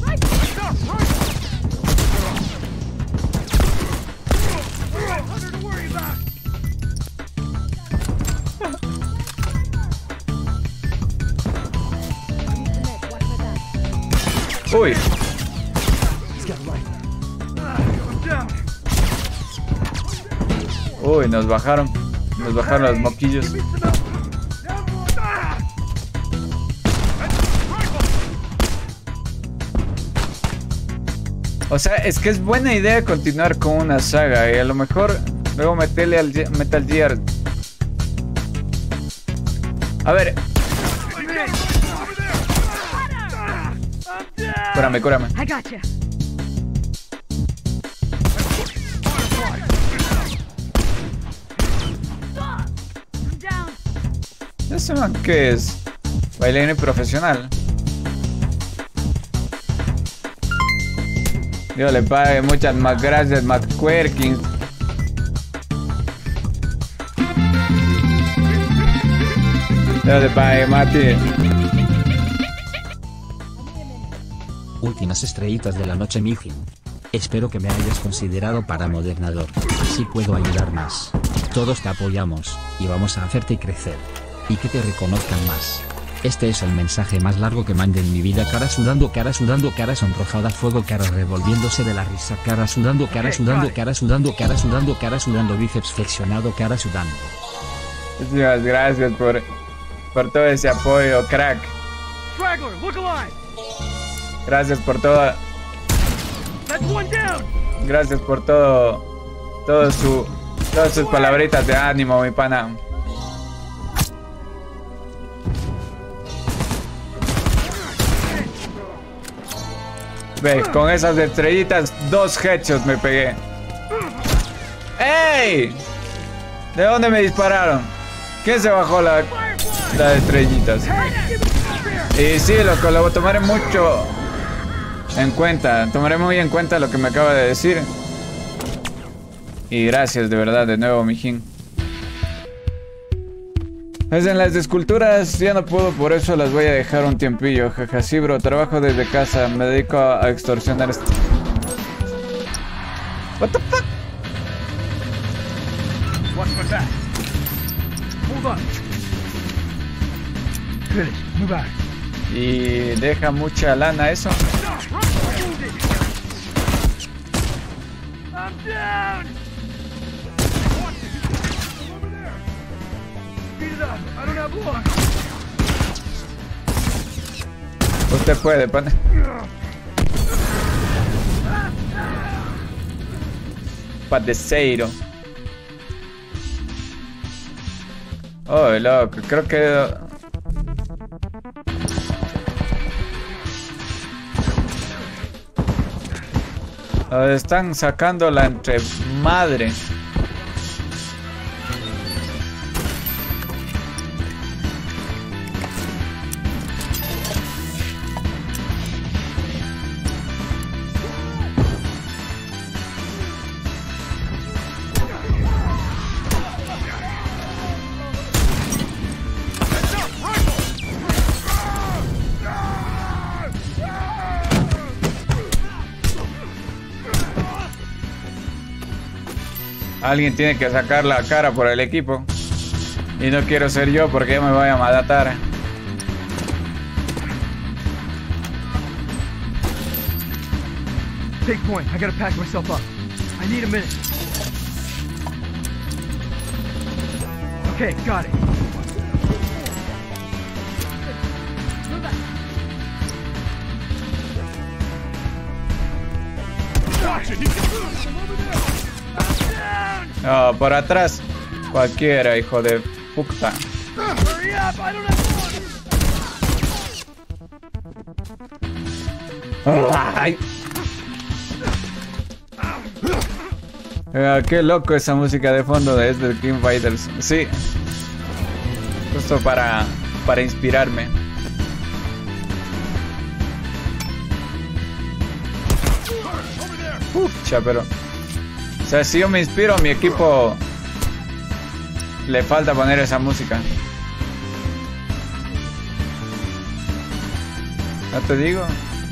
Uy. Uy, nos bajaron. Nos bajaron los moquillos. O sea, es que es buena idea continuar con una saga y a lo mejor luego meterle al Metal Gear. A ver. Cúrame, cúrame. ¿Ese man qué es? Bailarín profesional. Dios le pague, muchas más gracias, McQuerkins. Dios le pague, Mati. Últimas estrellitas de la noche, Mijin. Espero que me hayas considerado para modernador. Si puedo ayudar más. Todos te apoyamos, y vamos a hacerte crecer. Y que te reconozcan más. Este es el mensaje más largo que mandé en mi vida. Cara sudando, cara sudando, cara sonrojada, fuego, cara revolviéndose de la risa, cara sudando, cara sudando, cara sudando, cara sudando, cara sudando, bíceps flexionado, cara sudando. Muchas gracias por, por todo ese apoyo, crack. Gracias por todo. Gracias por todo, todo su, todas sus palabritas de ánimo, mi pana. Ve, con esas estrellitas, dos headshots me pegué. ¡Ey! ¿De dónde me dispararon? ¿Quién se bajó la, las estrellitas? Y sí, loco, lo tomaré mucho en cuenta. Tomaré muy en cuenta lo que me acaba de decir. Y gracias de verdad, de nuevo, mijín. Es en las esculturas, ya no puedo, por eso las voy a dejar un tiempillo. Jaja, sí, bro, trabajo desde casa, me dedico a extorsionar. What the fuck? Watch my back. Hold on. Finish. Move out. Y deja mucha lana eso. I'm down. Usted puede, pana. Padeceiro. Oh, loco, creo que... Oh, están sacando la entre madre. Alguien tiene que sacar la cara por el equipo. Y no quiero ser yo porque ya me voy a matar. Take point. I gotta pack myself up. I need a minute. Okay, got it. Oh, por atrás. Cualquiera, hijo de puta. Hurry up! I don't have Ay. Ah, qué loco esa música de fondo de este King Fighters. Sí. Justo para, para inspirarme. Pucha, pero... O sea, si yo me inspiro, a mi equipo le falta poner esa música. ¿No te digo?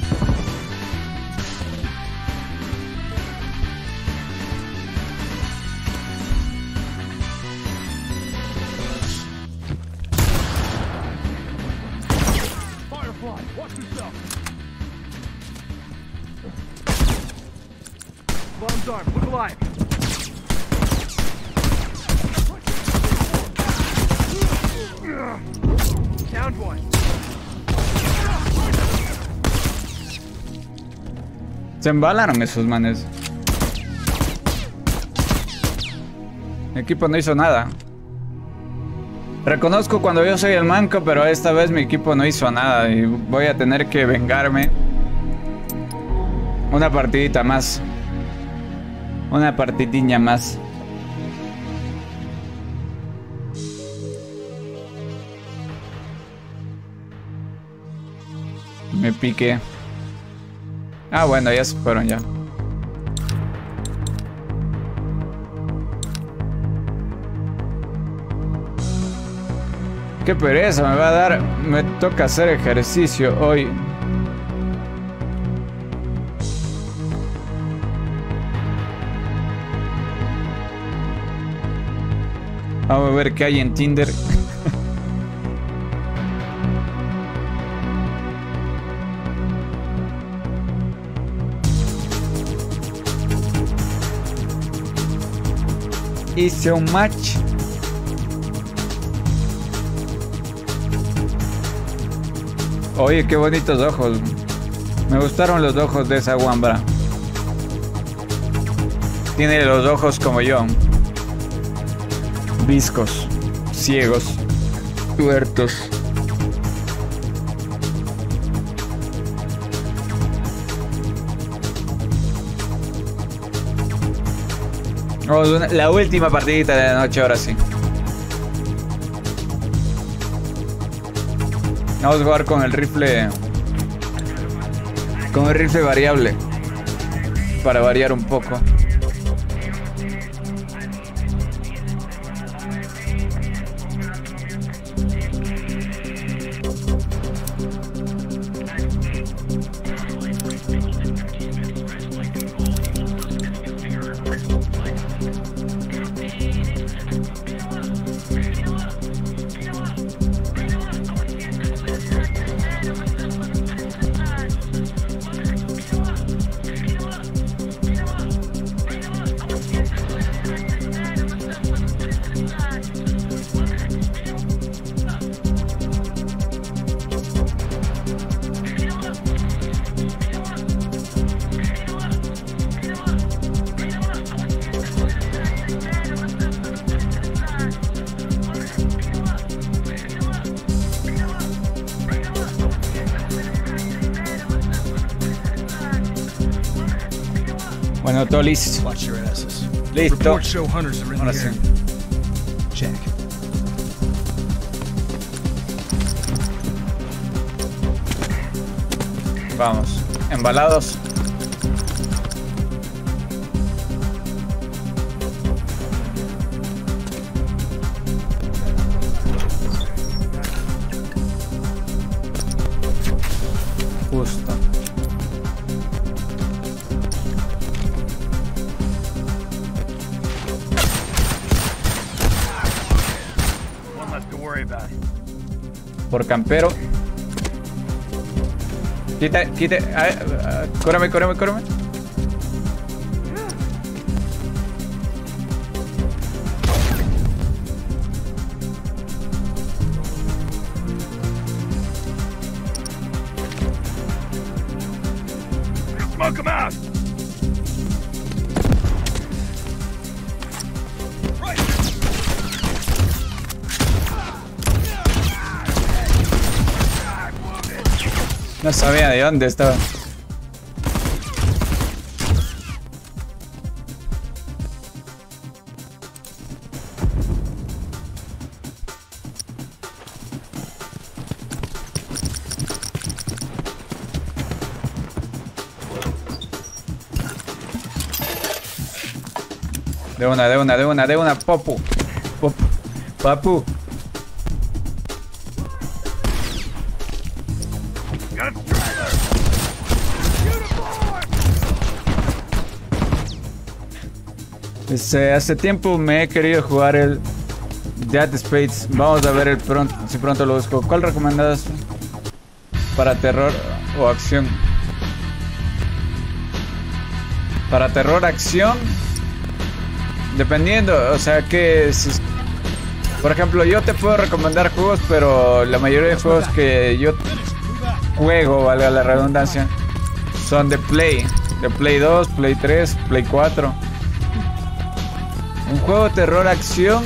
Firefly, watch yourself. Bomb's armed. Look alive. Downed one. Se embalaron esos manes. Mi equipo no hizo nada. Reconozco cuando yo soy el manco, pero esta vez mi equipo no hizo nada y voy a tener que vengarme. Una partidita más. Una partidinha más. Me piqué. Ah, bueno, ya se fueron ya. Qué pereza me va a dar. Me toca hacer ejercicio hoy. Vamos a ver qué hay en Tinder. Hice un match. Oye, qué bonitos ojos. Me gustaron los ojos de esa guambra. Tiene los ojos como yo. Viscos, ciegos, tuertos. Vamos, una, la última partidita de la noche, ahora sí. Vamos a jugar con el rifle. Con el rifle variable. Para variar un poco. Bueno, todo listo. Listo. Ahora sí. Check. Vamos. Embalados. Justo. Por campero. Quita, quita. Ah, ah, córreme, córreme, córreme. Smoke him out! No sabía de dónde estaba. De una, de una, de una, de una, popu. Popu. Papu. Este, hace tiempo me he querido jugar el Dead Space. Vamos a ver el pronto, si pronto lo busco. ¿Cuál recomendas para terror o acción? Para terror, acción, dependiendo, o sea que si, por ejemplo, yo te puedo recomendar juegos, pero la mayoría de juegos que yo juego, valga la redundancia, son de Play, de Play dos, Play tres, Play cuatro. Un juego de terror acción.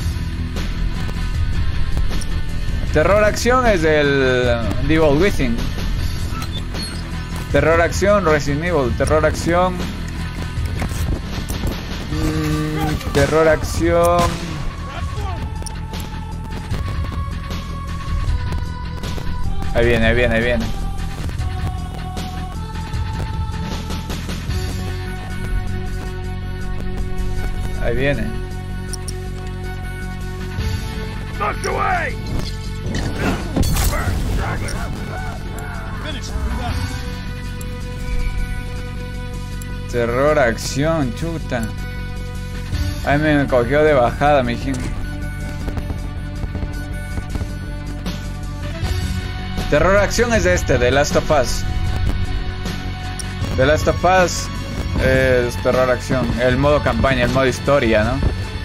Terror acción es el The Evil Within. Terror acción, Resident Evil. Terror acción. Mmm, terror acción. Ahí viene, ahí viene, ahí viene. Ahí viene. Terror, acción, chuta. Ahí me cogió de bajada, mijín. Terror, acción es este, The Last of Us. The Last of Us es terror, acción. El modo campaña, el modo historia, ¿no?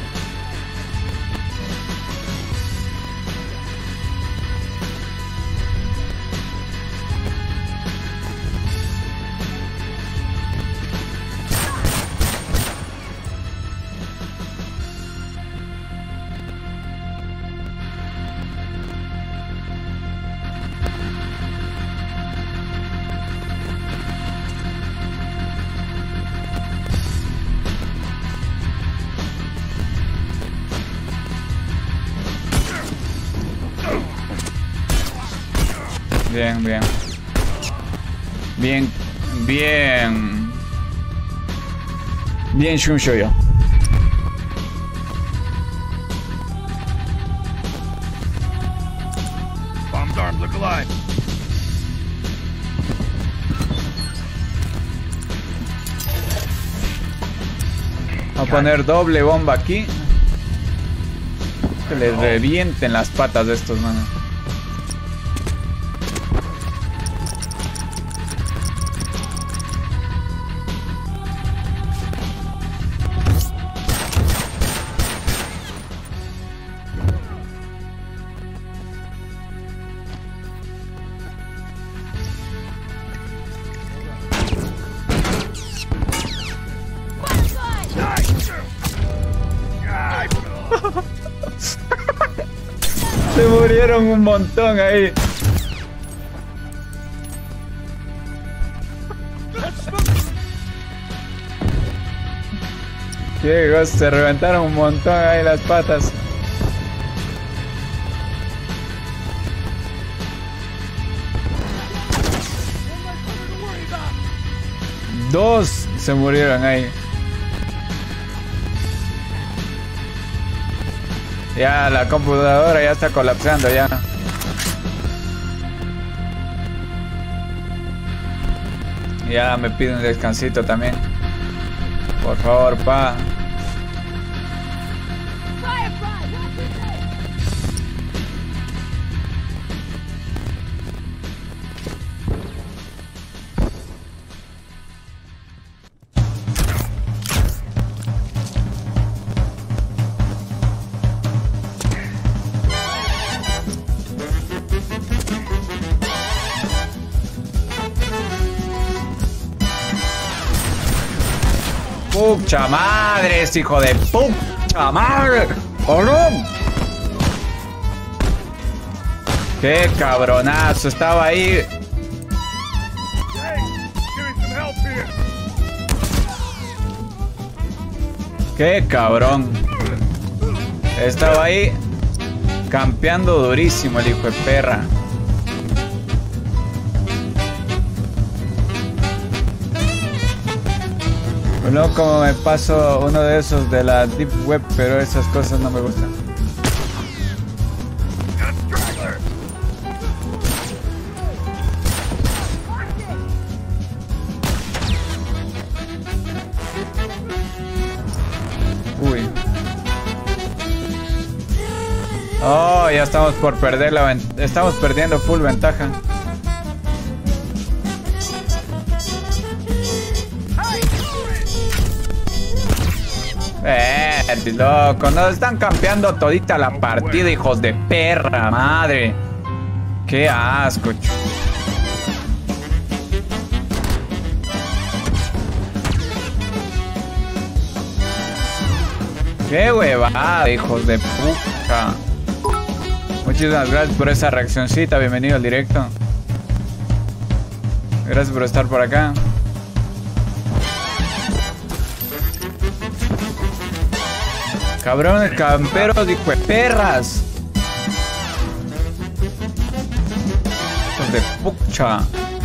Bien, bien. Bien, bien. Bien, Shunshou yo. Bombs armed, look alive. Voy a poner doble bomba aquí. Que les revienten las patas de estos, manos. Se murieron un montón ahí. Qué se reventaron un montón ahí las patas. Dos se murieron ahí. Ya la computadora ya está colapsando ya. Ya me pide un descansito también. Por favor, pa. pucha madre, ese hijo de pucha madre. ¡Oh, no! ¡Qué cabronazo! Estaba ahí. ¡Qué cabrón! Estaba ahí campeando durísimo el hijo de perra. Bueno, como me paso uno de esos de la Deep Web, pero esas cosas no me gustan. Uy. Oh, ya estamos por perder la ventaja. Estamos perdiendo full ventaja. Eh, loco, nos están campeando todita la partida, hijos de perra, madre. Qué asco. Qué huevada, hijos de puta. Muchísimas gracias por esa reaccioncita. Bienvenido al directo. Gracias por estar por acá. Cabrones, camperos, hijo de perras. Hijos de pucha.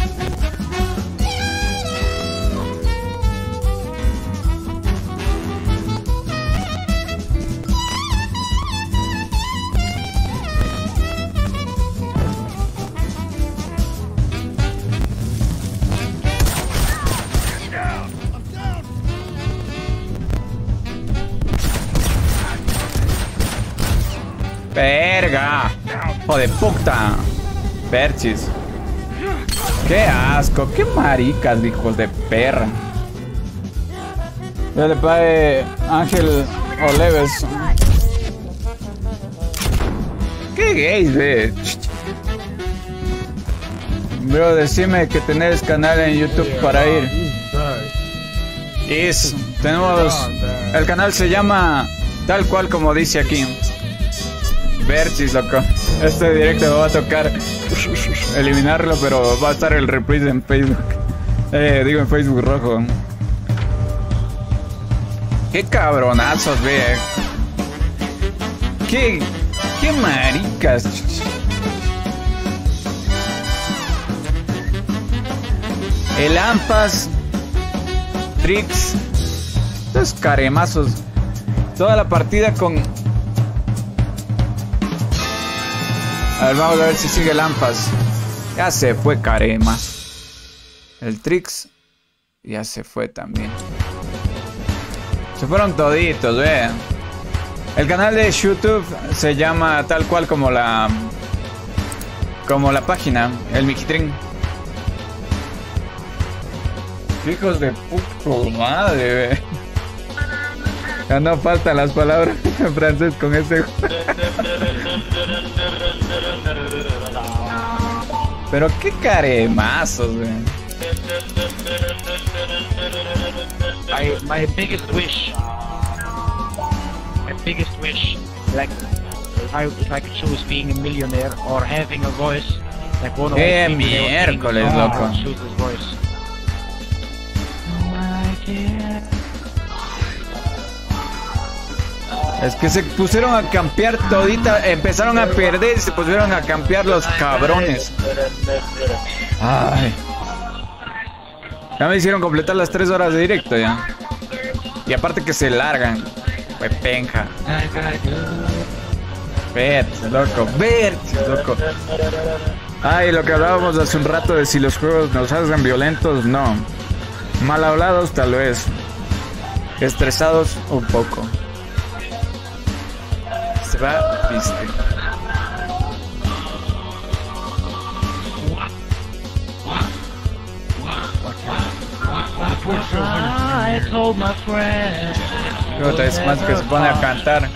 Verga, hijo de puta. Perchis. Qué asco, qué maricas, hijos de perra. Ya le pague Ángel Oleves. Qué gays, ve. Bro, decime que tenés canal en YouTube para ir. Is, tenemos. El canal se llama tal cual como dice aquí. Verchis, loco. Este directo me va a tocar eliminarlo, pero va a estar el reprise en Facebook. Eh, digo en Facebook rojo. Qué cabronazos, ve. Qué, qué maricas. El Ampas, Trix, estos caremazos. Toda la partida con. A ver, vamos a ver si sigue el Ampas. Ya se fue Caremas. El Trix ya se fue también. Se fueron toditos, ve. El canal de YouTube se llama tal cual como la como la página, el Mijitrin. Hijos de puto madre, ve. Ya no faltan las palabras en francés con ese. Pero qué caremazos, güey. My, my biggest wish, my biggest wish, like if I, if I could choose being a millionaire or having a voice like one of ¡Qué the miércoles, loco! choose this voice. Es que se pusieron a campear todita, empezaron a perder y se pusieron a campear los cabrones. Ay. Ya me hicieron completar las tres horas de directo ya. Y aparte que se largan. Fue penja. Vete, loco, vete, loco. Ay, lo que hablábamos hace un rato de si los juegos nos hacen violentos, no. Mal hablados tal vez. Estresados un poco. Se va, viste. Otra vez más que se pone a cantar.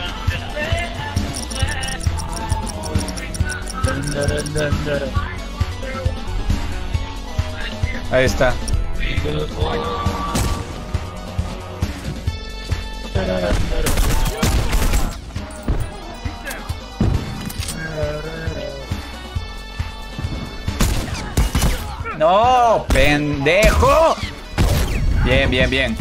Ahí está. No, pendejo. Bien, bien, bien.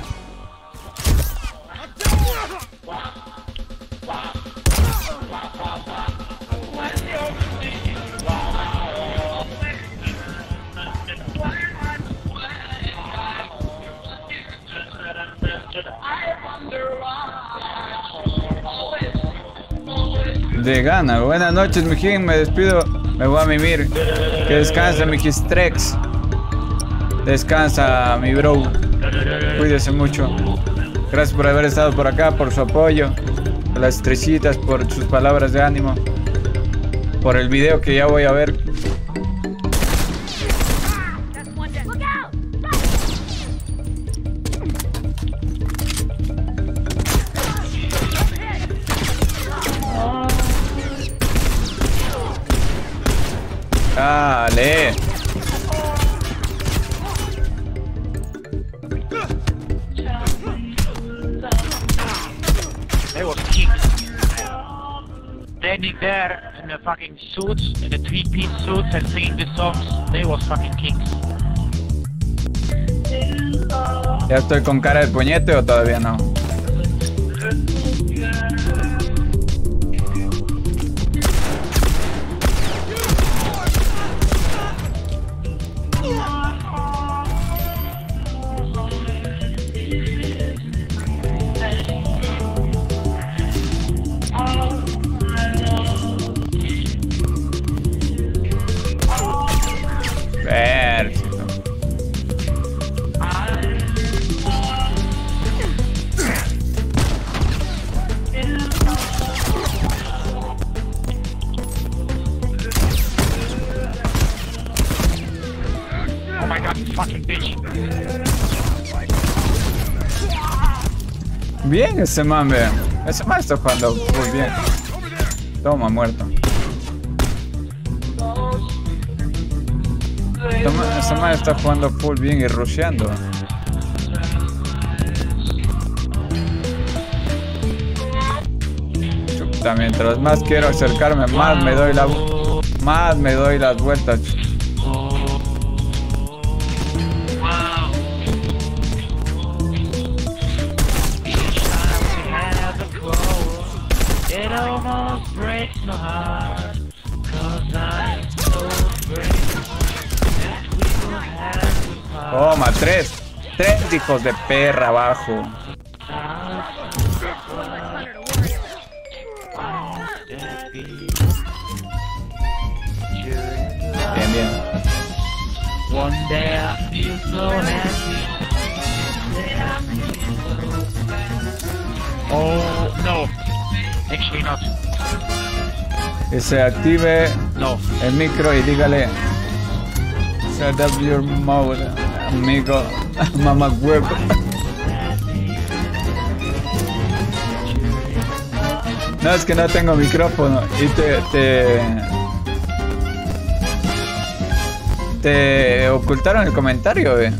De gana. Buenas noches, mijín. Me despido. Me voy a mimir. Que descansa, mijistrex. Descansa, mi bro. Cuídese mucho. Gracias por haber estado por acá, por su apoyo. Por las estrellitas, por sus palabras de ánimo. Por el video que ya voy a ver. Dale. They was kicks. Standing there in the fucking suits, in the three-piece suits and singing the songs. They was fucking kicks. ¿Ya estoy con cara de puñete o todavía no? Bien ese man, vean. Ese man está jugando muy bien. Toma, muerto. Toma, ese man está jugando full bien y rusheando. Chuta, mientras más quiero acercarme, más me doy la... Más me doy las vueltas. Toma, tres. Tres hijos de perra abajo. Bien, bien. One day I feel so happy. Oh, no. Actually not. Que se active no. el micro y dígale shut up your mouth, amigo, mamá huevo. No, es que no tengo micrófono y te te, te ocultaron el comentario, eh.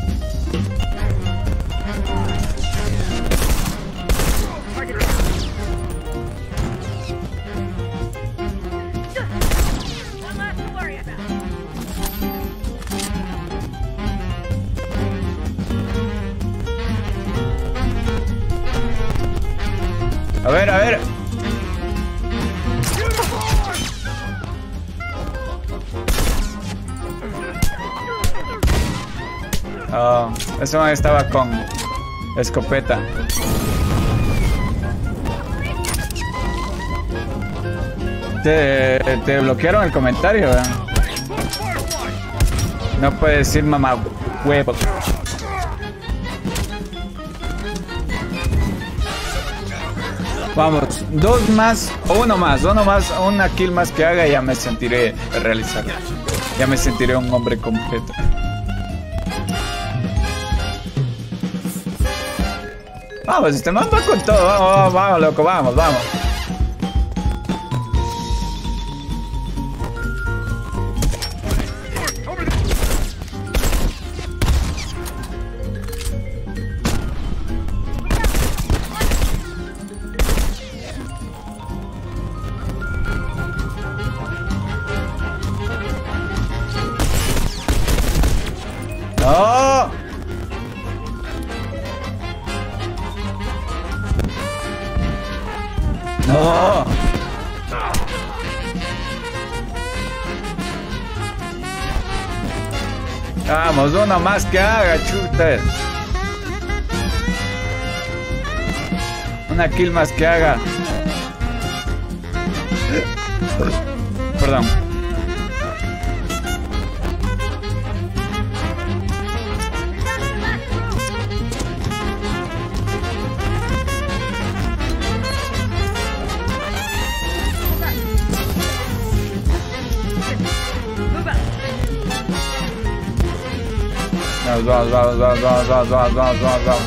A ver, a ver. Oh, ese man estaba con escopeta. Te, te bloquearon el comentario, ¿eh? No puedes decir mamá huevo. Vamos, dos más, o uno más, uno más, una kill más que haga y ya me sentiré realizado. Ya me sentiré un hombre completo. Vamos, este man va con todo, vamos, vamos, vamos, loco, vamos, vamos. No. Vamos, uno más que haga, chuta. Una kill más que haga. Perdón. Vamos, vamos, vamos, vamos, vamos, vamos, vamos, vamos, vamos.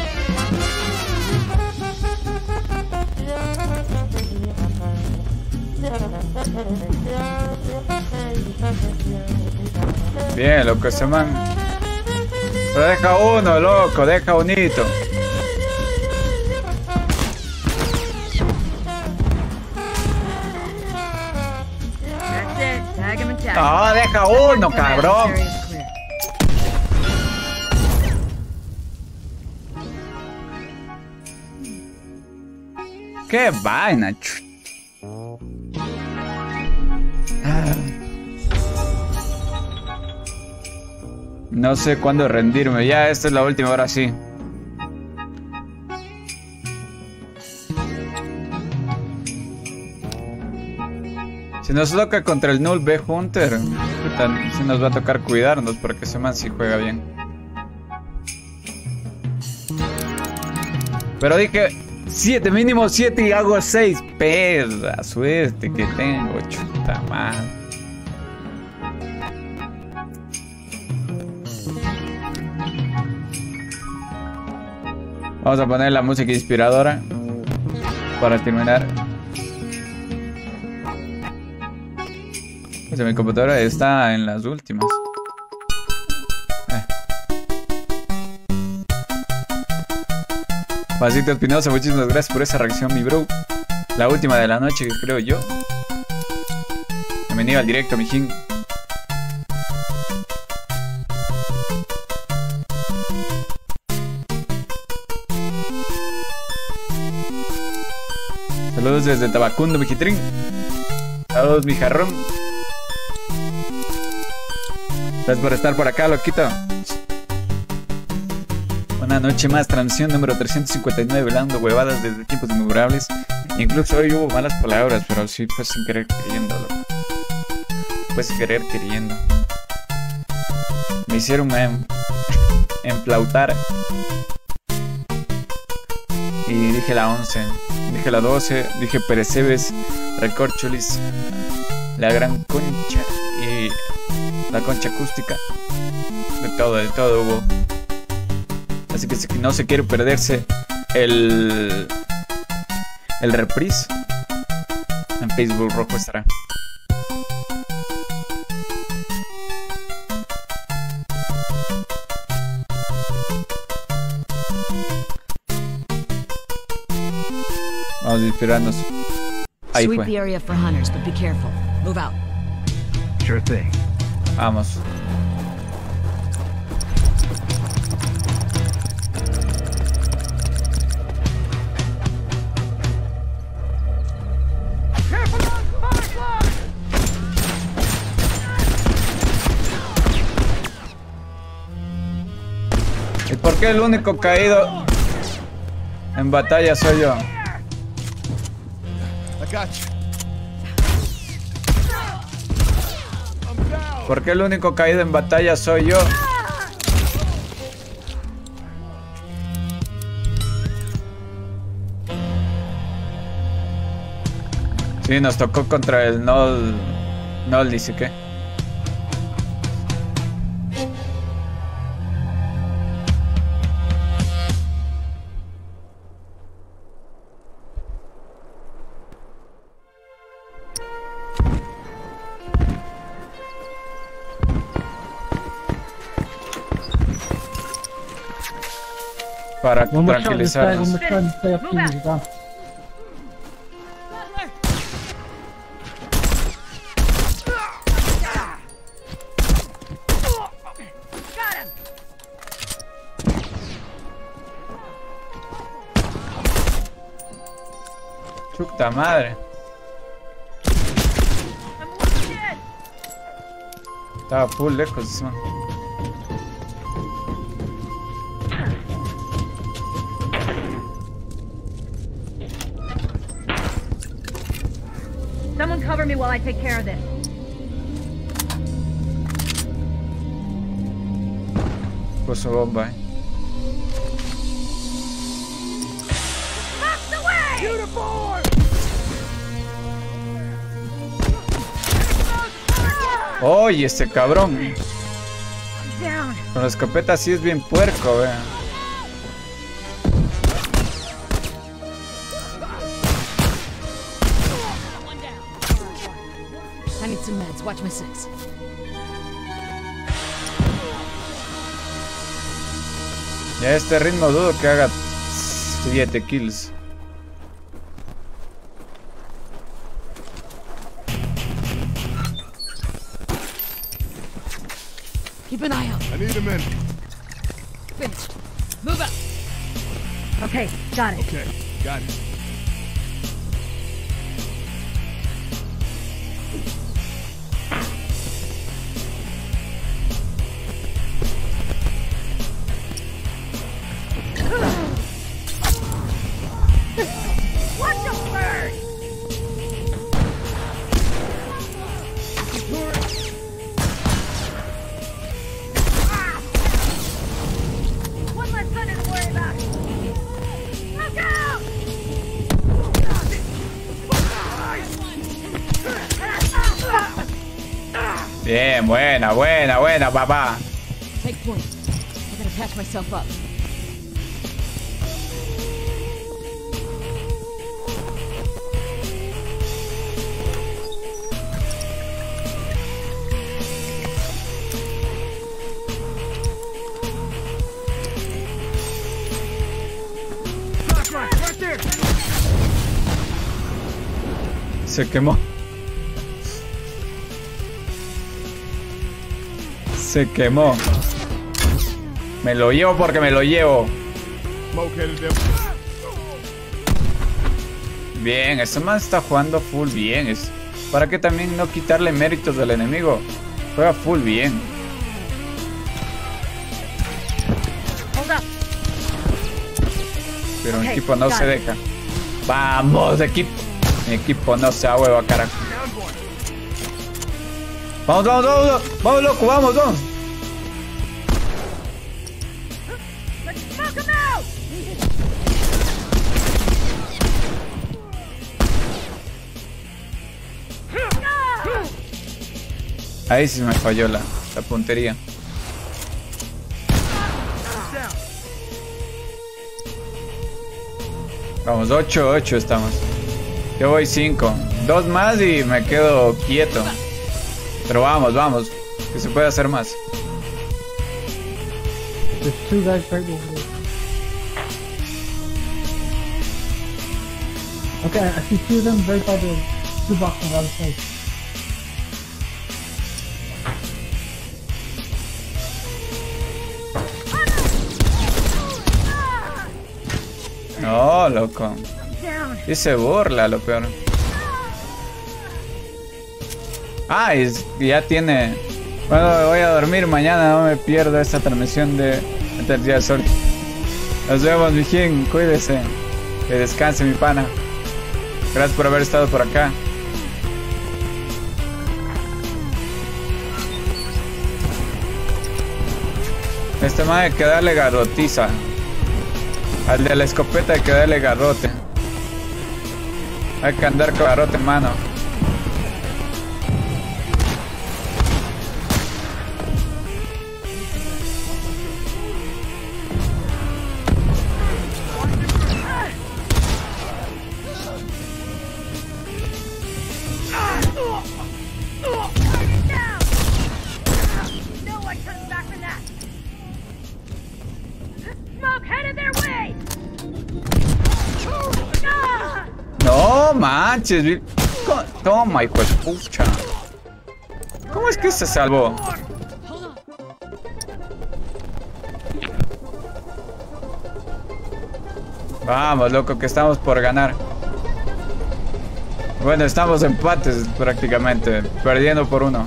Bien, loco, ese man. Pero deja uno, loco, deja unito. No, deja uno, cabrón. Qué vaina. Ah. No sé cuándo rendirme. Ya, esta es la última, ahora sí. Si nos toca contra el Null B Hunter, se nos va a tocar cuidarnos porque ese man sí juega bien. Pero dije siete, mínimo siete y hago seis. Perra suerte que tengo, chuta madre. Vamos a poner la música inspiradora para terminar. Pues mi computadora está en las últimas. Eh. Pasito Espinosa, muchísimas gracias por esa reacción, mi bro. La última de la noche, creo yo. Bienvenido al directo, mijín. Saludos desde Tabacundo, mijitrín. Saludos, mi jarrón. Gracias por estar por acá, loquito. Una noche más, transmisión número trescientos cincuenta y nueve, hablando huevadas desde tiempos inmemorables. Incluso hoy hubo malas palabras, pero sí fue sin querer queriendo, loco. Fue sin querer queriendo. Me hicieron em, enflautar. Y dije la once, dije la doce, dije Perecebes, Recorcholis, la gran concha y la concha acústica. De todo, de todo hubo. Así que si no se quiere perderse el, el reprise, en Facebook rojo estará. Vamos a inspirarnos. Ahí fue. Sure thing. Vamos. ¿Y por qué el único caído en batalla soy yo? ¿Por qué el único caído en batalla soy yo? Sí, nos tocó contra el Null. Null dice que. Para tranquilizarnos. Puta madre. Estaba full lejos ese man. Someone cover me while I take care of this. Puso bomba, eh. Oye, este cabrón. Con la escopeta sí es bien puerco, ve. I need some meds. Watch my six. Ya este ritmo dudo que haga siete kills. Keep an eye out. I need a minute. Finished. Move up. Okay, got it. Okay, got it. Watch the bird! One less gun to worry about. Look out! Bien, buena, buena, buena, papá. Take point. I gotta patch myself up. Se quemó. Se quemó. Me lo llevo porque me lo llevo. Bien, este man está jugando full bien. Es para que también no quitarle méritos del enemigo. Juega full bien. Pero mi equipo no se deja. Vamos, equipo. Mi equipo no se ahueva, carajo. Vamos, vamos, vamos, vamos, loco, vamos, vamos. Ahí sí me falló la, la puntería. Vamos, ocho, ocho estamos. Yo voy cinco. Dos más y me quedo quieto. Pero vamos, vamos. Que se puede hacer más. There's two guys right over there. Okay, I see two of them right by the two boxes on the other side. No, loco. Y se burla, lo peor. Ah, y ya tiene... Bueno, voy a dormir mañana, no me pierdo esta transmisión de Metal Gear Solid. Nos vemos, mijín, cuídese. Que descanse, mi pana. Gracias por haber estado por acá. Este man hay que darle garrotiza. Al de la escopeta hay que darle garrote. Hay que andar con garrote en mano. No manches, toma, hijo de pucha. ¿Cómo es que se salvó? Vamos, loco, que estamos por ganar. Bueno, estamos empates prácticamente, perdiendo por uno.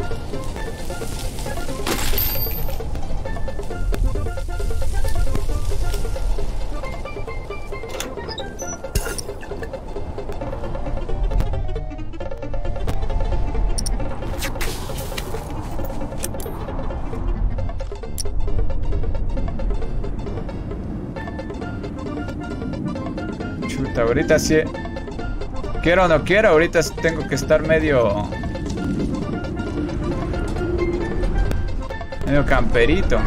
Chuta, ahorita sí. Quiero o no quiero, ahorita tengo que estar medio... Medio camperito.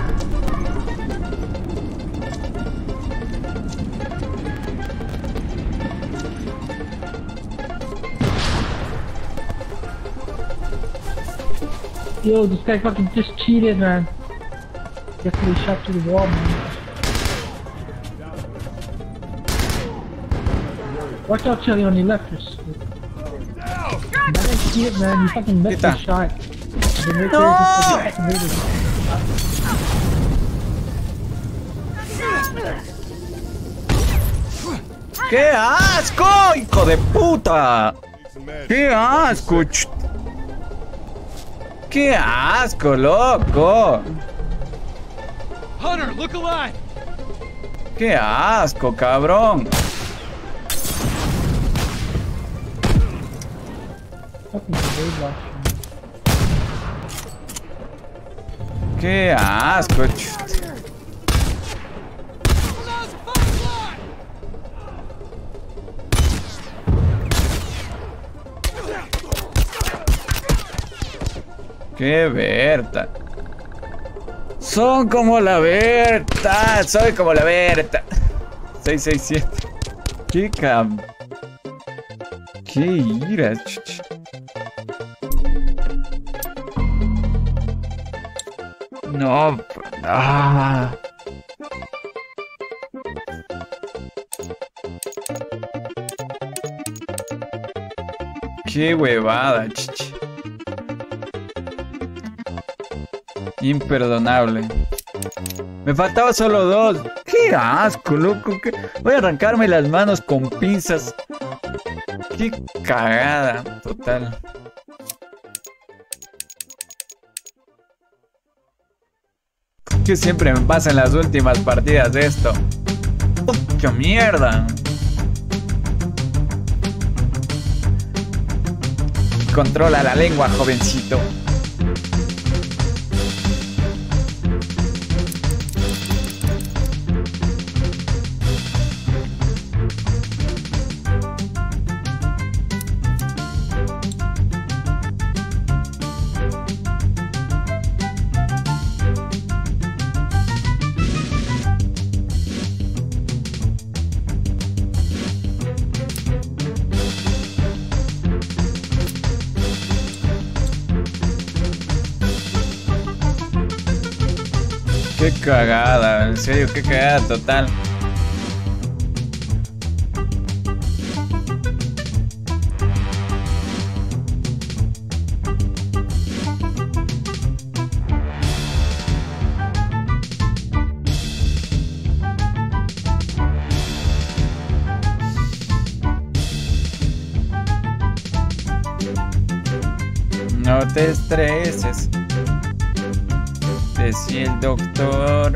Yo, this guy fucking just cheated, man. Definitely shot through the wall, man. Watch out, Shelly, on your left. That ain't shit, man. You fucking missed the shot. No! ¡Qué asco, hijo de puta! ¡Qué asco! ¡Qué asco, loco! Hunter, look alive! ¡Qué asco, cabrón! ¡Qué asco! ¡Qué Berta! Son como la Berta. Soy como la Berta. seis seis siete. ¡Qué cam... ¡Qué ira! Chuch. No. Ah. Qué huevada, chichi. Imperdonable. Me faltaba solo dos. Qué asco, loco. ¿Qué? Voy a arrancarme las manos con pinzas. Qué cagada, total. Que siempre me pasa en las últimas partidas de esto. ¡Oh, qué mierda! Controla la lengua, jovencito. Qué cagada, en serio, qué cagada total. No te estreses, decía el doctor.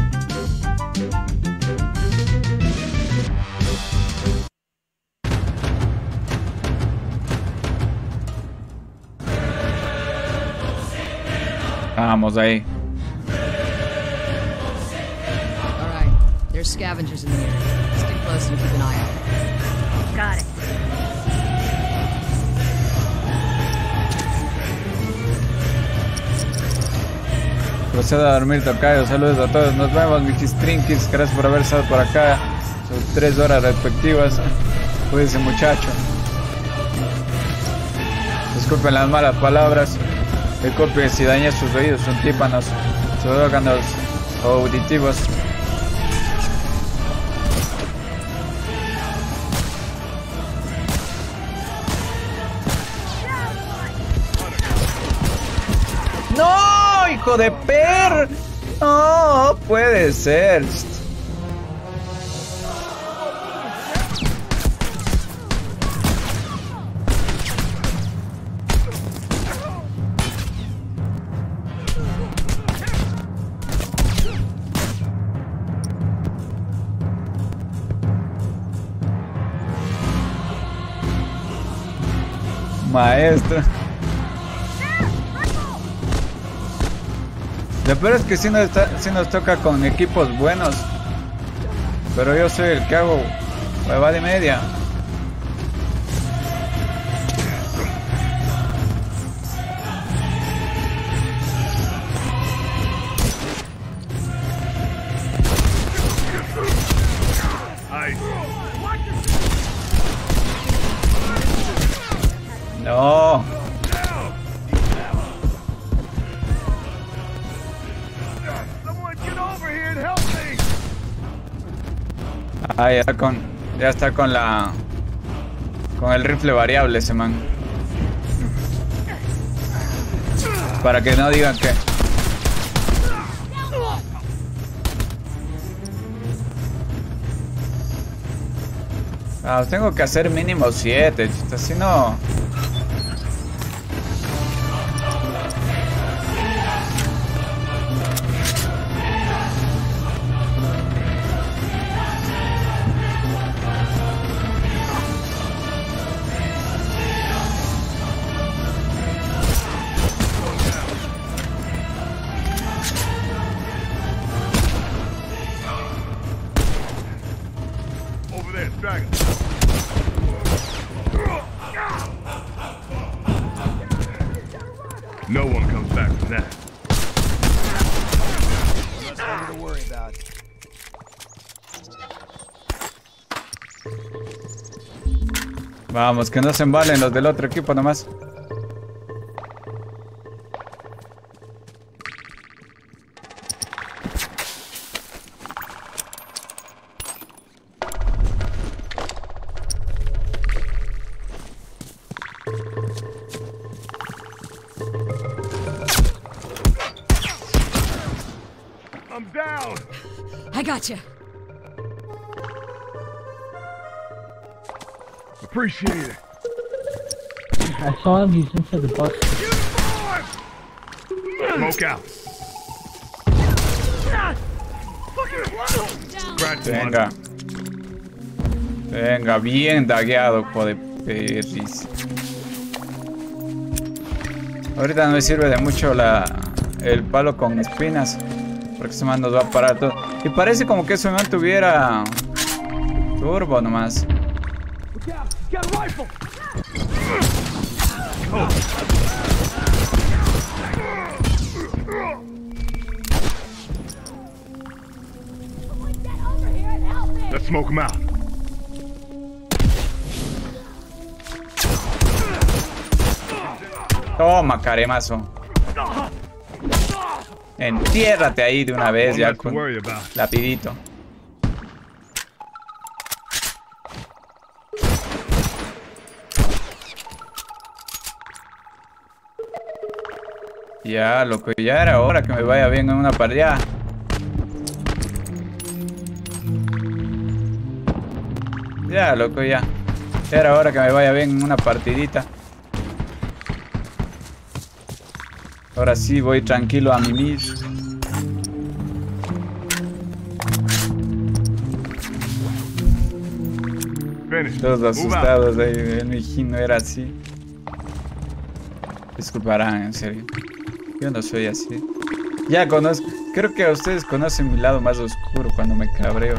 Vamos ahí. All right, there's scavengers in the area. Stick close and keep an eye out. Got it. Proceda a dormir, tocayo. Saludos a todos. Nos vemos, mis trinkis. Gracias por haber estado por acá. Sus tres horas respectivas. Cuídense, muchacho. Disculpen las malas palabras. Disculpen si dañé sus oídos, sus tímpanos, sus órganos auditivos. ¡No! ¡Hijo de per! ¡No! Puede ser. Maestro. Lo peor es que si nos, está, si nos toca con equipos buenos. Pero yo soy el que hago hueva de media. No. Ah, ya está con, ya está con la, con el rifle variable ese man. Para que no digan que. Ah, tengo que hacer mínimo siete, si no. No one comes back from that. That's nothing to worry about. Vamos, que no se embalen los del otro equipo nomás. I'm down. I gotcha. Appreciate it. I saw him, he's inside the bus. Smoke out. Venga. Venga, bien dagueado, joder, perris. Ahorita no me sirve de mucho la, el palo con espinas. Porque ese man nos va a parar todo. Y parece como que ese man tuviera turbo nomás. Let's smoke him out. Toma, caremazo. Entiérrate ahí de una vez ya con rapidito. Ya, loco, ya era hora que me vaya bien en una partida. Ya, loco, ya. Ya era hora que me vaya bien en una partidita. Ahora sí voy tranquilo a mimir. Todos asustados ahí, el mijín no era así. Disculparán, en serio. Yo no soy así. Ya conozco, creo que ustedes conocen mi lado más oscuro cuando me cabreo.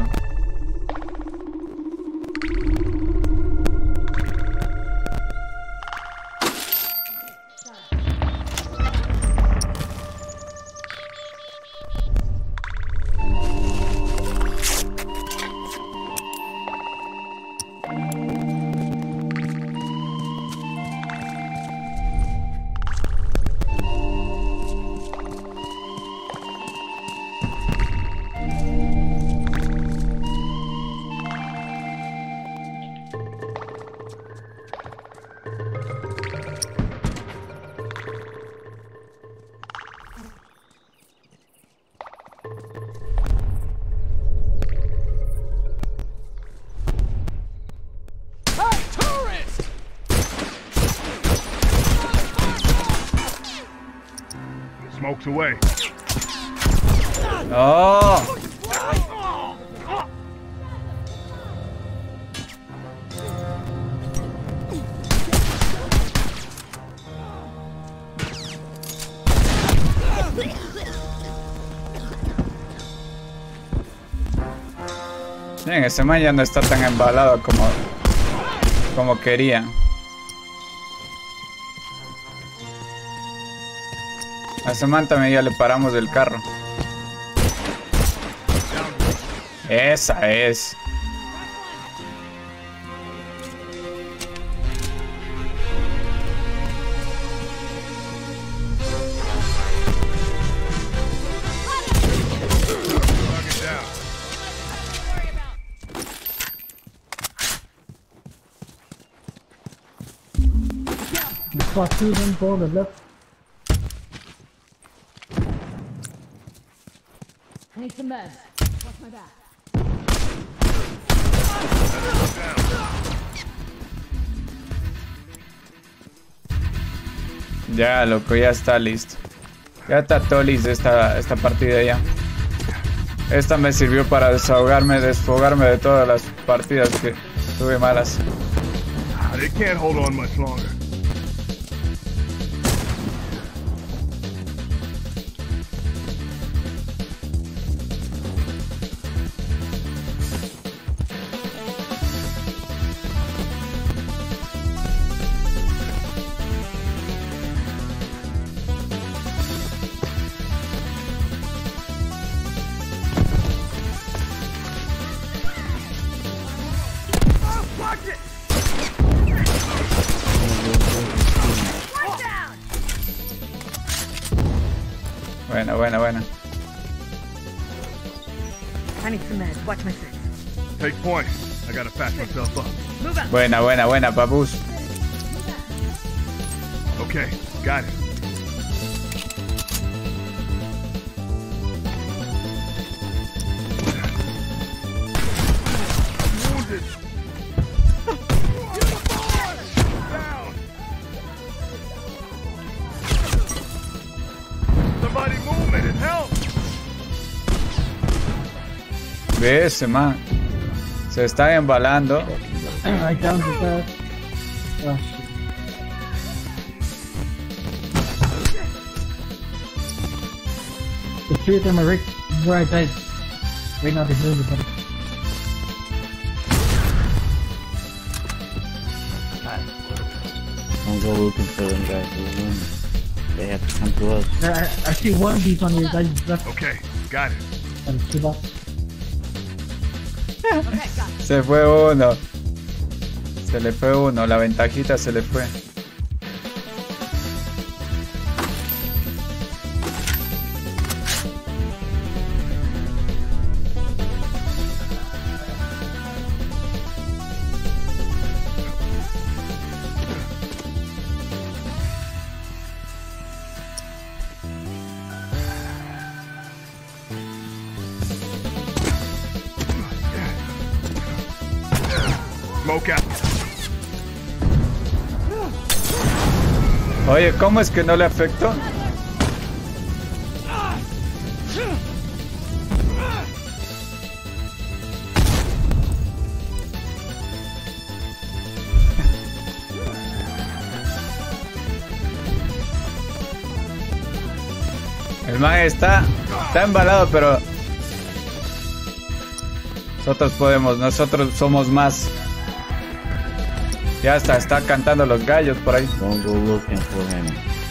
Smokes away. Oh. Bien, ese man ya no está tan embalado como, como quería. A ese man también ya le paramos el carro. Esa es. Spot two, then go on the left. I need some meds. Watch my back. Ya, loco, ya está listo. Ya está todo listo esta, esta partida ya. Esta me sirvió para desahogarme, desfogarme de todas las partidas que tuve malas. They can't hold on much longer. Buena, buena, buena. I need some meds. Watch my six. Take point. I gotta patch myself up. Move out. Buena, buena, buena, papus. Okay, got it. Wounded. Down. Somebody move it and help. Ve ese man. Se está embalando. I down the bed. Oh shit. The three of them are right where I died. Right now, they're moving, buddy. Don't go looking for them guys. We'll win. They have to come to us. There, I, I see one of these on your guys' left. Okay, got it. And two box. Se fue uno. Se le fue uno. La ventajita se le fue. Smoke out. Oye, ¿cómo es que no le afectó? El man está, está embalado, pero nosotros podemos, nosotros somos más. Ya está, está cantando los gallos por ahí. Don't go looking for him.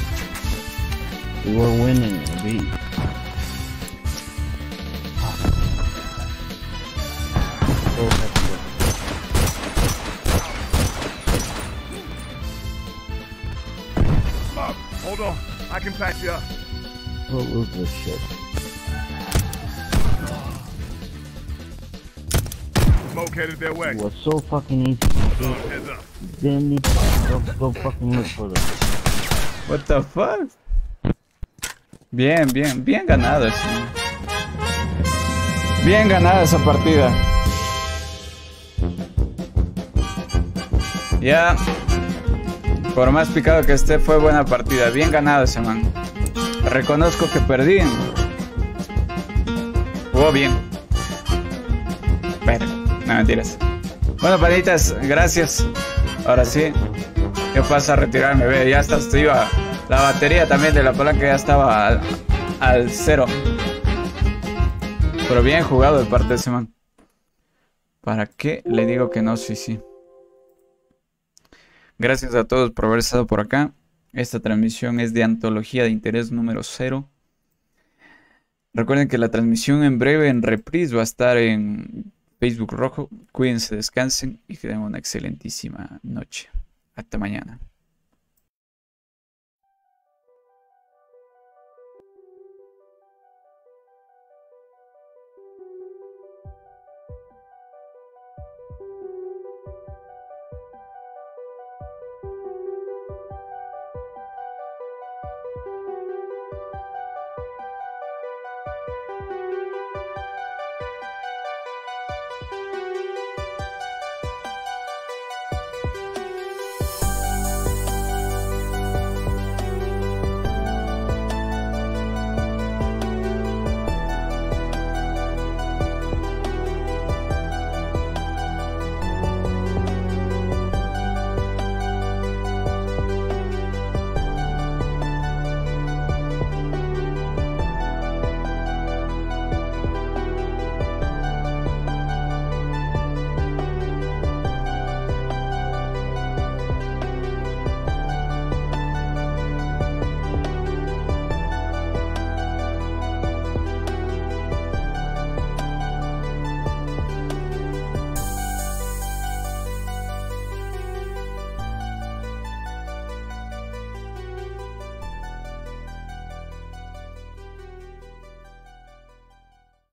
We were winning. We... Mark, hold on. I can patch you up. What was this shit? Smoke headed their way. It was so fucking easy. You Heads up. didn't need to go, go fucking look for them. What the fuck? Bien, bien, bien ganado eso. Bien ganada esa partida. Ya, por más picado que esté, fue buena partida. Bien ganado ese man. Reconozco que perdí. Jugó bien. Pero, no mentiras. Bueno, panitas, gracias. Ahora sí, yo paso a retirarme. Ve, ya está, iba. La batería también de la palanca ya estaba al, al cero. Pero bien jugado de parte de ese man. ¿Para qué le digo que no? Sí, sí. Gracias a todos por haber estado por acá. Esta transmisión es de Antología de Interés número cero. Recuerden que la transmisión en breve, en reprise, va a estar en Facebook Rojo. Cuídense, descansen y que tengan una excelentísima noche. Hasta mañana.